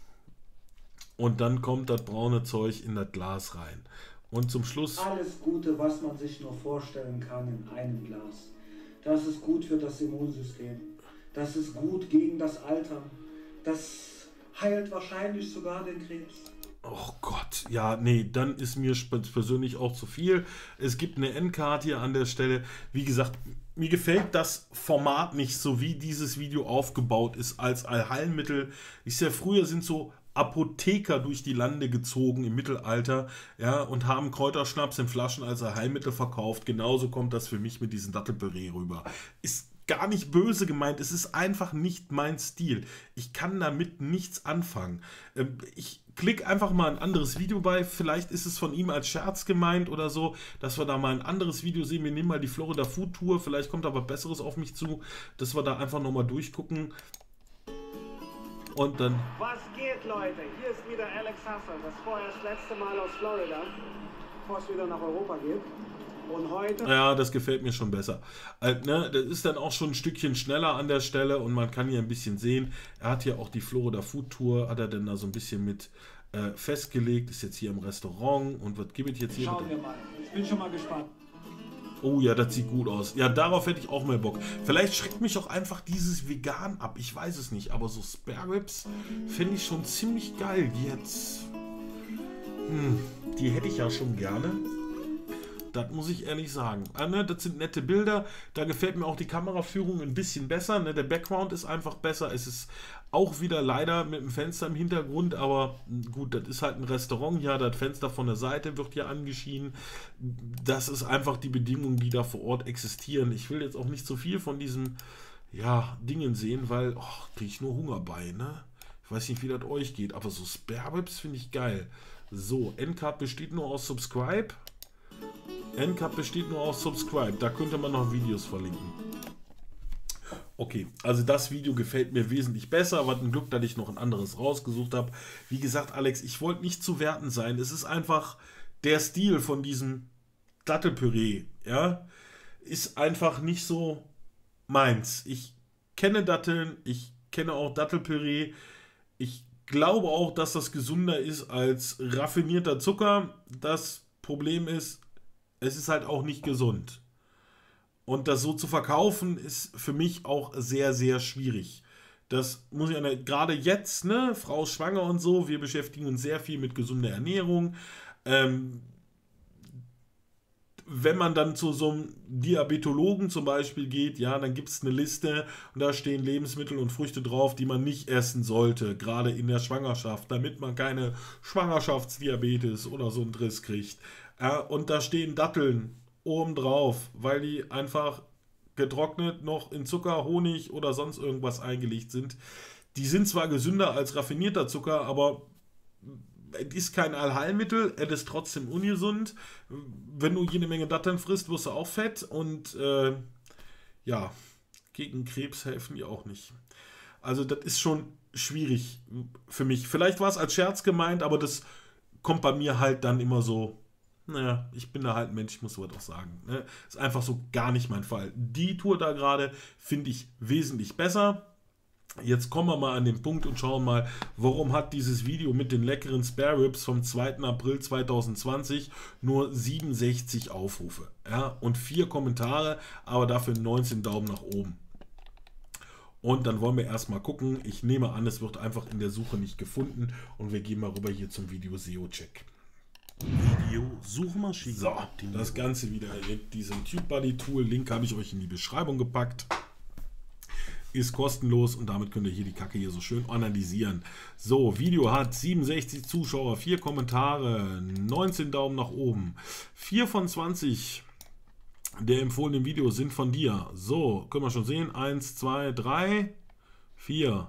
Und dann kommt das braune Zeug in das Glas rein. Und zum Schluss... Alles Gute, was man sich nur vorstellen kann in einem Glas. Das ist gut für das Immunsystem. Das ist gut gegen das Altern. Das heilt wahrscheinlich sogar den Krebs. Oh Gott, ja, nee, dann ist mir persönlich auch zu viel. Es gibt eine Endcard hier an der Stelle. Wie gesagt, mir gefällt das Format nicht, so wie dieses Video aufgebaut ist als Allheilmittel. Ich sehe, früher sind so Apotheker durch die Lande gezogen im Mittelalter, ja, und haben Kräuterschnaps in Flaschen als Allheilmittel verkauft. Genauso kommt das für mich mit diesem Dattelpüree rüber. Ist gar nicht böse gemeint, es ist einfach nicht mein Stil. Ich kann damit nichts anfangen. Ich klicke einfach mal ein anderes Video bei, vielleicht ist es von ihm als Scherz gemeint oder so, dass wir da mal ein anderes Video sehen. Wir nehmen mal die Florida Food Tour, vielleicht kommt aber Besseres auf mich zu, dass wir da einfach nochmal durchgucken. Und dann... Was geht, Leute? Hier ist wieder Alex Hassan, das vorher das letzte Mal aus Florida, bevor es wieder nach Europa geht. Und heute... Ja, das gefällt mir schon besser. Äh, ne, das ist dann auch schon ein Stückchen schneller an der Stelle und man kann hier ein bisschen sehen, er hat hier auch die Florida Food Tour, hat er denn da so ein bisschen mit äh, festgelegt, ist jetzt hier im Restaurant und was gibt es jetzt hier? Schauen wir mal, ich bin schon mal gespannt. Oh ja, das sieht gut aus. Ja, darauf hätte ich auch mehr Bock. Vielleicht schreckt mich auch einfach dieses Vegan ab, ich weiß es nicht, aber so Spare Ribs finde ich schon ziemlich geil. Die jetzt... Hm, die hätte ich ja schon gerne. Das muss ich ehrlich sagen. Ah, ne, das sind nette Bilder. Da gefällt mir auch die Kameraführung ein bisschen besser. Ne? Der Background ist einfach besser. Es ist auch wieder leider mit dem Fenster im Hintergrund. Aber gut, das ist halt ein Restaurant. Ja, das Fenster von der Seite wird hier angeschienen. Das ist einfach die Bedingungen, die da vor Ort existieren. Ich will jetzt auch nicht so viel von diesen ja, Dingen sehen, weil oh, kriege ich nur Hunger bei. Ne? Ich weiß nicht, wie das euch geht. Aber so Spare Ribs finde ich geil. So, Endcard besteht nur aus Subscribe. Endcard besteht nur aus Subscribe. Da könnte man noch Videos verlinken. Okay, also das Video gefällt mir wesentlich besser. Was ein Glück, dass ich noch ein anderes rausgesucht habe. Wie gesagt, Alex, ich wollte nicht zu werten sein. Es ist einfach der Stil von diesem Dattelpüree. Ja, ist einfach nicht so meins. Ich kenne Datteln. Ich kenne auch Dattelpüree. Ich glaube auch, dass das gesünder ist als raffinierter Zucker. Das Problem ist, es ist halt auch nicht gesund. Und das so zu verkaufen, ist für mich auch sehr, sehr schwierig. Das muss ich eine, gerade jetzt, ne, Frau ist schwanger und so, wir beschäftigen uns sehr viel mit gesunder Ernährung. Ähm, wenn man dann zu so einem Diabetologen zum Beispiel geht, ja, dann gibt es eine Liste und da stehen Lebensmittel und Früchte drauf, die man nicht essen sollte, gerade in der Schwangerschaft, damit man keine Schwangerschaftsdiabetes oder so einen Driss kriegt. Ja, und da stehen Datteln oben drauf, weil die einfach getrocknet noch in Zucker, Honig oder sonst irgendwas eingelegt sind. Die sind zwar gesünder als raffinierter Zucker, aber es ist kein Allheilmittel, es ist trotzdem ungesund. Wenn du jede Menge Datteln frisst, wirst du auch fett und äh, ja, gegen Krebs helfen die auch nicht. Also das ist schon schwierig für mich. Vielleicht war es als Scherz gemeint, aber das kommt bei mir halt dann immer so. Naja, ich bin da halt ein Mensch, ich muss sowas auch sagen. Ne? Ist einfach so gar nicht mein Fall. Die Tour da gerade finde ich wesentlich besser. Jetzt kommen wir mal an den Punkt und schauen mal, warum hat dieses Video mit den leckeren Spare Ribs vom zweiten April zweitausendzwanzig nur siebenundsechzig Aufrufe. Ja? Und vier Kommentare, aber dafür neunzehn Daumen nach oben. Und dann wollen wir erstmal gucken. Ich nehme an, es wird einfach in der Suche nicht gefunden. Und wir gehen mal rüber hier zum Video S E O-Check. Video Suchmaschine. So, das Ganze wieder mit diesem TubeBuddy-Tool. Link habe ich euch in die Beschreibung gepackt. Ist kostenlos und damit könnt ihr hier die Kacke hier so schön analysieren. So, Video hat siebenundsechzig Zuschauer, vier Kommentare, neunzehn Daumen nach oben. vier von zwanzig der empfohlenen Videos sind von dir. So, können wir schon sehen. eins, zwei, drei, vier.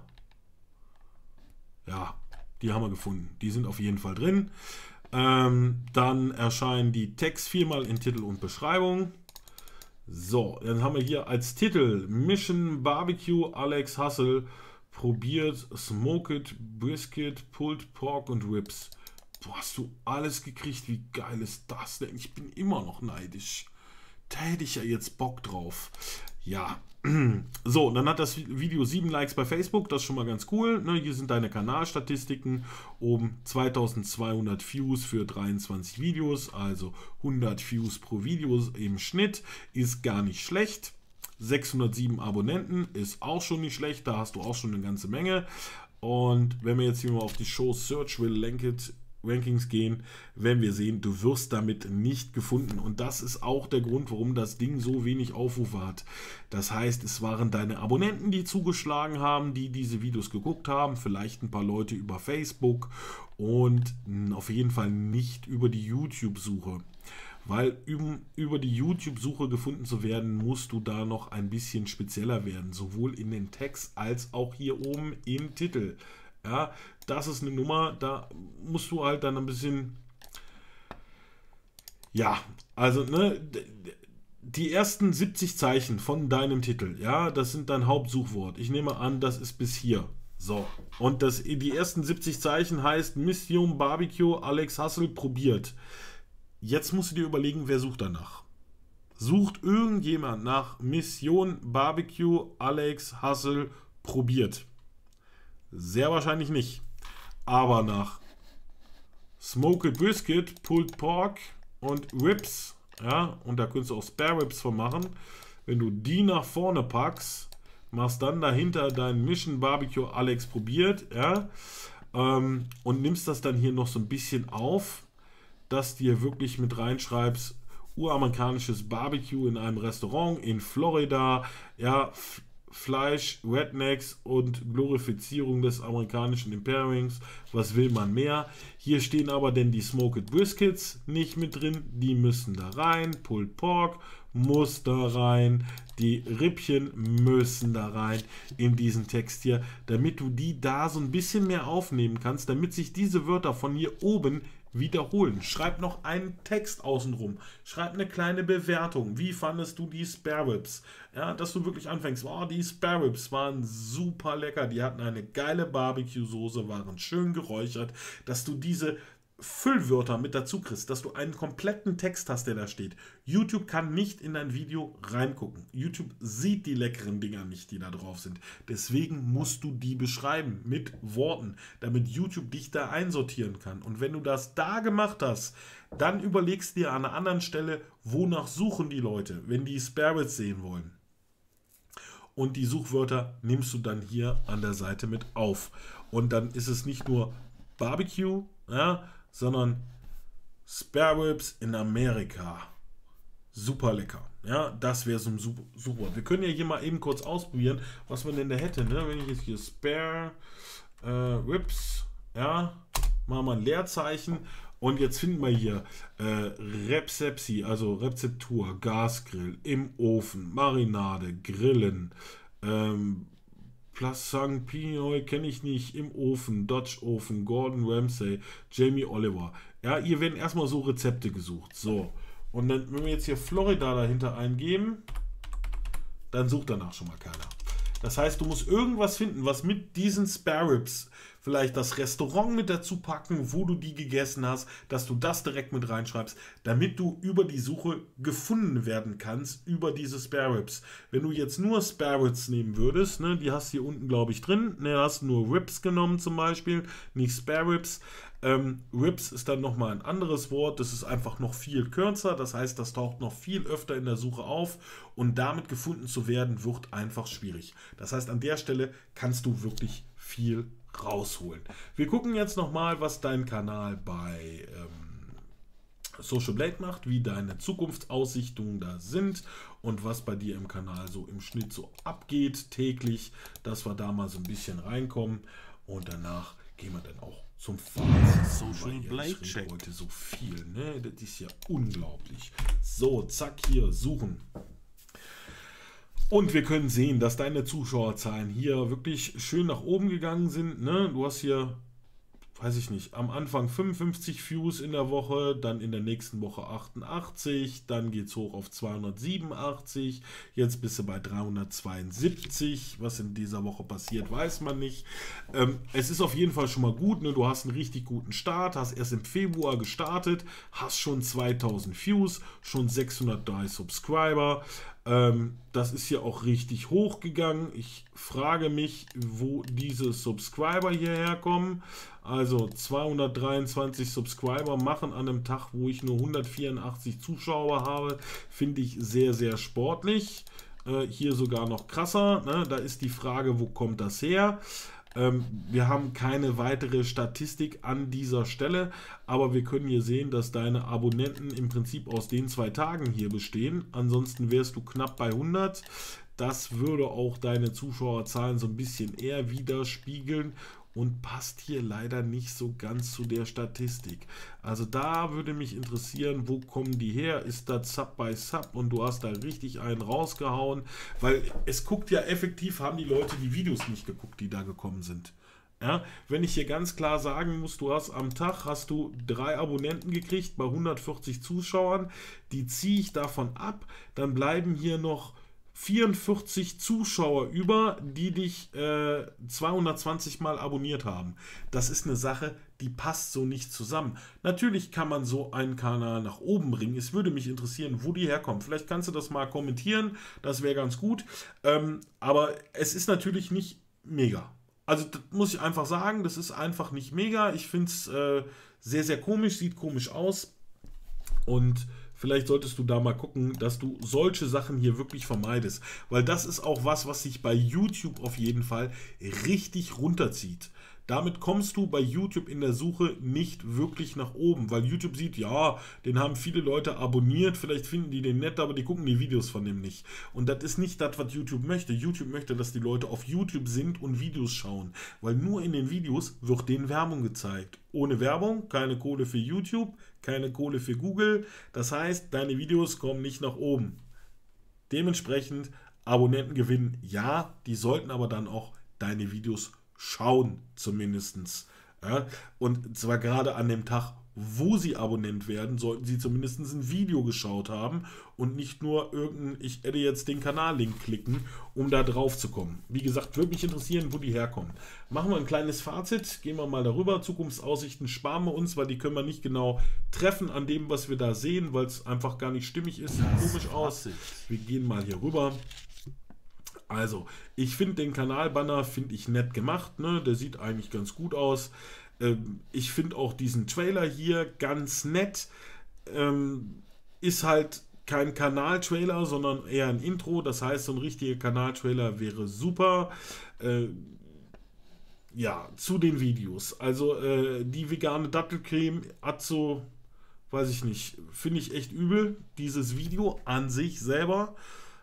Ja, die haben wir gefunden. Die sind auf jeden Fall drin. Ähm, dann erscheinen die Tags viermal in Titel und Beschreibung. So, dann haben wir hier als Titel Mission Barbecue Alex Hustle probiert Smoked Brisket, Pulled Pork und Ribs. Boah, hast du alles gekriegt? Wie geil ist das denn? Ich bin immer noch neidisch. Da hätte ich ja jetzt Bock drauf. Ja. So, dann hat das Video sieben Likes bei Facebook, das ist schon mal ganz cool. Ne, hier sind deine Kanalstatistiken. Oben zweitausendzweihundert Views für dreiundzwanzig Videos, also hundert Views pro Video im Schnitt. Ist gar nicht schlecht. sechshundertsieben Abonnenten ist auch schon nicht schlecht, da hast du auch schon eine ganze Menge. Und wenn wir jetzt hier mal auf die Show Search Will Ranked Rankings gehen, werden wir sehen, du wirst damit nicht gefunden. Und das ist auch der Grund, warum das Ding so wenig Aufrufe hat. Das heißt, es waren deine Abonnenten, die zugeschlagen haben, die diese Videos geguckt haben, vielleicht ein paar Leute über Facebook und auf jeden Fall nicht über die YouTube-Suche. Weil um über die YouTube-Suche gefunden zu werden, musst du da noch ein bisschen spezieller werden, sowohl in den Text als auch hier oben im Titel. Ja, das ist eine Nummer, da musst du halt dann ein bisschen, ja, also ne, die ersten siebzig Zeichen von deinem Titel, ja, das sind dein Hauptsuchwort. Ich nehme an, das ist bis hier. So, und das, die ersten siebzig Zeichen heißt Mission Barbecue Alex Hustle probiert. Jetzt musst du dir überlegen, wer sucht danach. Sucht irgendjemand nach Mission Barbecue Alex Hustle probiert? Sehr wahrscheinlich nicht. Aber nach Smoked Brisket, Pulled Pork und Ribs, ja, und da könntest du auch Spare Ribs von machen. Wenn du die nach vorne packst, machst dann dahinter dein Mission Barbecue Alex probiert, ja, ähm, und nimmst das dann hier noch so ein bisschen auf, dass dir wirklich mit reinschreibst, uramerikanisches Barbecue in einem Restaurant in Florida, ja, Fleisch, Rednecks und Glorifizierung des amerikanischen Imperiums. Was will man mehr? Hier stehen aber denn die Smoked Briskets nicht mit drin. Die müssen da rein. Pulled Pork muss da rein. Die Rippchen müssen da rein in diesen Text hier, damit du die da so ein bisschen mehr aufnehmen kannst, damit sich diese Wörter von hier oben wiederholen. Schreib noch einen Text außenrum. Schreib eine kleine Bewertung. Wie fandest du die Spare Ribs? Ja, dass du wirklich anfängst. Oh, die Spare Ribs waren super lecker. Die hatten eine geile Barbecue-Soße, waren schön geräuchert. Dass du diese Füllwörter mit dazu kriegst, dass du einen kompletten Text hast, der da steht. YouTube kann nicht in dein Video reingucken. YouTube sieht die leckeren Dinger nicht, die da drauf sind. Deswegen musst du die beschreiben mit Worten, damit YouTube dich da einsortieren kann. Und wenn du das da gemacht hast, dann überlegst dir an einer anderen Stelle, wonach suchen die Leute, wenn die Spare Ribs sehen wollen. Und die Suchwörter nimmst du dann hier an der Seite mit auf. Und dann ist es nicht nur Barbecue, ja, sondern Spare Ribs in Amerika. Super lecker. Ja, das wäre so ein super, super. Wir können ja hier mal eben kurz ausprobieren, was man denn da hätte. Ne? Wenn ich jetzt hier Spare äh, Ribs, ja, machen wir ein Leerzeichen. Und jetzt finden wir hier äh, Rezepsi, also Rezeptur, Gasgrill, im Ofen, Marinade, Grillen, ähm, Plus Sang Pinoy kenne ich nicht, im Ofen, Dutch Ofen, Gordon Ramsay, Jamie Oliver. Ja, hier werden erstmal so Rezepte gesucht. So, und dann, wenn wir jetzt hier Florida dahinter eingeben, dann sucht danach schon mal keiner. Das heißt, du musst irgendwas finden, was mit diesen Spare Ribs, vielleicht das Restaurant mit dazu packen, wo du die gegessen hast, dass du das direkt mit reinschreibst, damit du über die Suche gefunden werden kannst, über diese Spare Ribs. Wenn du jetzt nur Spare Ribs nehmen würdest, ne, die hast du hier unten, glaube ich, drin, ne, hast du nur Ribs genommen zum Beispiel, nicht Spare Ribs. Ähm, Ribs ist dann nochmal ein anderes Wort, das ist einfach noch viel kürzer, das heißt, das taucht noch viel öfter in der Suche auf und damit gefunden zu werden, wird einfach schwierig. Das heißt, an der Stelle kannst du wirklich viel rausholen. Wir gucken jetzt nochmal, was dein Kanal bei ähm, Social Blade macht, wie deine Zukunftsaussichtungen da sind und was bei dir im Kanal so im Schnitt so abgeht täglich, dass wir da mal so ein bisschen reinkommen und danach gehen wir dann auch zum Fazit. Social Blade Check. Heute so viel, ne? Das ist ja unglaublich. So, zack, hier suchen. Und wir können sehen, dass deine Zuschauerzahlen hier wirklich schön nach oben gegangen sind. Ne? Du hast hier weiß ich nicht, am Anfang fünfundfünfzig Views in der Woche, dann in der nächsten Woche achtundachtzig, dann geht es hoch auf zweihundertsiebenundachtzig, jetzt bist du bei dreihundertzweiundsiebzig, was in dieser Woche passiert, weiß man nicht. Ähm, es ist auf jeden Fall schon mal gut, ne? Du hast einen richtig guten Start, hast erst im Februar gestartet, hast schon zweitausend Views, schon sechshundertdrei Subscriber. Ähm, das ist hier auch richtig hoch gegangen. Ich frage mich, wo diese Subscriber hierher kommen. Also zweihundertdreiundzwanzig Subscriber machen an einem Tag, wo ich nur hundertvierundachtzig Zuschauer habe, finde ich sehr, sehr sportlich. Äh, hier sogar noch krasser. Ne? Da ist die Frage, wo kommt das her? Ähm, wir haben keine weitere Statistik an dieser Stelle, aber wir können hier sehen, dass deine Abonnenten im Prinzip aus den zwei Tagen hier bestehen. Ansonsten wärst du knapp bei hundert. Das würde auch deine Zuschauerzahlen so ein bisschen eher widerspiegeln und passt hier leider nicht so ganz zu der Statistik. Also da würde mich interessieren, wo kommen die her? Ist das Sub by Sub und du hast da richtig einen rausgehauen? Weil es guckt ja effektiv, haben die Leute die Videos nicht geguckt, die da gekommen sind. Ja, wenn ich hier ganz klar sagen muss, du hast am Tag hast du drei Abonnenten gekriegt bei hundertvierzig Zuschauern, die ziehe ich davon ab, dann bleiben hier noch vierundvierzig Zuschauer über, die dich äh, zweihundertzwanzig Mal abonniert haben. Das ist eine Sache, die passt so nicht zusammen. Natürlich kann man so einen Kanal nach oben bringen. Es würde mich interessieren, wo die herkommen. Vielleicht kannst du das mal kommentieren, das wäre ganz gut. Ähm, aber es ist natürlich nicht mega. Also das muss ich einfach sagen, das ist einfach nicht mega. Ich finde es äh, sehr, sehr komisch, sieht komisch aus. Und vielleicht solltest du da mal gucken, dass du solche Sachen hier wirklich vermeidest. Weil das ist auch was, was sich bei YouTube auf jeden Fall richtig runterzieht. Damit kommst du bei YouTube in der Suche nicht wirklich nach oben, weil YouTube sieht, ja, den haben viele Leute abonniert, vielleicht finden die den nett, aber die gucken die Videos von dem nicht. Und das ist nicht das, was YouTube möchte. YouTube möchte, dass die Leute auf YouTube sind und Videos schauen, weil nur in den Videos wird denen Werbung gezeigt. Ohne Werbung, keine Kohle für YouTube, keine Kohle für Google. Das heißt, deine Videos kommen nicht nach oben. Dementsprechend Abonnenten gewinnen, ja, die sollten aber dann auch deine Videos schauen zumindest. Ja? Und zwar gerade an dem Tag, wo sie Abonnent werden, sollten sie zumindest ein Video geschaut haben und nicht nur irgendein, ich hätte jetzt den Kanal-Link klicken, um da drauf zu kommen. Wie gesagt, würde mich interessieren, wo die herkommen. Machen wir ein kleines Fazit, gehen wir mal darüber. Zukunftsaussichten sparen wir uns, weil die können wir nicht genau treffen an dem, was wir da sehen, weil es einfach gar nicht stimmig ist. Sieht komisch aus. Wir gehen mal hier rüber. Also, ich finde den Kanalbanner, finde ich nett gemacht, ne? Der sieht eigentlich ganz gut aus. Ähm, ich finde auch diesen Trailer hier ganz nett. Ähm, ist halt kein Kanaltrailer, sondern eher ein Intro. Das heißt, so ein richtiger Kanaltrailer wäre super. Äh, ja, zu den Videos. Also, äh, die vegane Dattelcreme hat so, weiß ich nicht, finde ich echt übel. Dieses Video an sich selber.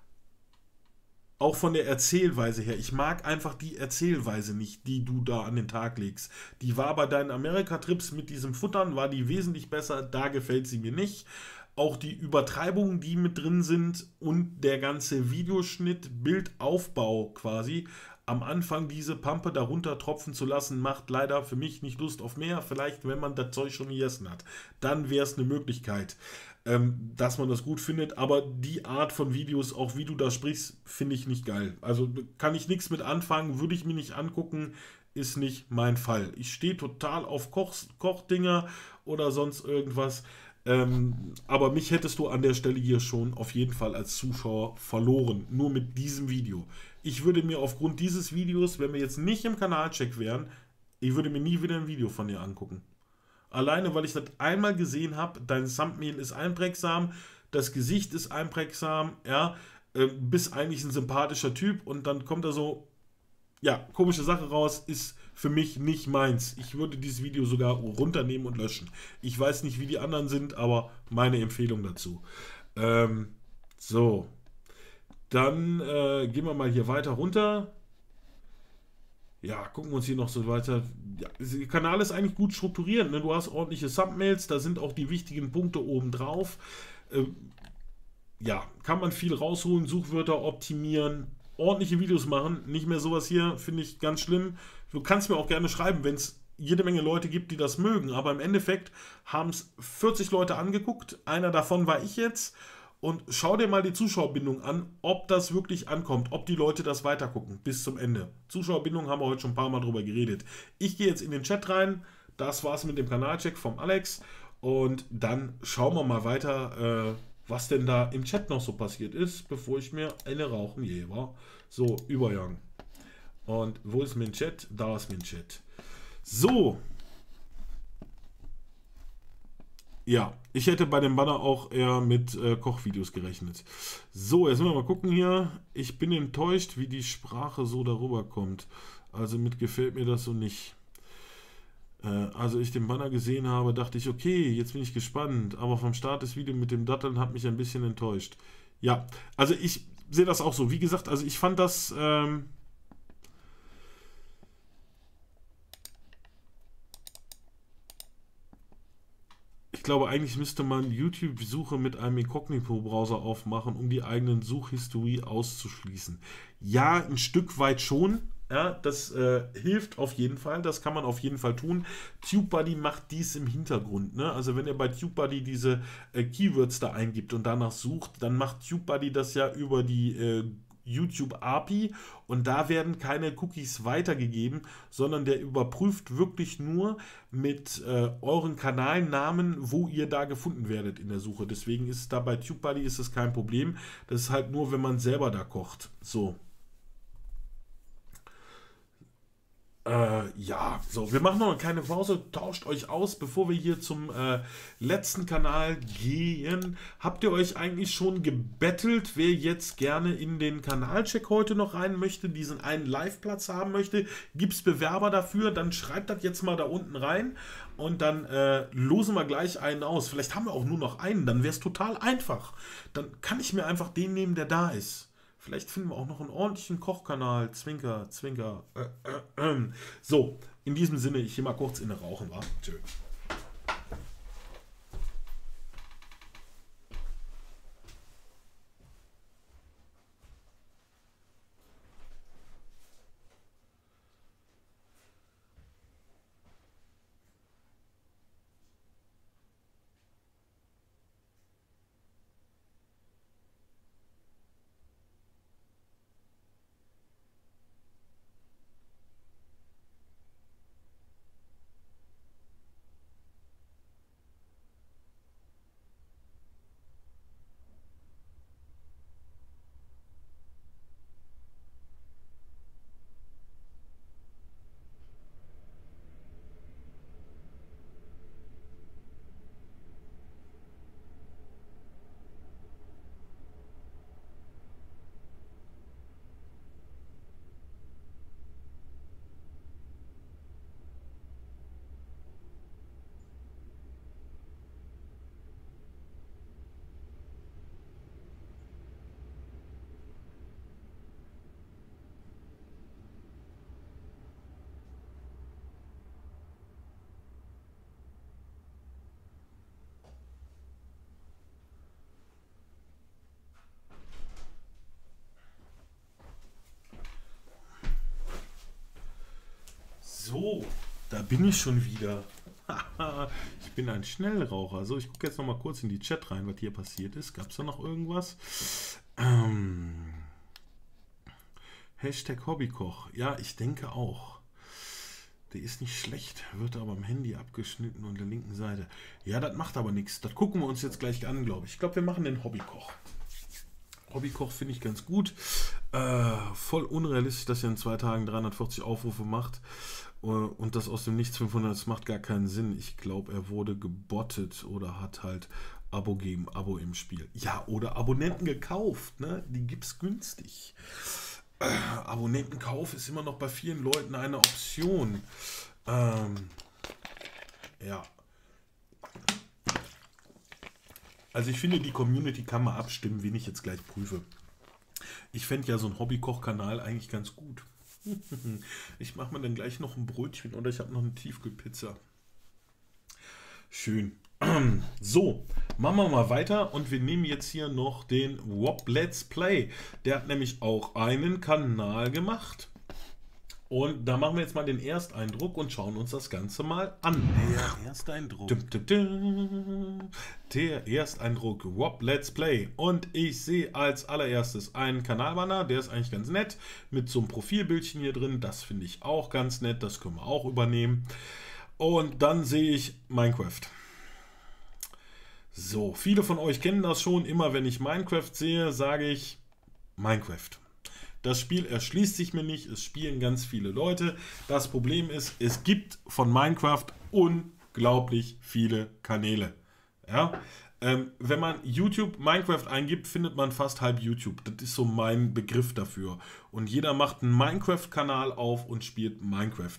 Auch von der Erzählweise her. Ich mag einfach die Erzählweise nicht, die du da an den Tag legst. Die war bei deinen Amerika-Trips mit diesem Futtern, war die wesentlich besser. Da gefällt sie mir nicht. Auch die Übertreibungen, die mit drin sind und der ganze Videoschnitt, Bildaufbau quasi, am Anfang diese Pampe darunter tropfen zu lassen, macht leider für mich nicht Lust auf mehr. Vielleicht, wenn man das Zeug schon gegessen hat. Dann wäre es eine Möglichkeit, ähm, dass man das gut findet. Aber die Art von Videos, auch wie du da sprichst, finde ich nicht geil. Also kann ich nichts mit anfangen, würde ich mir nicht angucken, ist nicht mein Fall. Ich stehe total auf Koch, Kochdinger oder sonst irgendwas. Ähm, aber mich hättest du an der Stelle hier schon auf jeden Fall als Zuschauer verloren. Nur mit diesem Video. Ich würde mir aufgrund dieses Videos, wenn wir jetzt nicht im Kanalcheck wären, ich würde mir nie wieder ein Video von dir angucken. Alleine, weil ich das einmal gesehen habe, dein Thumbnail ist einprägsam, das Gesicht ist einprägsam, ja, äh, bist eigentlich ein sympathischer Typ und dann kommt da so, ja, komische Sache raus, ist für mich nicht meins. Ich würde dieses Video sogar runternehmen und löschen. Ich weiß nicht, wie die anderen sind, aber meine Empfehlung dazu. Ähm, so. Dann äh, gehen wir mal hier weiter runter. Ja, gucken wir uns hier noch so weiter. Ja, der Kanal ist eigentlich gut strukturiert. Ne? Du hast ordentliche Thumbnails, da sind auch die wichtigen Punkte oben drauf. Äh, ja, kann man viel rausholen, Suchwörter optimieren, ordentliche Videos machen. Nicht mehr sowas hier, finde ich ganz schlimm. Du kannst mir auch gerne schreiben, wenn es jede Menge Leute gibt, die das mögen, aber im Endeffekt haben es vierzig Leute angeguckt, einer davon war ich jetzt, und schau dir mal die Zuschauerbindung an, ob das wirklich ankommt, ob die Leute das weitergucken bis zum Ende. Zuschauerbindung haben wir heute schon ein paar Mal drüber geredet. Ich gehe jetzt in den Chat rein, das war's mit dem Kanalcheck vom Alex, und dann schauen wir mal weiter, äh, was denn da im Chat noch so passiert ist, bevor ich mir eine rauchen gehe, wa? So, Übergang. Und wo ist mein Chat? Da ist mein Chat. So. Ja, ich hätte bei dem Banner auch eher mit äh, Kochvideos gerechnet. So, jetzt müssen wir mal gucken hier. Ich bin enttäuscht, wie die Sprache so darüber kommt. Also mit gefällt mir das so nicht. Äh, also ich den Banner gesehen habe, dachte ich, okay, jetzt bin ich gespannt. Aber vom Start des Videos mit dem Datteln hat mich ein bisschen enttäuscht. Ja, also ich sehe das auch so. Wie gesagt, also ich fand das... Ähm, Ich glaube, eigentlich müsste man YouTube-Suche mit einem Inkognito-Browser aufmachen, um die eigenen Suchhistorie auszuschließen. Ja, ein Stück weit schon. Ja, das äh, hilft auf jeden Fall. Das kann man auf jeden Fall tun. TubeBuddy macht dies im Hintergrund. Ne? Also wenn ihr bei TubeBuddy diese äh, Keywords da eingibt und danach sucht, dann macht TubeBuddy das ja über die äh, YouTube-A P I, und da werden keine Cookies weitergegeben, sondern der überprüft wirklich nur mit äh, euren Kanalnamen, wo ihr da gefunden werdet in der Suche. Deswegen ist es da bei TubeBuddy ist es kein Problem. Das ist halt nur, wenn man selber da kocht. So. Äh, ja, so, wir machen noch eine kleine Pause, tauscht euch aus, bevor wir hier zum äh, letzten Kanal gehen. Habt ihr euch eigentlich schon gebettelt, wer jetzt gerne in den Kanalcheck heute noch rein möchte, diesen einen Live-Platz haben möchte? Gibt es Bewerber dafür? Dann schreibt das jetzt mal da unten rein und dann äh, losen wir gleich einen aus. Vielleicht haben wir auch nur noch einen, dann wäre es total einfach. Dann kann ich mir einfach den nehmen, der da ist. Vielleicht finden wir auch noch einen ordentlichen Kochkanal. Zwinker, Zwinker. Äh, äh, äh. So, in diesem Sinne, ich gehe mal kurz in den Rauchen, wa? Tschö. So, da bin ich schon wieder. Ich bin ein Schnellraucher. So, ich gucke jetzt noch mal kurz in die Chat rein, was hier passiert ist. Gab es da noch irgendwas? Ähm, Hashtag Hobbykoch. Ja, ich denke auch. Der ist nicht schlecht, wird aber am Handy abgeschnitten und der linken Seite. Ja, das macht aber nichts. Das gucken wir uns jetzt gleich an, glaube ich. Ich glaube, wir machen den Hobbykoch. Hobbykoch finde ich ganz gut. Äh, voll unrealistisch, dass er in zwei Tagen dreihundertvierzig Aufrufe macht. Und das aus dem Nichts fünfhundert, das macht gar keinen Sinn. Ich glaube, er wurde gebottet oder hat halt Abo gegen Abo im Spiel. Ja, oder Abonnenten gekauft, ne? Die gibt es günstig. Äh, Abonnentenkauf ist immer noch bei vielen Leuten eine Option. Ähm, ja. Also ich finde, die Community kann mal abstimmen, wen ich jetzt gleich prüfe. Ich fände ja so einen Hobbykoch-Kanal eigentlich ganz gut. Ich mache mir dann gleich noch ein Brötchen oder ich habe noch eine Tiefkühlpizza. Schön. So, machen wir mal weiter und wir nehmen jetzt hier noch den Wob Let's Play. Der hat nämlich auch einen Kanal gemacht. Und da machen wir jetzt mal den Ersteindruck und schauen uns das Ganze mal an. Der Ersteindruck. Dum, dum, dum. Der Ersteindruck, Rob Let's Play. Und ich sehe als allererstes einen Kanalbanner, der ist eigentlich ganz nett, mit so einem Profilbildchen hier drin. Das finde ich auch ganz nett, das können wir auch übernehmen. Und dann sehe ich Minecraft. So, viele von euch kennen das schon. Immer wenn ich Minecraft sehe, sage ich Minecraft. Das Spiel erschließt sich mir nicht, es spielen ganz viele Leute. Das Problem ist, es gibt von Minecraft unglaublich viele Kanäle. Ja? Ähm, wenn man YouTube Minecraft eingibt, findet man fast halb YouTube. Das ist so mein Begriff dafür. Und jeder macht einen Minecraft-Kanal auf und spielt Minecraft.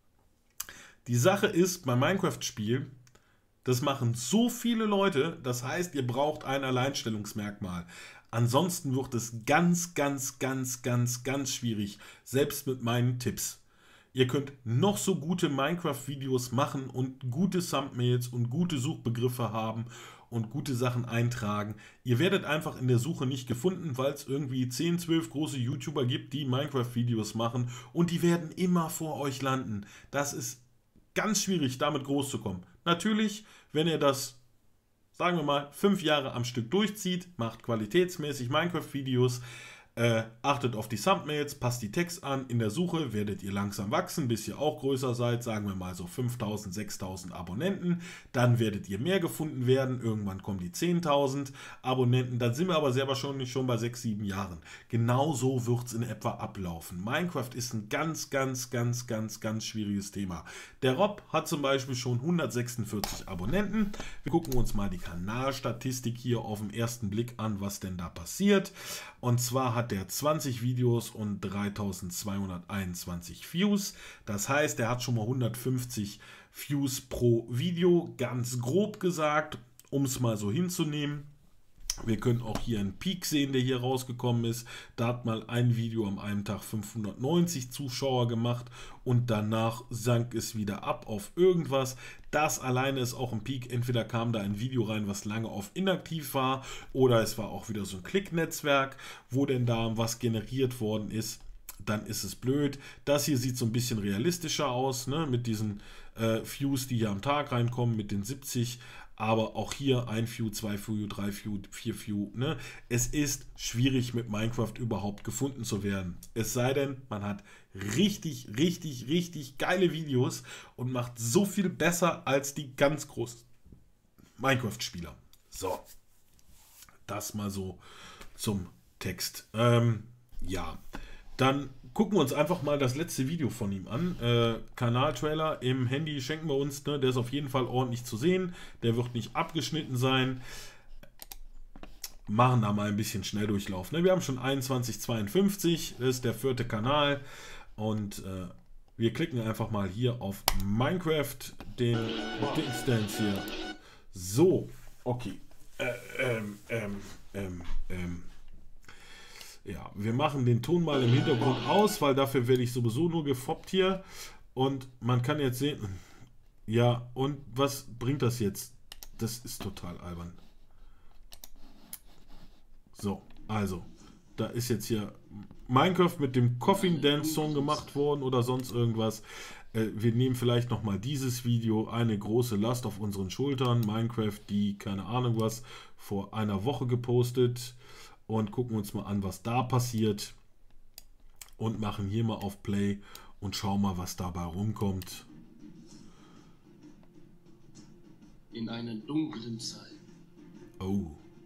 Die Sache ist, beim Minecraft-Spiel, das machen so viele Leute, das heißt, ihr braucht ein Alleinstellungsmerkmal. Ansonsten wird es ganz, ganz, ganz, ganz, ganz schwierig, selbst mit meinen Tipps. Ihr könnt noch so gute Minecraft-Videos machen und gute Thumbnails und gute Suchbegriffe haben und gute Sachen eintragen. Ihr werdet einfach in der Suche nicht gefunden, weil es irgendwie zehn, zwölf große YouTuber gibt, die Minecraft-Videos machen und die werden immer vor euch landen. Das ist ganz schwierig, damit groß zu kommen. Natürlich, wenn ihr das, sagen wir mal, fünf Jahre am Stück durchzieht, macht qualitätsmäßig Minecraft-Videos, äh, achtet auf die Thumbnails, passt die Text an, in der Suche werdet ihr langsam wachsen, bis ihr auch größer seid, sagen wir mal so fünftausend, sechstausend Abonnenten, dann werdet ihr mehr gefunden werden, irgendwann kommen die zehntausend Abonnenten, dann sind wir aber sehr wahrscheinlich schon bei sechs, sieben Jahren. Genauso wird es in etwa ablaufen. Minecraft ist ein ganz, ganz, ganz, ganz, ganz schwieriges Thema. Der Rob hat zum Beispiel schon hundertsechsundvierzig Abonnenten. Wir gucken uns mal die Kanalstatistik hier auf den ersten Blick an, was denn da passiert. Und zwar hat der zwanzig Videos und dreitausendzweihunderteinundzwanzig Views. Das heißt, er hat schon mal hundertfünfzig Views pro Video, ganz grob gesagt, um es mal so hinzunehmen. Wir können auch hier einen Peak sehen, der hier rausgekommen ist. Da hat mal ein Video am einen Tag fünfhundertneunzig Zuschauer gemacht und danach sank es wieder ab auf irgendwas. Das alleine ist auch ein Peak. Entweder kam da ein Video rein, was lange auf inaktiv war, oder es war auch wieder so ein Klicknetzwerk, wo denn da was generiert worden ist. Dann ist es blöd. Das hier sieht so ein bisschen realistischer aus, ne? Mit diesen äh, Views, die hier am Tag reinkommen, mit den siebzig. Aber auch hier ein View, zwei View, drei View, vier View. Ne? Es ist schwierig, mit Minecraft überhaupt gefunden zu werden. Es sei denn, man hat richtig, richtig, richtig geile Videos und macht so viel besser als die ganz großen Minecraft-Spieler. So, das mal so zum Text. Ähm, ja, dann gucken wir uns einfach mal das letzte Video von ihm an. Äh, Kanaltrailer im Handy schenken wir uns. Ne? Der ist auf jeden Fall ordentlich zu sehen. Der wird nicht abgeschnitten sein. Machen da mal ein bisschen Schnelldurchlauf. Ne? Wir haben schon einundzwanzig zweiundfünfzig. Das ist der vierte Kanal. Und äh, wir klicken einfach mal hier auf Minecraft, den Dings hier. So, okay. Äh, ähm, ähm, ähm, ähm. Ja, wir machen den Ton mal im Hintergrund aus, weil dafür werde ich sowieso nur gefoppt hier. Und man kann jetzt sehen, ja, und was bringt das jetzt? Das ist total albern. So, also, da ist jetzt hier Minecraft mit dem Coffin Dance Song gemacht worden oder sonst irgendwas. Äh, wir nehmen vielleicht nochmal dieses Video, eine große Last auf unseren Schultern. Minecraft, die, keine Ahnung was, vor einer Woche gepostet. Und gucken uns mal an, was da passiert. Und machen hier mal auf Play und schauen mal, was dabei rumkommt. In einer dunklen Zeit. Oh.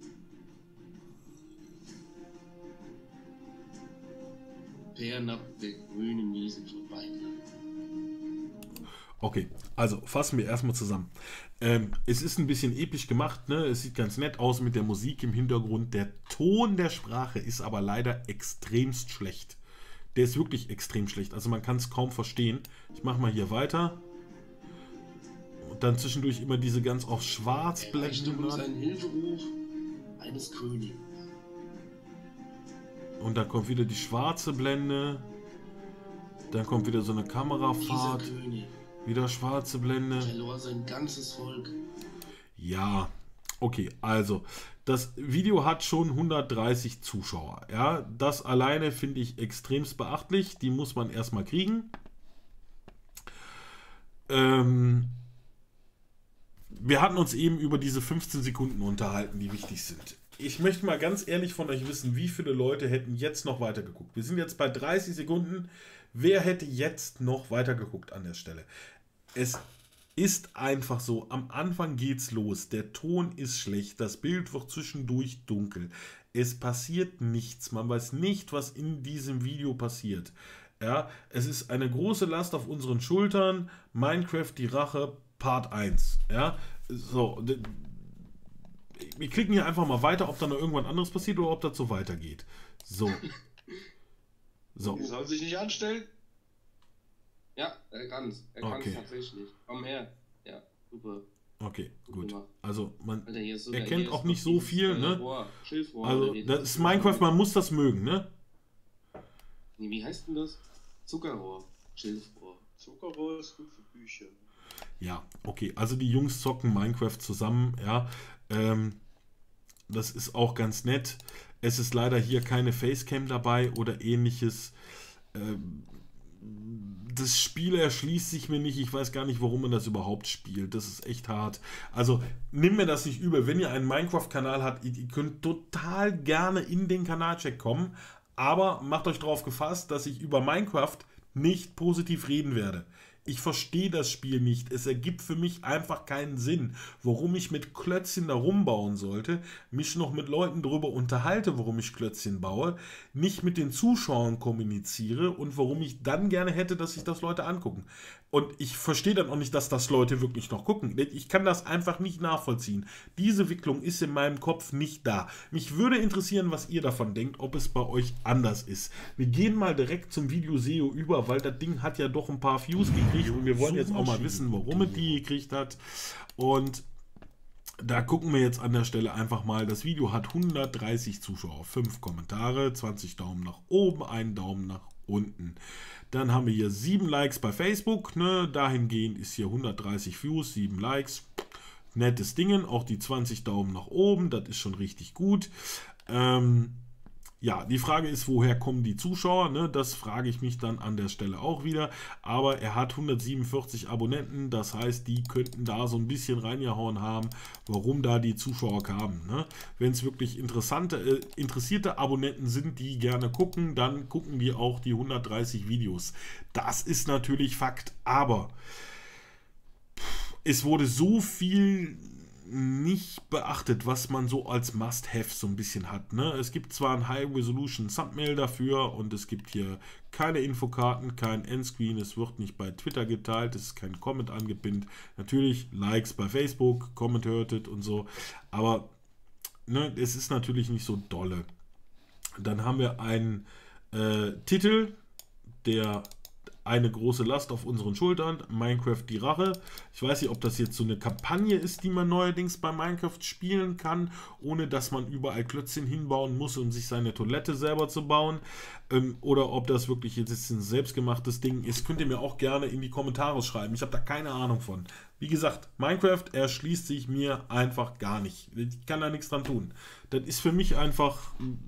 Fernab der grünen Wiesen vorbeigleiten. Okay, also fassen wir erstmal zusammen. Ähm, es ist ein bisschen episch gemacht, ne? Es sieht ganz nett aus mit der Musik im Hintergrund. Der Ton der Sprache ist aber leider extremst schlecht. Der ist wirklich extrem schlecht. Also man kann es kaum verstehen. Ich mache mal hier weiter. Und dann zwischendurch immer diese ganz auf schwarz blenden. Ein Hilferuf eines Königs. Und dann kommt wieder die schwarze Blende. Dann kommt wieder so eine Kamerafahrt. Wieder schwarze Blende. Verlor sein ganzes Volk. Ja, Okay, also das Video hat schon hundertdreißig Zuschauer. Ja, das alleine finde ich extremst beachtlich. Die muss man erstmal kriegen. Ähm, wir hatten uns eben über diese fünfzehn Sekunden unterhalten, die wichtig sind. Ich möchte mal ganz ehrlich von euch wissen, wie viele Leute hätten jetzt noch weitergeguckt. Wir sind jetzt bei dreißig Sekunden. Wer hätte jetzt noch weitergeguckt an der Stelle? Es ist einfach so, am Anfang geht's los, der Ton ist schlecht, das Bild wird zwischendurch dunkel, es passiert nichts, man weiß nicht, was in diesem Video passiert. Ja, es ist eine große Last auf unseren Schultern, Minecraft die Rache, Part eins. Ja, so, wir klicken hier einfach mal weiter, ob da noch irgendwann anderes passiert oder ob das so weitergeht. So. So. Die soll sich nicht anstellen? Ja, er kann es. Er kann es Okay. tatsächlich. Komm her. Ja, super. Okay, gut. Gemacht. Also man Alter, hier ist sogar, erkennt hier auch ist nicht noch so dieses, viel, äh, ne? Rohr, Schilfrohr, Also oder wie das ist Minecraft, man muss das mögen, ne? Nee, wie heißt denn das? Zuckerrohr. Schilfrohr. Zuckerrohr ist gut für Bücher. Ja, okay. Also die Jungs zocken Minecraft zusammen, ja. Ähm, das ist auch ganz nett. Es ist leider hier keine Facecam dabei oder ähnliches. Ähm, das Spiel erschließt sich mir nicht. Ich weiß gar nicht, warum man das überhaupt spielt. Das ist echt hart. Also nimm mir das nicht übel. Wenn ihr einen Minecraft-Kanal habt, ihr könnt total gerne in den Kanalcheck kommen. Aber macht euch darauf gefasst, dass ich über Minecraft nicht positiv reden werde. Ich verstehe das Spiel nicht. Es ergibt für mich einfach keinen Sinn, warum ich mit Klötzchen da rumbauen sollte, mich noch mit Leuten darüber unterhalte, warum ich Klötzchen baue, nicht mit den Zuschauern kommuniziere und warum ich dann gerne hätte, dass sich das Leute angucken. Und ich verstehe dann auch nicht, dass das Leute wirklich noch gucken. Ich kann das einfach nicht nachvollziehen. Diese Wicklung ist in meinem Kopf nicht da. Mich würde interessieren, was ihr davon denkt, ob es bei euch anders ist. Wir gehen mal direkt zum Video S E O über, weil das Ding hat ja doch ein paar Views gekriegt und wir wollen jetzt auch mal wissen, warum es die gekriegt hat. Und da gucken wir jetzt an der Stelle einfach mal. Das Video hat hundertdreißig Zuschauer, fünf Kommentare, zwanzig Daumen nach oben, einen Daumen nach unten. Dann haben wir hier sieben Likes bei Facebook. Ne? Dahingehend ist hier hundertdreißig Views, sieben Likes. Nettes Dingen. Auch die zwanzig Daumen nach oben. Das ist schon richtig gut. Ähm, ja, die Frage ist, woher kommen die Zuschauer? Ne? Das frage ich mich dann an der Stelle auch wieder. Aber er hat hundertsiebenundvierzig Abonnenten. Das heißt, die könnten da so ein bisschen reingehauen haben, warum da die Zuschauer kamen. Ne? Wenn es wirklich interessante, äh, interessierte Abonnenten sind, die gerne gucken, dann gucken die auch die hundertdreißig Videos. Das ist natürlich Fakt. Aber pff, es wurde so viel nicht beachtet, was man so als Must-Have so ein bisschen hat. Ne? Es gibt zwar ein High-Resolution-Thumbnail dafür und es gibt hier keine Infokarten, kein Endscreen, es wird nicht bei Twitter geteilt, es ist kein Comment angepinnt. Natürlich Likes bei Facebook, Comment hörtet und so, aber ne, es ist natürlich nicht so dolle. Dann haben wir einen äh, Titel, der eine große Last auf unseren Schultern, Minecraft die Rache. Ich weiß nicht, ob das jetzt so eine Kampagne ist, die man neuerdings bei Minecraft spielen kann, ohne dass man überall Klötzchen hinbauen muss, um sich seine Toilette selber zu bauen. Ähm, oder ob das wirklich jetzt ein selbstgemachtes Ding ist, könnt ihr mir auch gerne in die Kommentare schreiben. Ich habe da keine Ahnung von. Wie gesagt, Minecraft erschließt sich mir einfach gar nicht. Ich kann da nichts dran tun. Das ist für mich einfach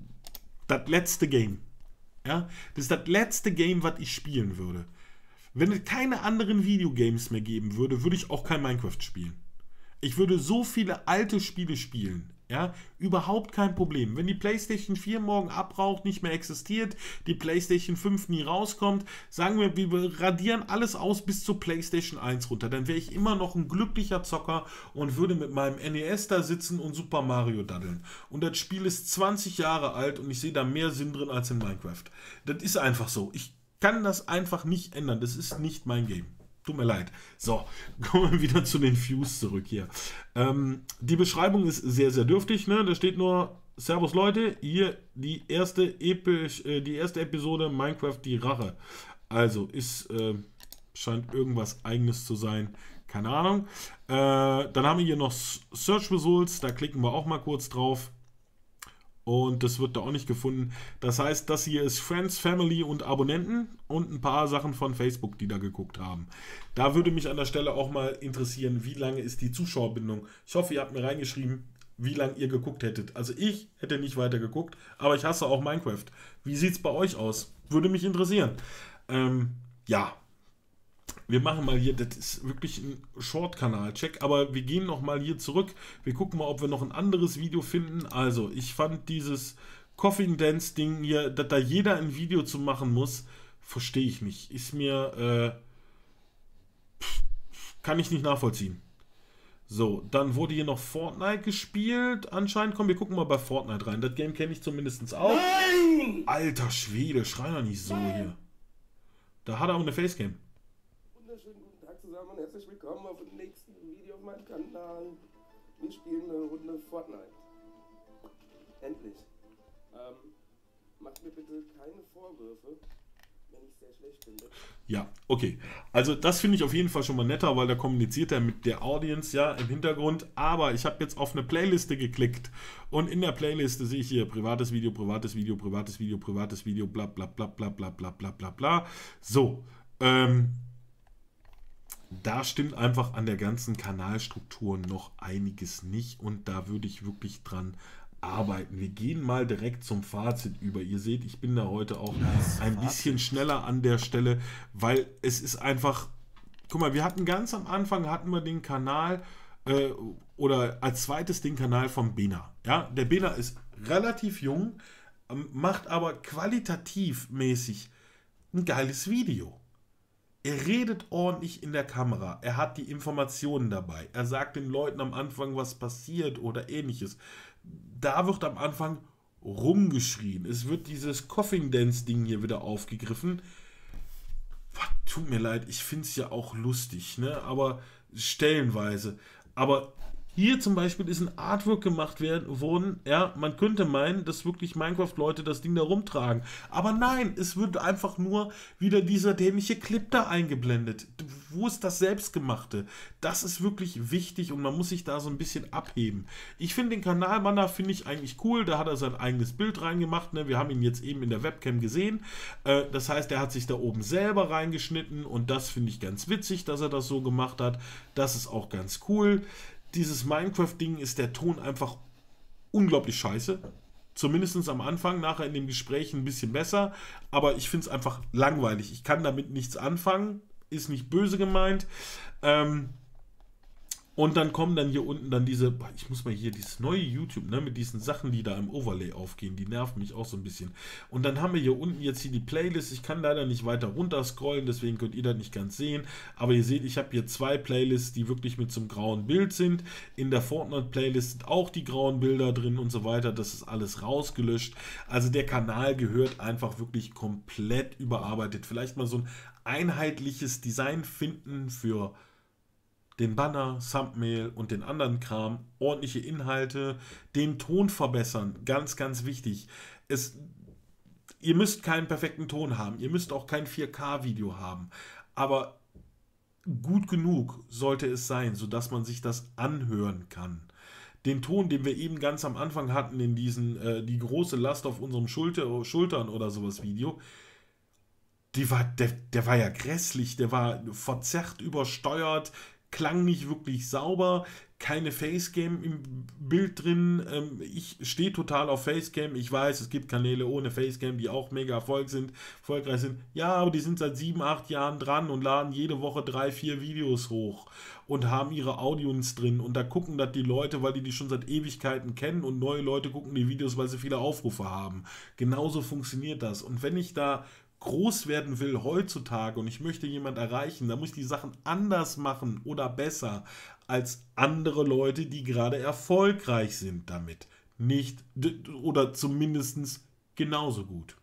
das letzte Game. Ja, das ist das letzte Game, was ich spielen würde. Wenn es keine anderen Videogames mehr geben würde, würde ich auch kein Minecraft spielen. Ich würde so viele alte Spiele spielen. Ja, überhaupt kein Problem. Wenn die PlayStation vier morgen abraucht, nicht mehr existiert, die PlayStation fünf nie rauskommt, sagen wir, wir radieren alles aus bis zur PlayStation eins runter, dann wäre ich immer noch ein glücklicher Zocker und würde mit meinem N E S da sitzen und Super Mario daddeln. Und das Spiel ist zwanzig Jahre alt und ich sehe da mehr Sinn drin als in Minecraft. Das ist einfach so. Ich kann das einfach nicht ändern. Das ist nicht mein Game. Tut mir leid. So, kommen wir wieder zu den Views zurück hier. Ähm, die Beschreibung ist sehr, sehr dürftig. Ne? Da steht nur, Servus Leute, hier die erste, Episch, äh, die erste Episode Minecraft die Rache. Also ist, äh, scheint irgendwas Eigenes zu sein. Keine Ahnung. Äh, dann haben wir hier noch Search Results. Da klicken wir auch mal kurz drauf. Und das wird da auch nicht gefunden. Das heißt, das hier ist Friends, Family und Abonnenten und ein paar Sachen von Facebook, die da geguckt haben. Da würde mich an der Stelle auch mal interessieren, wie lange ist die Zuschauerbindung. Ich hoffe, ihr habt mir reingeschrieben, wie lange ihr geguckt hättet. Also ich hätte nicht weiter geguckt, aber ich hasse auch Minecraft. Wie sieht es bei euch aus? Würde mich interessieren. Ähm, ja. Wir machen mal hier, das ist wirklich ein Short-Kanal-Check, aber wir gehen noch mal hier zurück. Wir gucken mal, ob wir noch ein anderes Video finden. Also, ich fand dieses Coffin Dance-Ding hier, dass da jeder ein Video zu machen muss, verstehe ich nicht. Ist mir, äh, kann ich nicht nachvollziehen. So, dann wurde hier noch Fortnite gespielt. Anscheinend, komm, wir gucken mal bei Fortnite rein. Das Game kenne ich zumindest auch. Nein! Alter Schwede, schrei doch nicht so Nein! Hier. Da hat er auch eine Facecam. Wunderschönen guten Tag zusammen und herzlich willkommen auf dem nächsten Video auf meinem Kanal. Wir spielen eine Runde Fortnite. Endlich. Ähm, macht mir bitte keine Vorwürfe, wenn ich sehr schlecht finde. Ja, okay. Also das finde ich auf jeden Fall schon mal netter, weil da kommuniziert er mit der Audience ja im Hintergrund. Aber ich habe jetzt auf eine Playliste geklickt und in der Playliste sehe ich hier privates Video, privates Video, privates Video, privates Video, bla bla bla bla bla bla bla bla bla. So, ähm, da stimmt einfach an der ganzen Kanalstruktur noch einiges nicht und da würde ich wirklich dran arbeiten. Wir gehen mal direkt zum Fazit über. Ihr seht, ich bin da heute auch ein bisschen schneller an der Stelle, weil es ist einfach, guck mal, wir hatten ganz am Anfang, hatten wir den Kanal äh, oder als zweites den Kanal von Bena. Ja, der Bena ist relativ jung, macht aber qualitativ mäßig ein geiles Video. Er redet ordentlich in der Kamera, er hat die Informationen dabei, er sagt den Leuten am Anfang, was passiert oder ähnliches. Da wird am Anfang rumgeschrien. Es wird dieses Coffin Dance Ding hier wieder aufgegriffen. Boah, tut mir leid, ich finde es ja auch lustig, ne? Aber stellenweise. Aber hier zum Beispiel ist ein Artwork gemacht werden, worden. Ja, man könnte meinen, dass wirklich Minecraft-Leute das Ding da rumtragen. Aber nein, es wird einfach nur wieder dieser dämliche Clip da eingeblendet. Wo ist das Selbstgemachte? Das ist wirklich wichtig und man muss sich da so ein bisschen abheben. Ich finde den Kanalbanner, finde ich eigentlich cool. Da hat er sein eigenes Bild reingemacht. Ne? Wir haben ihn jetzt eben in der Webcam gesehen. Äh, das heißt, er hat sich da oben selber reingeschnitten und das finde ich ganz witzig, dass er das so gemacht hat. Das ist auch ganz cool. Dieses Minecraft-Ding ist der Ton einfach unglaublich scheiße. Zumindest am Anfang, nachher in dem Gespräch ein bisschen besser. Aber ich finde es einfach langweilig. Ich kann damit nichts anfangen. Ist nicht böse gemeint. Ähm, und dann kommen dann hier unten dann diese, ich muss mal hier dieses neue YouTube, ne, mit diesen Sachen, die da im Overlay aufgehen, die nerven mich auch so ein bisschen. Und dann haben wir hier unten jetzt hier die Playlist. Ich kann leider nicht weiter runter scrollen, deswegen könnt ihr das nicht ganz sehen. Aber ihr seht, ich habe hier zwei Playlists, die wirklich mit so einem grauen Bild sind. In der Fortnite-Playlist sind auch die grauen Bilder drin und so weiter. Das ist alles rausgelöscht. Also der Kanal gehört einfach wirklich komplett überarbeitet. Vielleicht mal so ein einheitliches Design finden für den Banner, Thumbnail und den anderen Kram, ordentliche Inhalte, den Ton verbessern, ganz, ganz wichtig. Es, ihr müsst keinen perfekten Ton haben, ihr müsst auch kein vier K Video haben, aber gut genug sollte es sein, sodass man sich das anhören kann. Den Ton, den wir eben ganz am Anfang hatten in diesen, äh, die große Last auf unserem Schulter, Schultern oder sowas Video, die war, der, der war ja grässlich, der war verzerrt, übersteuert, klang nicht wirklich sauber, keine Facecam im Bild drin. Ähm, ich stehe total auf Facecam. Ich weiß, es gibt Kanäle ohne Facecam, die auch mega Erfolg sind, erfolgreich sind. Ja, aber die sind seit sieben, acht Jahren dran und laden jede Woche drei, vier Videos hoch und haben ihre Audience drin. Und da gucken das die Leute, weil die die schon seit Ewigkeiten kennen und neue Leute gucken die Videos, weil sie viele Aufrufe haben. Genauso funktioniert das. Und wenn ich da groß werden will heutzutage und ich möchte jemand erreichen, dann muss ich die Sachen anders machen oder besser als andere Leute, die gerade erfolgreich sind damit. Nicht oder zumindest genauso gut.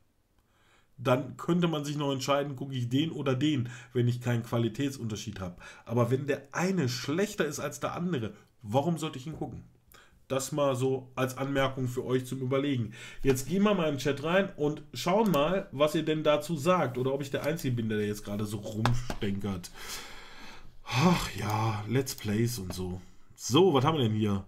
Dann könnte man sich noch entscheiden, gucke ich den oder den, wenn ich keinen Qualitätsunterschied habe. Aber wenn der eine schlechter ist als der andere, warum sollte ich ihn gucken? Das mal so als Anmerkung für euch zum Überlegen. Jetzt gehen wir mal in den Chat rein und schauen mal, was ihr denn dazu sagt. Oder ob ich der Einzige bin, der jetzt gerade so rumstenkert. Ach ja, Let's Plays und so. So, was haben wir denn hier?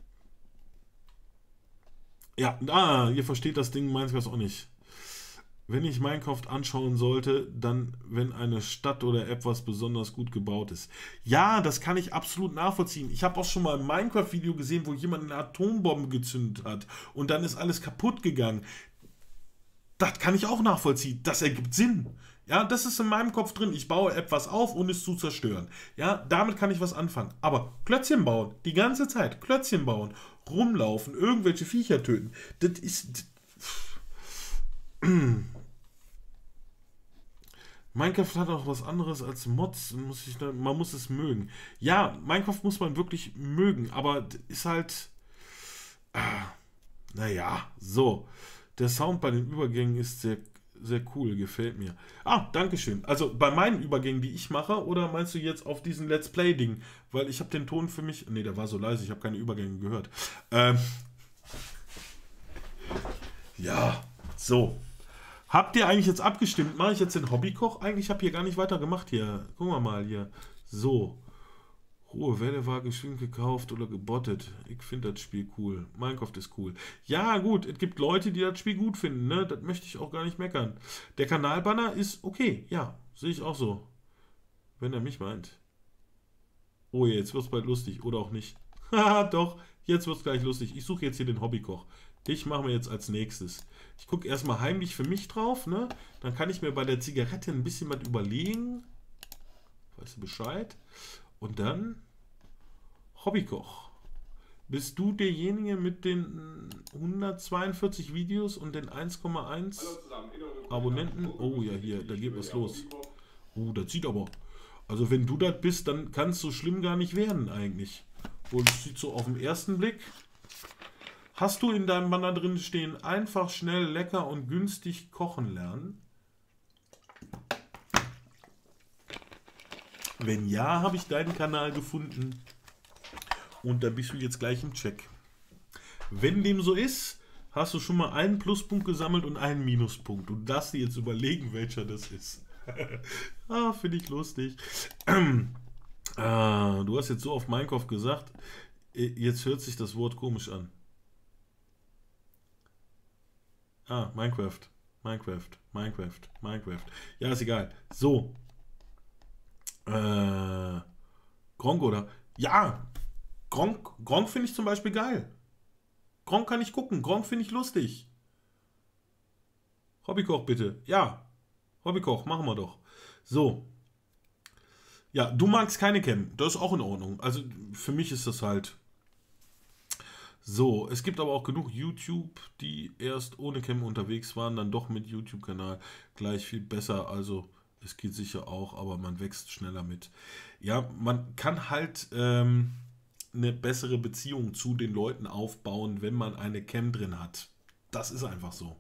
Ja, ah, ihr versteht das Ding, meins was auch nicht. wenn ich Minecraft anschauen sollte, dann, wenn eine Stadt oder etwas besonders gut gebaut ist. Ja, das kann ich absolut nachvollziehen. Ich habe auch schon mal ein Minecraft-Video gesehen, wo jemand eine Atombombe gezündet hat und dann ist alles kaputt gegangen. Das kann ich auch nachvollziehen. Das ergibt Sinn. Ja, das ist in meinem Kopf drin. Ich baue etwas auf, ohne es zu zerstören. Ja, damit kann ich was anfangen. Aber Klötzchen bauen, die ganze Zeit, Klötzchen bauen, rumlaufen, irgendwelche Viecher töten, das ist... Minecraft hat auch was anderes als Mods. Muss ich, man muss es mögen. Ja, Minecraft muss man wirklich mögen, aber ist halt... Äh, naja, so. Der Sound bei den Übergängen ist sehr, sehr cool, gefällt mir. Ah, dankeschön. Also bei meinen Übergängen, die ich mache, oder meinst du jetzt auf diesen Let's Play-Ding? Weil ich habe den Ton für mich... Ne, der war so leise, ich habe keine Übergänge gehört. Ähm, ja, so. Habt ihr eigentlich jetzt abgestimmt? Mache ich jetzt den Hobbykoch? Eigentlich habe ich hier gar nicht weiter gemacht hier. Gucken wir mal hier. So. Hohe Welle war geschwind gekauft oder gebottet. Ich finde das Spiel cool. Minecraft ist cool. Ja gut, es gibt Leute, die das Spiel gut finden. Ne? Das möchte ich auch gar nicht meckern. Der Kanalbanner ist okay. Ja, sehe ich auch so. Wenn er mich meint. Oh, jetzt wird es bald lustig. Oder auch nicht. Haha, doch. Jetzt wird es gleich lustig. Ich suche jetzt hier den Hobbykoch. Ich mache mir jetzt als nächstes. Ich gucke erstmal heimlich für mich drauf, ne? Dann kann ich mir bei der Zigarette ein bisschen was überlegen. Weißt du Bescheid? Und dann Hobbykoch. Bist du derjenige mit den hundertzweiundvierzig Videos und den eins Komma eins Abonnenten? Oh ja, hier, da geht was los. Oh, das sieht aber... Also wenn du das bist, dann kann es so schlimm gar nicht werden eigentlich. Und es sieht so auf den ersten Blick... Hast du in deinem Banner drin stehen, einfach, schnell, lecker und günstig kochen lernen? Wenn ja, habe ich deinen Kanal gefunden. Und da bist du jetzt gleich im Check. Wenn dem so ist, hast du schon mal einen Pluspunkt gesammelt und einen Minuspunkt. Du darfst dir jetzt überlegen, welcher das ist. Ah, finde ich lustig. Ah, du hast jetzt so auf Minecraft gesagt, jetzt hört sich das Wort komisch an. Ah, Minecraft, Minecraft, Minecraft, Minecraft. Ja, ist egal. So. Äh, Gronk oder? Ja, Gronk, Gronk finde ich zum Beispiel geil. Gronk kann ich gucken. Gronk finde ich lustig. Hobbykoch bitte. Ja, Hobbykoch, machen wir doch. So. Ja, du magst keine Cam. Das ist auch in Ordnung. Also für mich ist das halt... So, es gibt aber auch genug YouTube, die erst ohne Cam unterwegs waren, dann doch mit YouTube-Kanal gleich viel besser. Also es geht sicher auch, aber man wächst schneller mit. Ja, man kann halt ähm, eine bessere Beziehung zu den Leuten aufbauen, wenn man eine Cam drin hat. Das ist einfach so.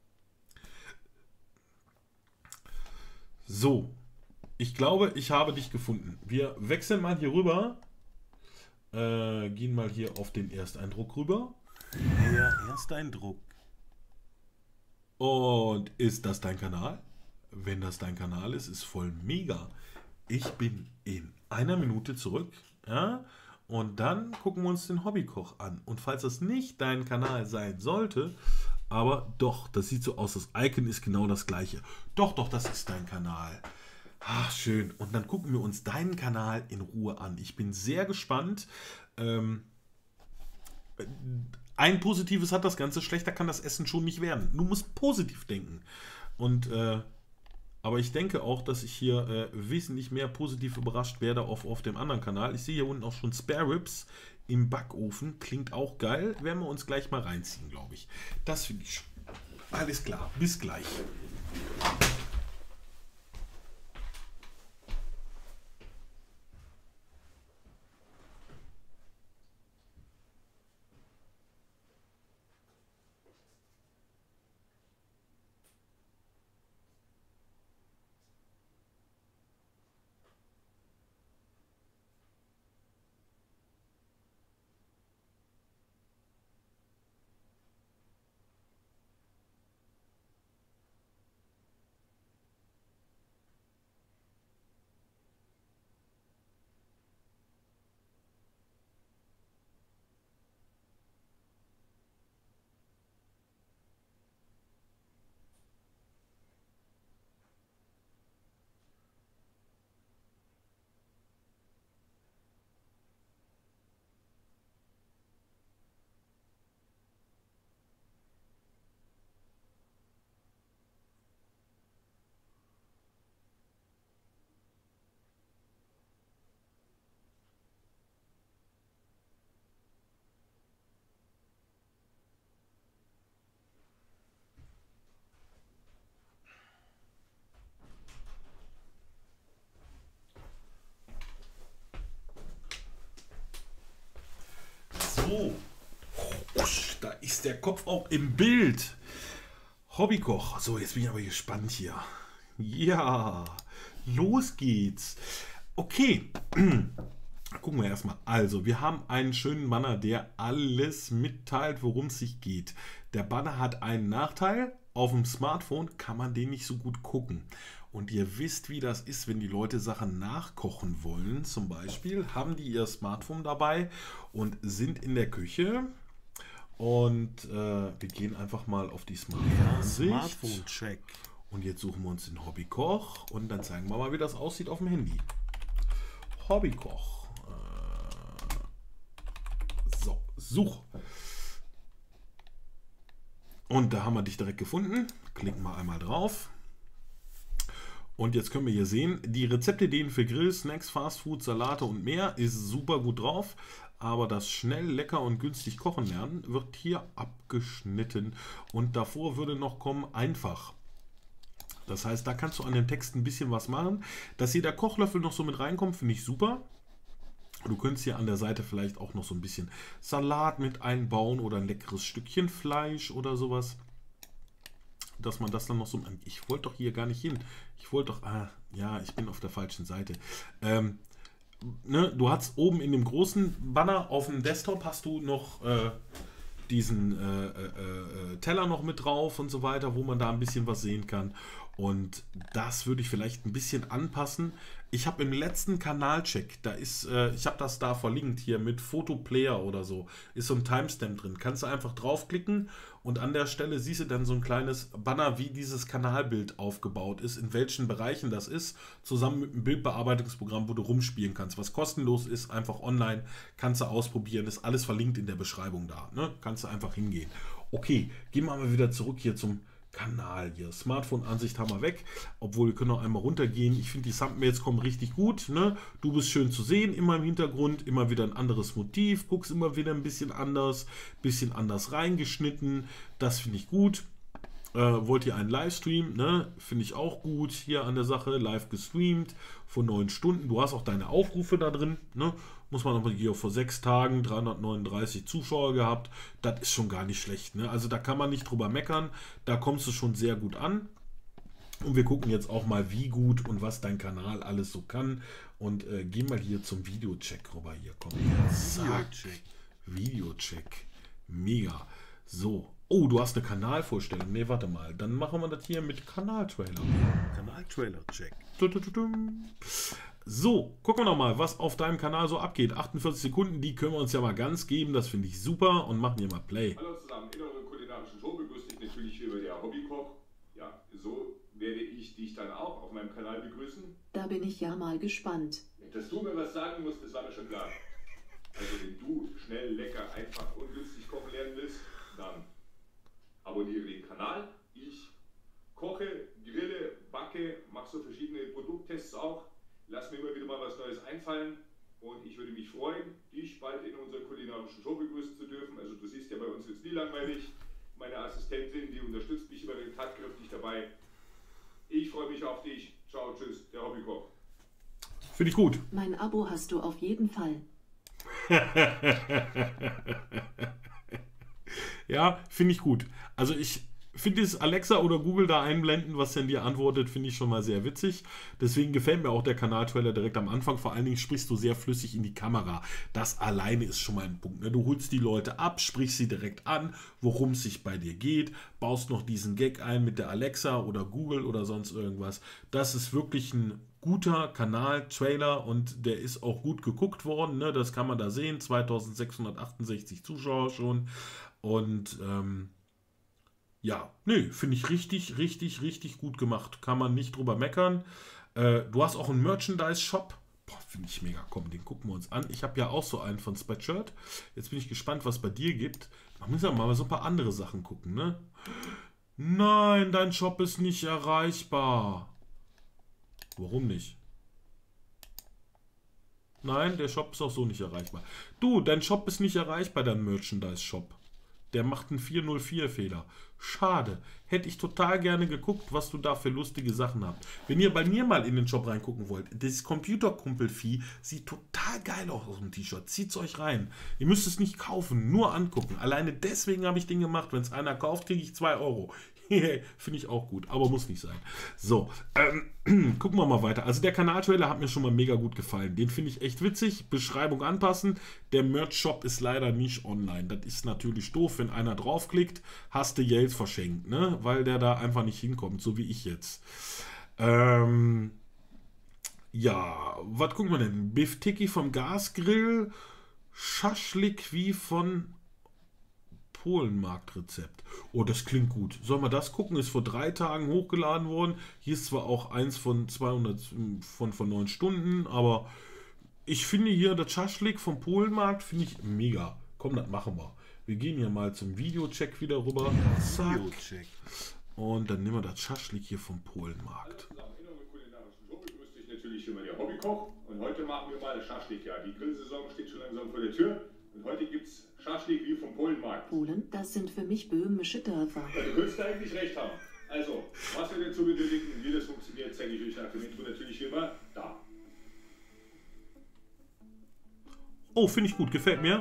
So, ich glaube, ich habe dich gefunden. Wir wechseln mal hier rüber. Äh, gehen mal hier auf den Ersteindruck rüber. Der Ersteindruck. Und ist das dein Kanal? Wenn das dein Kanal ist, ist voll mega. Ich bin in einer Minute zurück. Ja? Und dann gucken wir uns den Hobbykoch an. Und falls das nicht dein Kanal sein sollte, aber doch, das sieht so aus, das Icon ist genau das gleiche. Doch, doch, das ist dein Kanal. Ach, schön. Und dann gucken wir uns deinen Kanal in Ruhe an. Ich bin sehr gespannt. Ähm, ein Positives hat das Ganze, schlechter kann das Essen schon nicht werden. Du musst positiv denken. Und, äh, aber ich denke auch, dass ich hier äh, wesentlich mehr positiv überrascht werde auf, auf dem anderen Kanal. Ich sehe hier unten auch schon Spare Ribs im Backofen. Klingt auch geil. Werden wir uns gleich mal reinziehen, glaube ich. Das finde ich schon. Alles klar. Bis gleich. So. Da ist der Kopf auch im Bild. Hobbykoch. So, jetzt bin ich aber gespannt hier. Ja, los geht's. Okay. Gucken wir erstmal. Also, wir haben einen schönen Banner, der alles mitteilt, worum es sich geht. Der Banner hat einen Nachteil. Auf dem Smartphone kann man den nicht so gut gucken. Und ihr wisst, wie das ist, wenn die Leute Sachen nachkochen wollen. Zum Beispiel haben die ihr Smartphone dabei und sind in der Küche. Und äh, wir gehen einfach mal auf die Smartphone-Sicht. Smartphone-Check. Und jetzt suchen wir uns den Hobbykoch und dann zeigen wir mal, wie das aussieht auf dem Handy. Hobbykoch. Äh, so, such. Und da haben wir dich direkt gefunden. Klicken wir einmal drauf. Und jetzt können wir hier sehen, die Rezeptideen für Grill, Snacks, Fastfood, Salate und mehr ist super gut drauf. Aber das schnell, lecker und günstig kochen lernen wird hier abgeschnitten. Und davor würde noch kommen einfach. Das heißt, da kannst du an dem Text ein bisschen was machen. Dass hier der Kochlöffel noch so mit reinkommt, finde ich super. Du könntest hier an der Seite vielleicht auch noch so ein bisschen Salat mit einbauen oder ein leckeres Stückchen Fleisch oder sowas. Dass man das dann noch so... Ich wollte doch hier gar nicht hin. Ich wollte doch... Ah, ja, ich bin auf der falschen Seite. Ähm, ne, du hast oben in dem großen Banner auf dem Desktop hast du noch äh, diesen äh, äh, äh, Teller noch mit drauf und so weiter, wo man da ein bisschen was sehen kann. Und das würde ich vielleicht ein bisschen anpassen. Ich habe im letzten Kanalcheck, da ist, äh, ich habe das da verlinkt hier mit Fotoplayer oder so, ist so ein Timestamp drin. Kannst du einfach draufklicken und an der Stelle siehst du dann so ein kleines Banner, wie dieses Kanalbild aufgebaut ist, in welchen Bereichen das ist, zusammen mit einem Bildbearbeitungsprogramm, wo du rumspielen kannst. Was kostenlos ist, einfach online, kannst du ausprobieren, ist alles verlinkt in der Beschreibung da. Ne? Kannst du einfach hingehen. Okay, gehen wir mal wieder zurück hier zum Kanal hier. Smartphone-Ansicht haben wir weg, obwohl wir können noch einmal runtergehen. Ich finde, die Thumbnails kommen richtig gut. Ne? Du bist schön zu sehen, immer im Hintergrund, immer wieder ein anderes Motiv, guckst immer wieder ein bisschen anders, bisschen anders reingeschnitten. Das finde ich gut. Äh, wollt ihr einen Livestream? Ne? Finde ich auch gut hier an der Sache. Live gestreamt vor neun Stunden. Du hast auch deine Aufrufe da drin. Ne? Muss man nochmal hier vor sechs Tagen dreihundertneununddreißig Zuschauer gehabt. Das ist schon gar nicht schlecht. Ne? Also da kann man nicht drüber meckern. Da kommst du schon sehr gut an. Und wir gucken jetzt auch mal, wie gut und was dein Kanal alles so kann. Und äh, gehen mal hier zum Videocheck rüber. Hier, komm her. Videocheck. Videocheck. Mega. So. Oh, du hast eine Kanalvorstellung. Ne, warte mal. Dann machen wir das hier mit Kanaltrailer. Kanaltrailer-Check. So, gucken wir noch mal, was auf deinem Kanal so abgeht. achtundvierzig Sekunden, die können wir uns ja mal ganz geben. Das finde ich super. Und machen hier mal Play. Hallo zusammen, in eurer kulinarischen Show begrüße ich natürlich über der Hobbykoch. Ja, so werde ich dich dann auch auf meinem Kanal begrüßen. Da bin ich ja mal gespannt. Dass du mir was sagen musst, das war mir schon klar. Also wenn du schnell, lecker, einfach und günstig kochen lernen willst, dann abonniere den Kanal. Ich koche, grille, backe, mache so verschiedene Produkttests auch. Lass mir immer wieder mal was Neues einfallen und ich würde mich freuen, dich bald in unserer kulinarischen Show begrüßen zu dürfen. Also du siehst ja, bei uns ist nie langweilig. Meine Assistentin, die unterstützt mich immer tatkräftig dabei. Ich freue mich auf dich. Ciao, tschüss, der Hobbykoch. Finde ich gut. Mein Abo hast du auf jeden Fall. Ja, finde ich gut. Also ich finde es Alexa oder Google da einblenden, was denn dir antwortet, finde ich schon mal sehr witzig. Deswegen gefällt mir auch der Kanaltrailer direkt am Anfang. Vor allen Dingen sprichst du sehr flüssig in die Kamera. Das alleine ist schon mal ein Punkt. Ne? Du holst die Leute ab, sprichst sie direkt an, worum es sich bei dir geht, baust noch diesen Gag ein mit der Alexa oder Google oder sonst irgendwas. Das ist wirklich ein guter Kanal-Trailer und der ist auch gut geguckt worden. Ne? Das kann man da sehen. zweitausendsechshundertachtundsechzig Zuschauer schon. Und ähm, ja, nö, finde ich richtig, richtig, richtig gut gemacht. Kann man nicht drüber meckern. Äh, du hast auch einen Merchandise-Shop. Boah, finde ich mega. Komm, den gucken wir uns an. Ich habe ja auch so einen von Spreadshirt. Jetzt bin ich gespannt, was bei dir gibt. Da müssen wir mal so ein paar andere Sachen gucken, ne? Nein, dein Shop ist nicht erreichbar. Warum nicht? Nein, der Shop ist auch so nicht erreichbar. Du, dein Shop ist nicht erreichbar, dein Merchandise-Shop. Der macht einen vier null vier Fehler. Schade. Hätte ich total gerne geguckt, was du da für lustige Sachen habt. Wenn ihr bei mir mal in den Shop reingucken wollt, das Computerkumpel-Vieh sieht total total geil aus, aus dem T-Shirt. Zieht's euch rein. Ihr müsst es nicht kaufen, nur angucken. Alleine deswegen habe ich den gemacht. Wenn es einer kauft, kriege ich zwei Euro. Finde ich auch gut, aber muss nicht sein. So, ähm, gucken wir mal weiter. Also der Kanal-Trailer hat mir schon mal mega gut gefallen. Den finde ich echt witzig. Beschreibung anpassen. Der Merch-Shop ist leider nicht online. Das ist natürlich doof, wenn einer draufklickt, hast du Geld verschenkt, ne? Weil der da einfach nicht hinkommt, so wie ich jetzt. Ähm, ja, was gucken wir denn? Beef Tiki vom Gasgrill, Schaschlik wie von Polenmarktrezept. Oh, das klingt gut. Sollen wir das gucken? Ist vor drei Tagen hochgeladen worden. Hier ist zwar auch eins von zweihundert von, von neun Stunden, aber ich finde hier das Schaschlik vom Polenmarkt finde ich mega. Komm, das machen wir. Wir gehen hier mal zum Videocheck wieder rüber. Zack. Und dann nehmen wir das Schaschlik hier vom Polenmarkt. Grüß dich natürlich immer der Hobbykoch. Und heute machen wir mal Schaschlik. Ja, die Grillsaison steht schon langsam vor der Tür. Und heute gibt es Schaschlik wie vom Polenmarkt. Polen, das sind für mich böhmische Dörfer. Ja, du könntest eigentlich recht haben. Also, was wir dazu benötigen und wie das funktioniert, zeige ich euch nach dem Intro natürlich wie immer da. Oh, finde ich gut. Gefällt mir.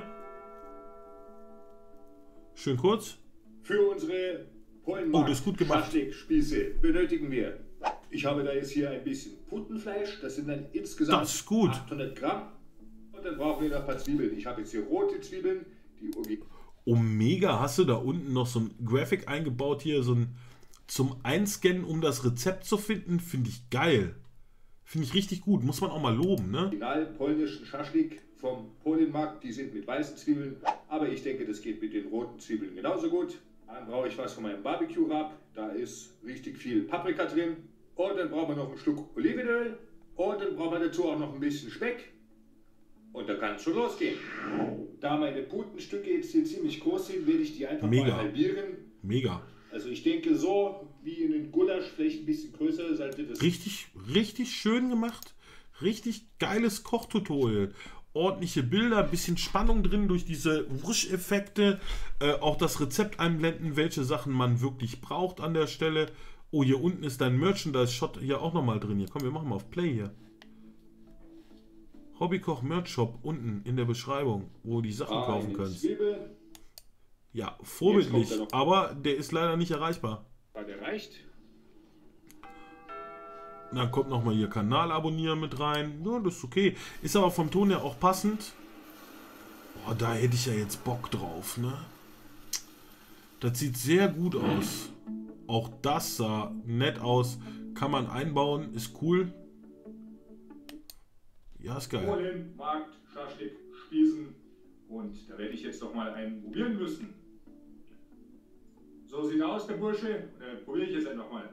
Schön kurz. Für unsere Polenmarkt oh, das ist gut gemacht. Schaschlik-Spieße benötigen wir. Ich habe da jetzt hier ein bisschen Puttenfleisch. Das sind dann insgesamt das ist gut. achthundert Gramm. Und dann brauchen wir noch ein paar Zwiebeln. Ich habe jetzt hier rote Zwiebeln. Die oh, mega. Hast du da unten noch so ein Graphic eingebaut hier, so ein zum Einscannen, um das Rezept zu finden? Finde ich geil. Finde ich richtig gut. Muss man auch mal loben, ne? Original polnischen Schaschlik vom Polenmarkt. Die sind mit weißen Zwiebeln. Aber ich denke, das geht mit den roten Zwiebeln genauso gut. Dann brauche ich was von meinem Barbecue-Rab. Da ist richtig viel Paprika drin. Und dann brauchen wir noch ein Stück Olivenöl. Und dann brauchen wir dazu auch noch ein bisschen Speck. Und da kann es schon losgehen. Da meine Putenstücke jetzt hier ziemlich groß sind, werde ich die einfach Mega. mal halbieren. Mega. Also ich denke so, wie in den Gulasch, vielleicht ein bisschen größer, sollte das... Richtig, richtig schön gemacht. Richtig geiles Kochtutorial. Ordentliche Bilder, bisschen Spannung drin durch diese Wusch-Effekte. Äh, auch das Rezept einblenden, welche Sachen man wirklich braucht an der Stelle. Oh, hier unten ist dein Merchandise-Shot hier auch nochmal drin. Hier, komm, wir machen mal auf Play hier. Hobbykoch Merch Shop unten in der Beschreibung, wo du die Sachen ah, kaufen kannst. Zwiebel. Ja, vorbildlich, aber der ist leider nicht erreichbar. Ah, der reicht. Dann kommt nochmal hier Kanal abonnieren mit rein. Ja, das ist okay. Ist aber vom Ton her auch passend. Boah, da hätte ich ja jetzt Bock drauf, ne? Das sieht sehr gut aus. Auch das sah nett aus. Kann man einbauen, ist cool. Ja, ist geil. Polen, Markt, Schaschlik, Spießen. Und da werde ich jetzt noch mal einen probieren müssen. So sieht er aus, der Bursche. Und dann probiere ich jetzt einfach mal.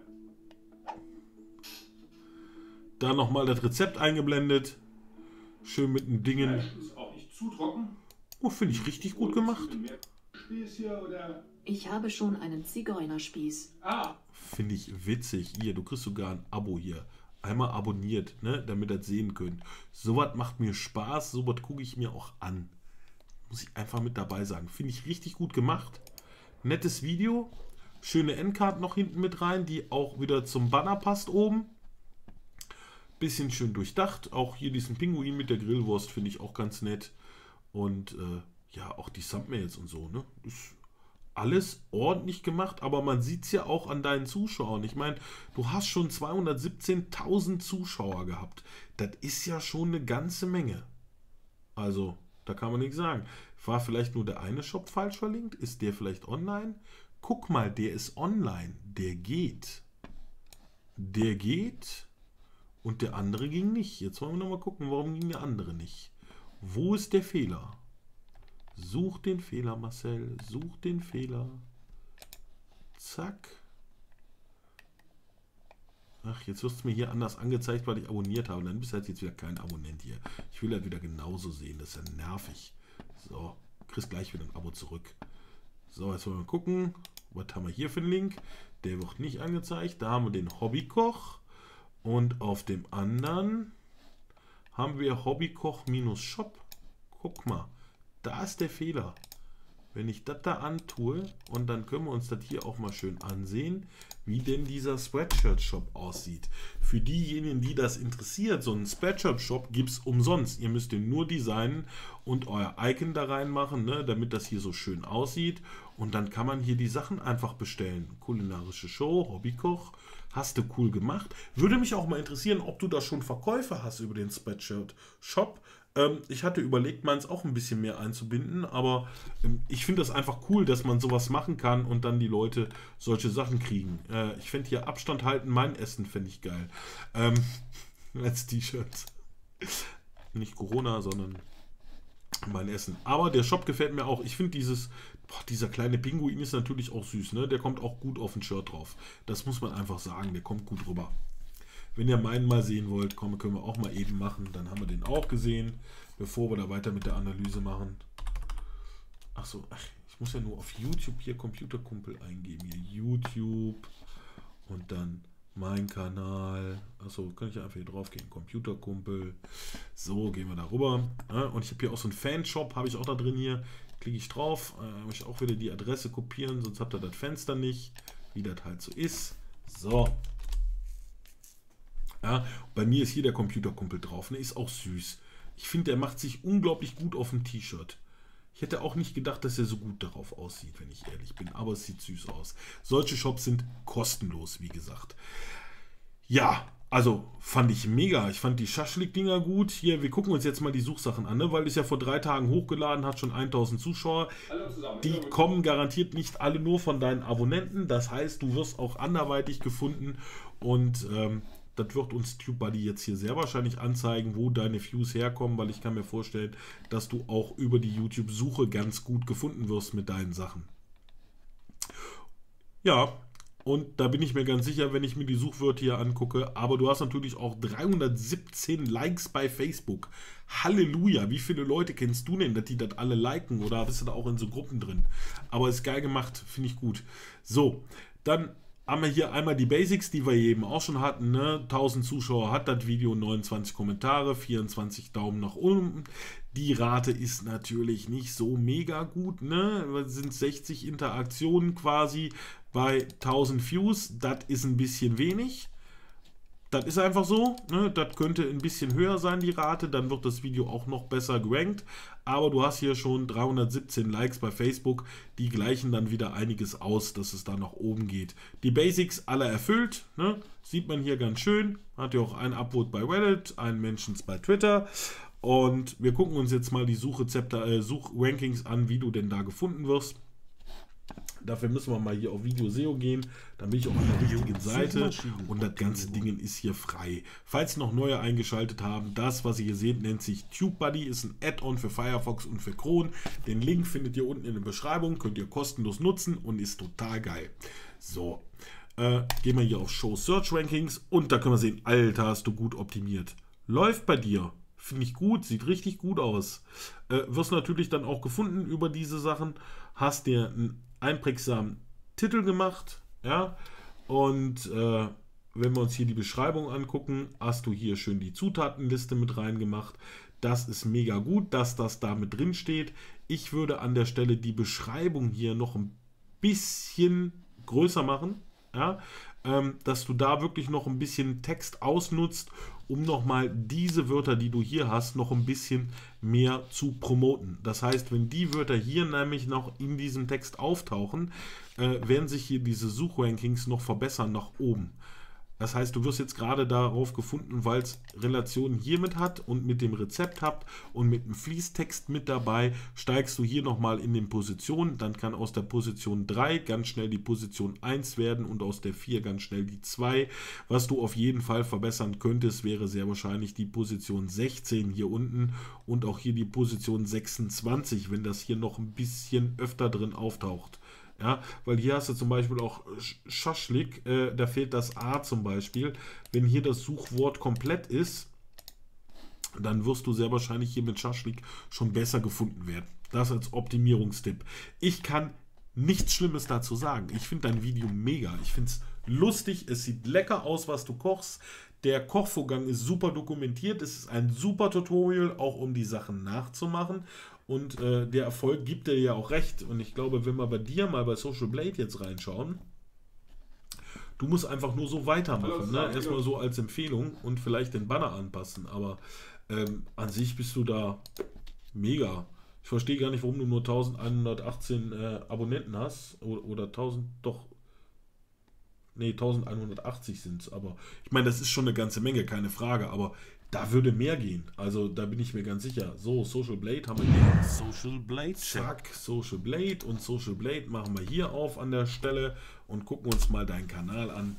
Da nochmal das Rezept eingeblendet. Schön mit den Dingen. Fleisch ist auch nicht zu trocken. Oh, finde ich richtig gut gemacht. Spieß hier oder? Ich habe schon einen Zigeunerspieß. Ah. Finde ich witzig. Hier, du kriegst sogar ein Abo hier. Einmal abonniert, ne, damit ihr das sehen könnt. Sowas macht mir Spaß, sowas gucke ich mir auch an. Muss ich einfach mit dabei sagen. Finde ich richtig gut gemacht. Nettes Video. Schöne Endcard noch hinten mit rein, die auch wieder zum Banner passt oben. Bisschen schön durchdacht. Auch hier diesen Pinguin mit der Grillwurst finde ich auch ganz nett. Und äh, ja, auch die Thumbnails und so, ne. Ist alles ordentlich gemacht, aber man sieht es ja auch an deinen Zuschauern. Ich meine, du hast schon zweihundertsiebzehntausend Zuschauer gehabt. Das ist ja schon eine ganze Menge. Also, da kann man nichts sagen. War vielleicht nur der eine Shop falsch verlinkt? Ist der vielleicht online? Guck mal, der ist online. Der geht. Der geht und der andere ging nicht. Jetzt wollen wir nochmal gucken, warum ging der andere nicht. Wo ist der Fehler? Such den Fehler, Marcel. Such den Fehler. Zack. Ach, jetzt wird es mir hier anders angezeigt, weil ich abonniert habe. Dann bist du halt jetzt wieder kein Abonnent hier. Ich will halt wieder genauso sehen. Das ist ja nervig. So, kriegst gleich wieder ein Abo zurück. So, jetzt wollen wir mal gucken. Was haben wir hier für einen Link? Der wird nicht angezeigt. Da haben wir den Hobbykoch. Und auf dem anderen haben wir Hobbykoch-Shop. Guck mal. Da ist der Fehler. wenn ich das da antue und dann können wir uns das hier auch mal schön ansehen, wie denn dieser Spreadshirt-Shop aussieht. Für diejenigen, die das interessiert, so einen Spreadshirt-Shop gibt es umsonst. Ihr müsst den nur designen und euer Icon da reinmachen, ne, damit das hier so schön aussieht. Und dann kann man hier die Sachen einfach bestellen. Kulinarische Show, Hobbykoch, hast du cool gemacht. Würde mich auch mal interessieren, ob du da schon Verkäufe hast über den Spreadshirt-Shop. Ähm, ich hatte überlegt, meins auch ein bisschen mehr einzubinden, aber ähm, ich finde das einfach cool, dass man sowas machen kann und dann die Leute solche Sachen kriegen. Äh, ich fände hier Abstand halten, mein Essen fände ich geil. Ähm, als T-Shirt. Nicht Corona, sondern mein Essen. Aber der Shop gefällt mir auch. Ich finde dieses, boah, dieser kleine Pinguin ist natürlich auch süß, ne? Der kommt auch gut auf ein Shirt drauf. Das muss man einfach sagen, der kommt gut rüber. Wenn ihr meinen mal sehen wollt, komm, können wir auch mal eben machen. Dann haben wir den auch gesehen, bevor wir da weiter mit der Analyse machen. Achso, ach, ich muss ja nur auf YouTube hier Computerkumpel eingeben. Hier YouTube und dann mein Kanal. Achso, kann ich einfach hier drauf gehen. Computerkumpel. So, gehen wir da rüber. Ja, und ich habe hier auch so einen Fanshop, habe ich auch da drin hier. Klicke ich drauf, äh, muss ich auch wieder die Adresse kopieren, sonst habt ihr das Fenster nicht, wie das halt so ist. So. Ja, bei mir ist hier der Computerkumpel drauf, ne? Ist auch süß. Ich finde, der macht sich unglaublich gut auf ein T-Shirt. Ich hätte auch nicht gedacht, dass er so gut darauf aussieht, wenn ich ehrlich bin. Aber es sieht süß aus. Solche Shops sind kostenlos, wie gesagt. Ja, also fand ich mega. Ich fand die Schaschlik-Dinger gut. Hier, wir gucken uns jetzt mal die Suchsachen an, ne? Weil es ja vor drei Tagen hochgeladen hat, schon tausend Zuschauer. Die kommen garantiert nicht alle nur von deinen Abonnenten. Das heißt, du wirst auch anderweitig gefunden und ähm, das wird uns TubeBuddy jetzt hier sehr wahrscheinlich anzeigen, wo deine Views herkommen, weil ich kann mir vorstellen, dass du auch über die YouTube-Suche ganz gut gefunden wirst mit deinen Sachen. Ja, und da bin ich mir ganz sicher, wenn ich mir die Suchwörter hier angucke, aber du hast natürlich auch dreihundertsiebzehn Likes bei Facebook. Halleluja, wie viele Leute kennst du denn, dass die das alle liken oder bist du da auch in so Gruppen drin? Aber ist geil gemacht, finde ich gut. So, dann haben wir hier einmal die Basics, die wir eben auch schon hatten. Ne? tausend Zuschauer hat das Video, neunundzwanzig Kommentare, vierundzwanzig Daumen nach unten. Die Rate ist natürlich nicht so mega gut. Ne? Das sind sechzig Interaktionen quasi bei tausend Views. Das ist ein bisschen wenig. Das ist einfach so. Ne? Das könnte ein bisschen höher sein, die Rate. Dann wird das Video auch noch besser gerankt. Aber du hast hier schon dreihundertsiebzehn Likes bei Facebook. Die gleichen dann wieder einiges aus, dass es da nach oben geht. Die Basics alle erfüllt. Ne? Sieht man hier ganz schön. Hat ja auch ein Upvote bei Reddit, ein Mentions bei Twitter. Und wir gucken uns jetzt mal die Suchrezepte, äh, Suchrankings an, wie du denn da gefunden wirst. Dafür müssen wir mal hier auf Video S E O gehen. Dann bin ich auch an der richtigen Seite. Und das ganze Ding ist hier frei. Falls noch neue eingeschaltet haben, das, was ihr hier seht, nennt sich TubeBuddy. Ist ein Add-on für Firefox und für Chrome. Den Link findet ihr unten in der Beschreibung. Könnt ihr kostenlos nutzen und ist total geil. So, äh, gehen wir hier auf Show Search Rankings. Und da können wir sehen, Alter, hast du gut optimiert. Läuft bei dir. Finde ich gut, sieht richtig gut aus. Äh, wirst natürlich dann auch gefunden über diese Sachen. Hast dir einen einprägsamen Titel gemacht, ja, und äh, wenn wir uns hier die Beschreibung angucken, hast du hier schön die Zutatenliste mit reingemacht. Das ist mega gut, dass das da mit drin steht. Ich würde an der Stelle die Beschreibung hier noch ein bisschen größer machen, ja, ähm, dass du da wirklich noch ein bisschen Text ausnutzt, um nochmal diese Wörter, die du hier hast, noch ein bisschen mehr zu promoten. Das heißt, wenn die Wörter hier nämlich noch in diesem Text auftauchen, äh, werden sich hier diese Suchrankings noch verbessern nach oben. Das heißt, du wirst jetzt gerade darauf gefunden, weil es Relationen hiermit hat und mit dem Rezept habt und mit dem Fließtext mit dabei, steigst du hier nochmal in den Positionen, dann kann aus der Position drei ganz schnell die Position eins werden und aus der vier ganz schnell die zwei. Was du auf jeden Fall verbessern könntest, wäre sehr wahrscheinlich die Position sechzehn hier unten und auch hier die Position sechsundzwanzig, wenn das hier noch ein bisschen öfter drin auftaucht. Ja, weil hier hast du zum Beispiel auch Schaschlik, äh, da fehlt das A zum Beispiel. Wenn hier das Suchwort komplett ist, dann wirst du sehr wahrscheinlich hier mit Schaschlik schon besser gefunden werden. Das als Optimierungstipp. Ich kann nichts Schlimmes dazu sagen. Ich finde dein Video mega. Ich finde es lustig, es sieht lecker aus, was du kochst. Der Kochvorgang ist super dokumentiert. Es ist ein super Tutorial, auch um die Sachen nachzumachen. Und äh, der Erfolg gibt dir ja auch recht. Und ich glaube, wenn wir bei dir mal bei Social Blade jetzt reinschauen, du musst einfach nur so weitermachen. Ne? Erstmal so als Empfehlung und vielleicht den Banner anpassen. Aber ähm, an sich bist du da mega. Ich verstehe gar nicht, warum du nur elfhundertachtzehn äh, Abonnenten hast. Oder, oder tausend, doch. Nee, elfhundertachtzig sind es. Aber ich meine, das ist schon eine ganze Menge, keine Frage. Aber da würde mehr gehen. Also da bin ich mir ganz sicher. So, Social Blade haben wir hier. Social Blade. Zack, Social Blade. Und Social Blade machen wir hier auf an der Stelle und gucken uns mal deinen Kanal an.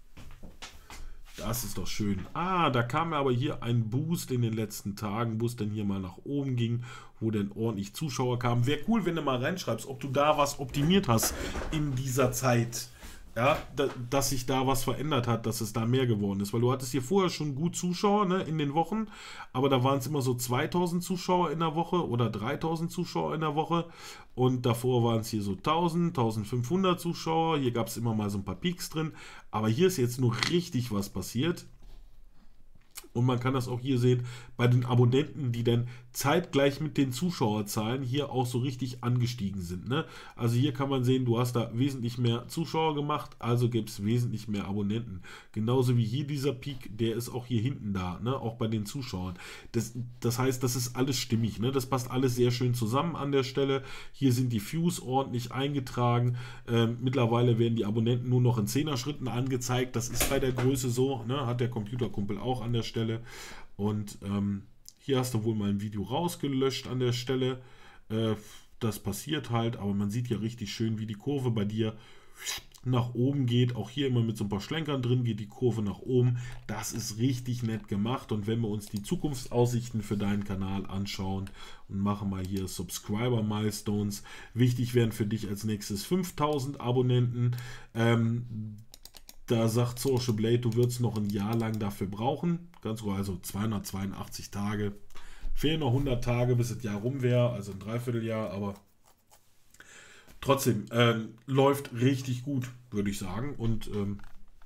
Das ist doch schön. Ah, da kam aber hier ein Boost in den letzten Tagen, wo es dann hier mal nach oben ging, wo dann ordentlich Zuschauer kamen. Wäre cool, wenn du mal reinschreibst, ob du da was optimiert hast in dieser Zeit. Ja, da, dass sich da was verändert hat, dass es da mehr geworden ist. Weil du hattest hier vorher schon gut Zuschauer, ne, in den Wochen, aber da waren es immer so zweitausend Zuschauer in der Woche oder dreitausend Zuschauer in der Woche. Und davor waren es hier so tausend, eintausendfünfhundert Zuschauer. Hier gab es immer mal so ein paar Peaks drin. Aber hier ist jetzt nur richtig was passiert. Und man kann das auch hier sehen bei den Abonnenten, die dann zeitgleich mit den Zuschauerzahlen hier auch so richtig angestiegen sind. Ne? Also hier kann man sehen, du hast da wesentlich mehr Zuschauer gemacht, also gibt es wesentlich mehr Abonnenten. Genauso wie hier dieser Peak, der ist auch hier hinten da, ne? Auch bei den Zuschauern. Das, das heißt, das ist alles stimmig. Ne? Das passt alles sehr schön zusammen an der Stelle. Hier sind die Views ordentlich eingetragen. Ähm, mittlerweile werden die Abonnenten nur noch in Zehner-Schritten angezeigt. Das ist bei der Größe so, ne? Hat der Computerkumpel auch an der Stelle. Und ähm, hier hast du wohl mal ein Video rausgelöscht an der Stelle. Äh, das passiert halt, aber man sieht ja richtig schön, wie die Kurve bei dir nach oben geht. Auch hier immer mit so ein paar Schlenkern drin geht die Kurve nach oben. Das ist richtig nett gemacht. Und wenn wir uns die Zukunftsaussichten für deinen Kanal anschauen und machen mal hier Subscriber Milestones. Wichtig wären für dich als nächstes fünftausend Abonnenten. Ähm, Da sagt Social Blade, du wirst noch ein Jahr lang dafür brauchen. Ganz ruhig, also zweihundertzweiundachtzig Tage. Fehlen noch hundert Tage, bis das Jahr rum wäre, also ein Dreivierteljahr, aber trotzdem, ähm, läuft richtig gut, würde ich sagen. Und ähm,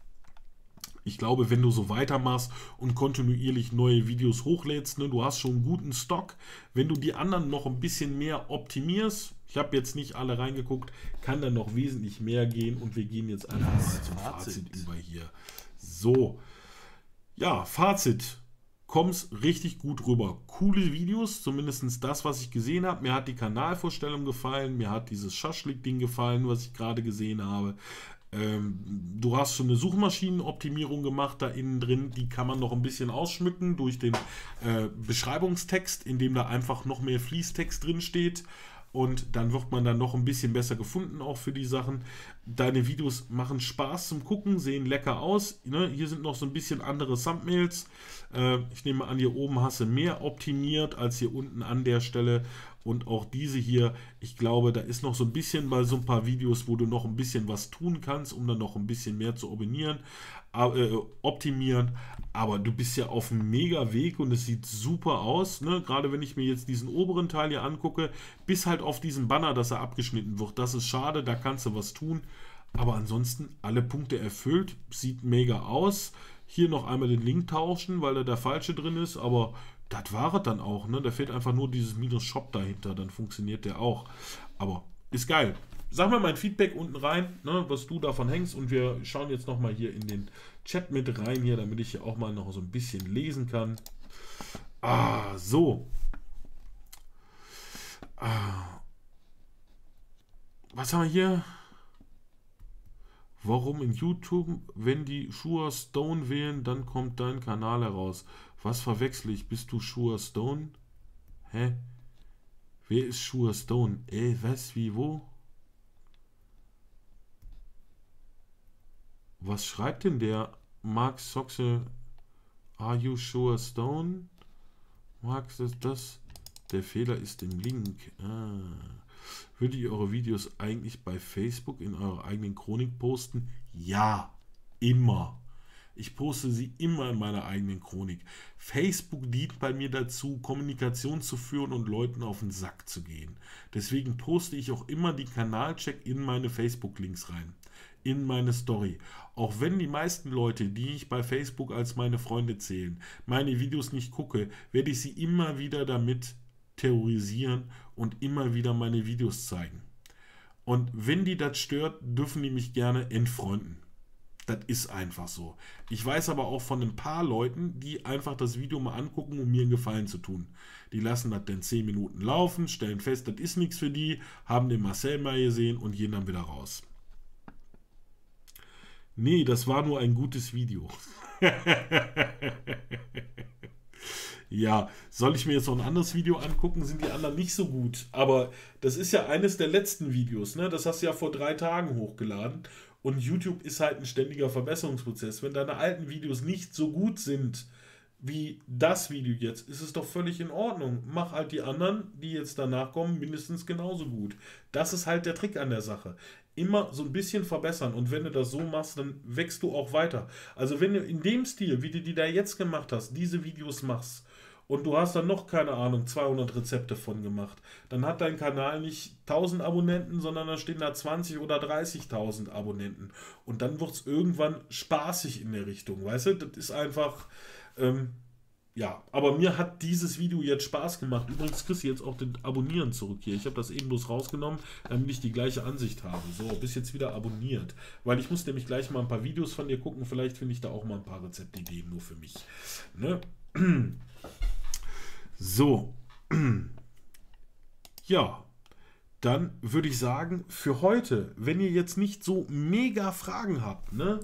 ich glaube, wenn du so weitermachst und kontinuierlich neue Videos hochlädst, ne, du hast schon einen guten Stock. Wenn du die anderen noch ein bisschen mehr optimierst, ich habe jetzt nicht alle reingeguckt, kann dann noch wesentlich mehr gehen und wir gehen jetzt einfach mal zum Fazit über hier. So, ja, Fazit. Kommst richtig gut rüber. Coole Videos, zumindest das, was ich gesehen habe. Mir hat die Kanalvorstellung gefallen, mir hat dieses Schaschlik-Ding gefallen, was ich gerade gesehen habe. Ähm, du hast schon eine Suchmaschinenoptimierung gemacht da innen drin, die kann man noch ein bisschen ausschmücken durch den äh, Beschreibungstext, in dem da einfach noch mehr Fließtext drin steht. Und dann wird man dann noch ein bisschen besser gefunden, auch für die Sachen. Deine Videos machen Spaß zum Gucken, sehen lecker aus. Ne? Hier sind noch so ein bisschen andere Thumbnails. Äh, ich nehme an, hier oben hast du mehr optimiert als hier unten an der Stelle. Und auch diese hier, ich glaube, da ist noch so ein bisschen bei so ein paar Videos, wo du noch ein bisschen was tun kannst, um dann noch ein bisschen mehr zu optimieren. Äh, optimieren. Aber du bist ja auf einem mega Weg und es sieht super aus. Ne? Gerade wenn ich mir jetzt diesen oberen Teil hier angucke, bis halt auf diesen Banner, dass er abgeschnitten wird. Das ist schade, da kannst du was tun. Aber ansonsten alle Punkte erfüllt. Sieht mega aus. Hier noch einmal den Link tauschen, weil da der falsche drin ist. Aber das war es dann auch. Ne? Da fehlt einfach nur dieses Minus Shop dahinter. Dann funktioniert der auch. Aber ist geil. Sag mal mein Feedback unten rein, ne, was du davon hängst. Und wir schauen jetzt nochmal hier in den Chat mit rein, hier, damit ich hier auch mal noch so ein bisschen lesen kann. Ah, so. Ah. Was haben wir hier? Warum in YouTube, wenn die Shure Stone wählen, dann kommt dein Kanal heraus? Was verwechsel ich? Bist du Shure Stone? Hä? Wer ist Shure Stone? Ey, was, wie, wo? Was schreibt denn der Mark Soxe? Are you Shure Stone? Mark, ist das? Der Fehler ist im Link. Ah. Würdet ihr eure Videos eigentlich bei Facebook in eurer eigenen Chronik posten? Ja, immer. Ich poste sie immer in meiner eigenen Chronik. Facebook dient bei mir dazu, Kommunikation zu führen und Leuten auf den Sack zu gehen. Deswegen poste ich auch immer die Kanalcheck in meine Facebook-Links rein. In meine Story. Auch wenn die meisten Leute, die ich bei Facebook als meine Freunde zählen, meine Videos nicht gucke, werde ich sie immer wieder damit terrorisieren und immer wieder meine Videos zeigen. Und wenn die das stört, dürfen die mich gerne entfreunden. Das ist einfach so. Ich weiß aber auch von ein paar Leuten, die einfach das Video mal angucken, um mir einen Gefallen zu tun. Die lassen das dann zehn Minuten laufen, stellen fest, das ist nichts für die, haben den Marcel mal gesehen und gehen dann wieder raus. Nee, das war nur ein gutes Video. Ja, soll ich mir jetzt noch ein anderes Video angucken? Sind die anderen nicht so gut. Aber das ist ja eines der letzten Videos, ne? Das hast du ja vor drei Tagen hochgeladen. Und YouTube ist halt ein ständiger Verbesserungsprozess. Wenn deine alten Videos nicht so gut sind wie das Video jetzt, ist es doch völlig in Ordnung. Mach halt die anderen, die jetzt danach kommen, mindestens genauso gut. Das ist halt der Trick an der Sache. Immer so ein bisschen verbessern. Und wenn du das so machst, dann wächst du auch weiter. Also wenn du in dem Stil, wie du die da jetzt gemacht hast, diese Videos machst, und du hast dann noch, keine Ahnung, zweihundert Rezepte von gemacht, dann hat dein Kanal nicht tausend Abonnenten, sondern da stehen da zwanzig oder dreißigtausend Abonnenten. Und dann wird es irgendwann spaßig in der Richtung, weißt du? Das ist einfach, ähm, ja, aber mir hat dieses Video jetzt Spaß gemacht. Übrigens kriegst du jetzt auch den Abonnieren zurück hier. Ich habe das eben bloß rausgenommen, damit ich die gleiche Ansicht habe. So, bist jetzt wieder abonniert. Weil ich muss nämlich gleich mal ein paar Videos von dir gucken. Vielleicht finde ich da auch mal ein paar Rezeptideen nur für mich. Ne? So, ja, dann würde ich sagen, für heute, wenn ihr jetzt nicht so mega Fragen habt, ne,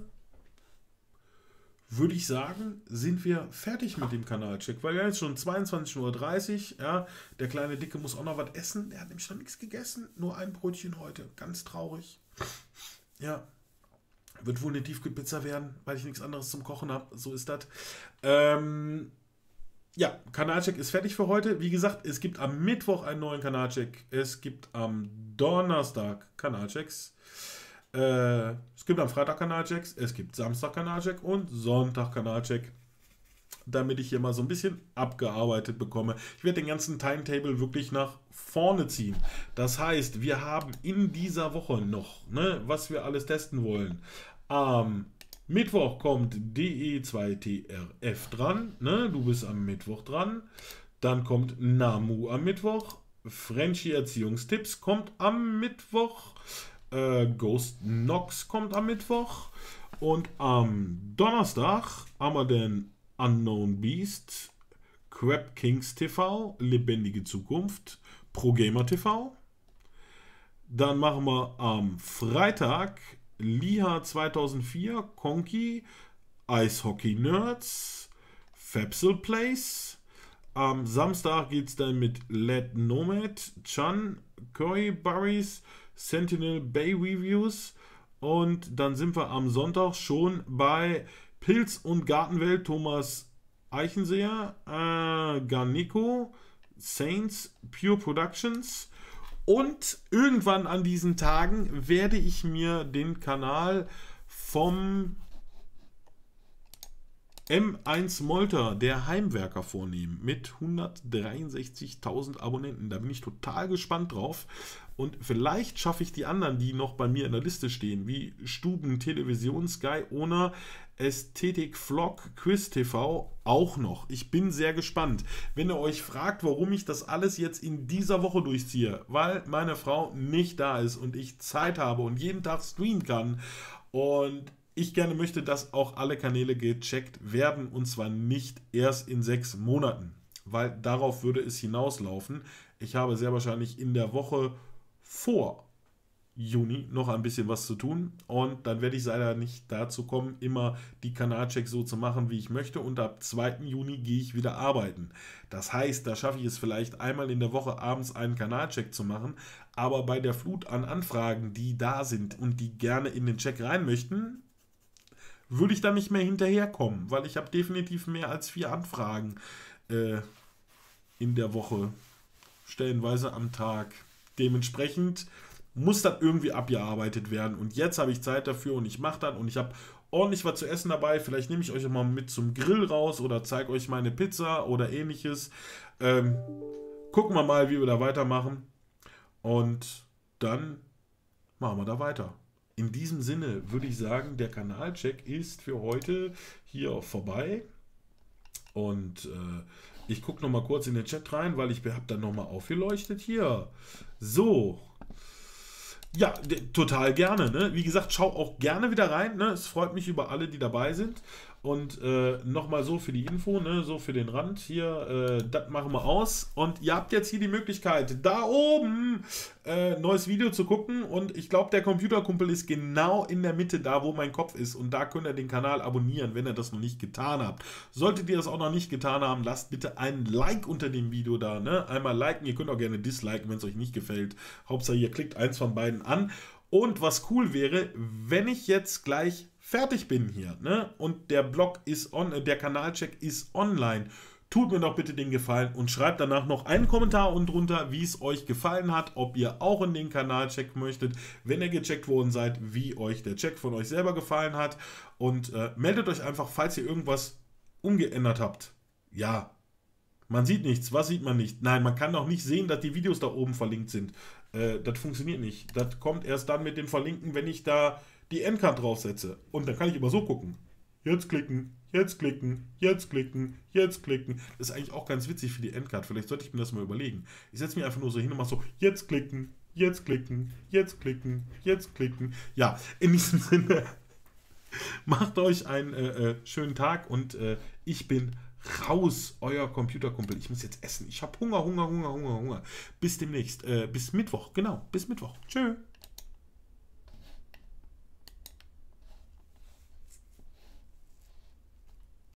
würde ich sagen, sind wir fertig mit dem Kanalcheck, weil ja jetzt schon zweiundzwanzig Uhr dreißig, ja, der kleine Dicke muss auch noch was essen, der hat nämlich noch nichts gegessen, nur ein Brötchen heute, ganz traurig, ja. Wird wohl eine Tiefkühlpizza werden, weil ich nichts anderes zum Kochen habe, so ist das. Ähm... Ja, Kanalcheck ist fertig für heute. Wie gesagt, es gibt am Mittwoch einen neuen Kanalcheck. Es gibt am Donnerstag Kanalchecks. Äh, es gibt am Freitag Kanalchecks. Es gibt Samstag Kanalcheck und Sonntag Kanalcheck. Damit ich hier mal so ein bisschen abgearbeitet bekomme. Ich werde den ganzen Timetable wirklich nach vorne ziehen. Das heißt, wir haben in dieser Woche noch, ne, was wir alles testen wollen. Am Mittwoch kommt D E zwei T R F dran, ne? Du bist am Mittwoch dran. Dann kommt Namu am Mittwoch. Frenchie Erziehungstipps kommt am Mittwoch. Äh, Ghost Nox kommt am Mittwoch. Und am Donnerstag haben wir den Unknown Beast, Crab Kings T V, Lebendige Zukunft, Pro Gamer T V. Dann machen wir am Freitag Liha zweitausendvier, Conky, Eishockey Nerds, Fapsel Place. Am Samstag geht es dann mit Led Nomad, Chan, Curry Burries, Sentinel Bay Reviews. Und dann sind wir am Sonntag schon bei Pilz und Gartenwelt, Thomas Eichenseher, äh, Garnico, Saints, Pure Productions. Und irgendwann an diesen Tagen werde ich mir den Kanal vom M eins Molter, der Heimwerker, vornehmen. Mit hundertdreiundsechzigtausend Abonnenten. Da bin ich total gespannt drauf. Und vielleicht schaffe ich die anderen, die noch bei mir in der Liste stehen, wie Stuben Television, Sky, Ona, Ästhetik Vlog, Quiz T V auch noch. Ich bin sehr gespannt. Wenn ihr euch fragt, warum ich das alles jetzt in dieser Woche durchziehe, weil meine Frau nicht da ist und ich Zeit habe und jeden Tag streamen kann und ich gerne möchte, dass auch alle Kanäle gecheckt werden und zwar nicht erst in sechs Monaten, weil darauf würde es hinauslaufen. Ich habe sehr wahrscheinlich in der Woche vor Juni noch ein bisschen was zu tun und dann werde ich leider nicht dazu kommen, immer die Kanalchecks so zu machen, wie ich möchte, und ab zweiten Juni gehe ich wieder arbeiten. Das heißt, da schaffe ich es vielleicht einmal in der Woche abends einen Kanalcheck zu machen, aber bei der Flut an Anfragen, die da sind und die gerne in den Check rein möchten, würde ich da nicht mehr hinterherkommen, weil ich habe definitiv mehr als vier Anfragen äh, in der Woche, stellenweise am Tag. Dementsprechend muss das irgendwie abgearbeitet werden und jetzt habe ich Zeit dafür und ich mache das und ich habe ordentlich was zu essen dabei. Vielleicht nehme ich euch mal mit zum Grill raus oder zeige euch meine Pizza oder ähnliches. Ähm, gucken wir mal, wie wir da weitermachen und dann machen wir da weiter. In diesem Sinne würde ich sagen, der Kanalcheck ist für heute hier vorbei und äh, Ich gucke noch mal kurz in den Chat rein, weil ich habe dann noch mal aufgeleuchtet hier. So. Ja, total gerne. Ne? Wie gesagt, schau auch gerne wieder rein. Ne? Es freut mich über alle, die dabei sind. Und äh, nochmal so für die Info, ne? So für den Rand hier, äh, das machen wir aus. Und ihr habt jetzt hier die Möglichkeit, da oben äh, neues Video zu gucken. Und ich glaube, der Computerkumpel ist genau in der Mitte, da wo mein Kopf ist. Und da könnt ihr den Kanal abonnieren, wenn ihr das noch nicht getan habt. Solltet ihr das auch noch nicht getan haben, lasst bitte ein Like unter dem Video da. Ne? Einmal liken, ihr könnt auch gerne disliken, wenn es euch nicht gefällt. Hauptsache, ihr klickt eins von beiden an. Und was cool wäre, wenn ich jetzt gleich fertig bin hier, ne? Und der Blog ist on, der Kanalcheck ist online. Tut mir doch bitte den Gefallen und schreibt danach noch einen Kommentar unten drunter, wie es euch gefallen hat, ob ihr auch in den Kanalcheck möchtet, wenn ihr gecheckt worden seid, wie euch der Check von euch selber gefallen hat. Und äh, meldet euch einfach, falls ihr irgendwas umgeändert habt. Ja, man sieht nichts. Was sieht man nicht? Nein, man kann auch nicht sehen, dass die Videos da oben verlinkt sind. Äh, das funktioniert nicht. Das kommt erst dann mit dem Verlinken, wenn ich da die Endcard draufsetze. Und dann kann ich immer so gucken. Jetzt klicken, jetzt klicken, jetzt klicken, jetzt klicken. Das ist eigentlich auch ganz witzig für die Endcard. Vielleicht sollte ich mir das mal überlegen. Ich setze mich einfach nur so hin und mache so, jetzt klicken, jetzt klicken, jetzt klicken, jetzt klicken. Ja, in diesem Sinne, macht euch einen äh, äh, schönen Tag und äh, ich bin raus, euer Computerkumpel. Ich muss jetzt essen. Ich habe Hunger, Hunger, Hunger, Hunger, Hunger. Bis demnächst. Äh, bis Mittwoch. Genau, bis Mittwoch. Tschö.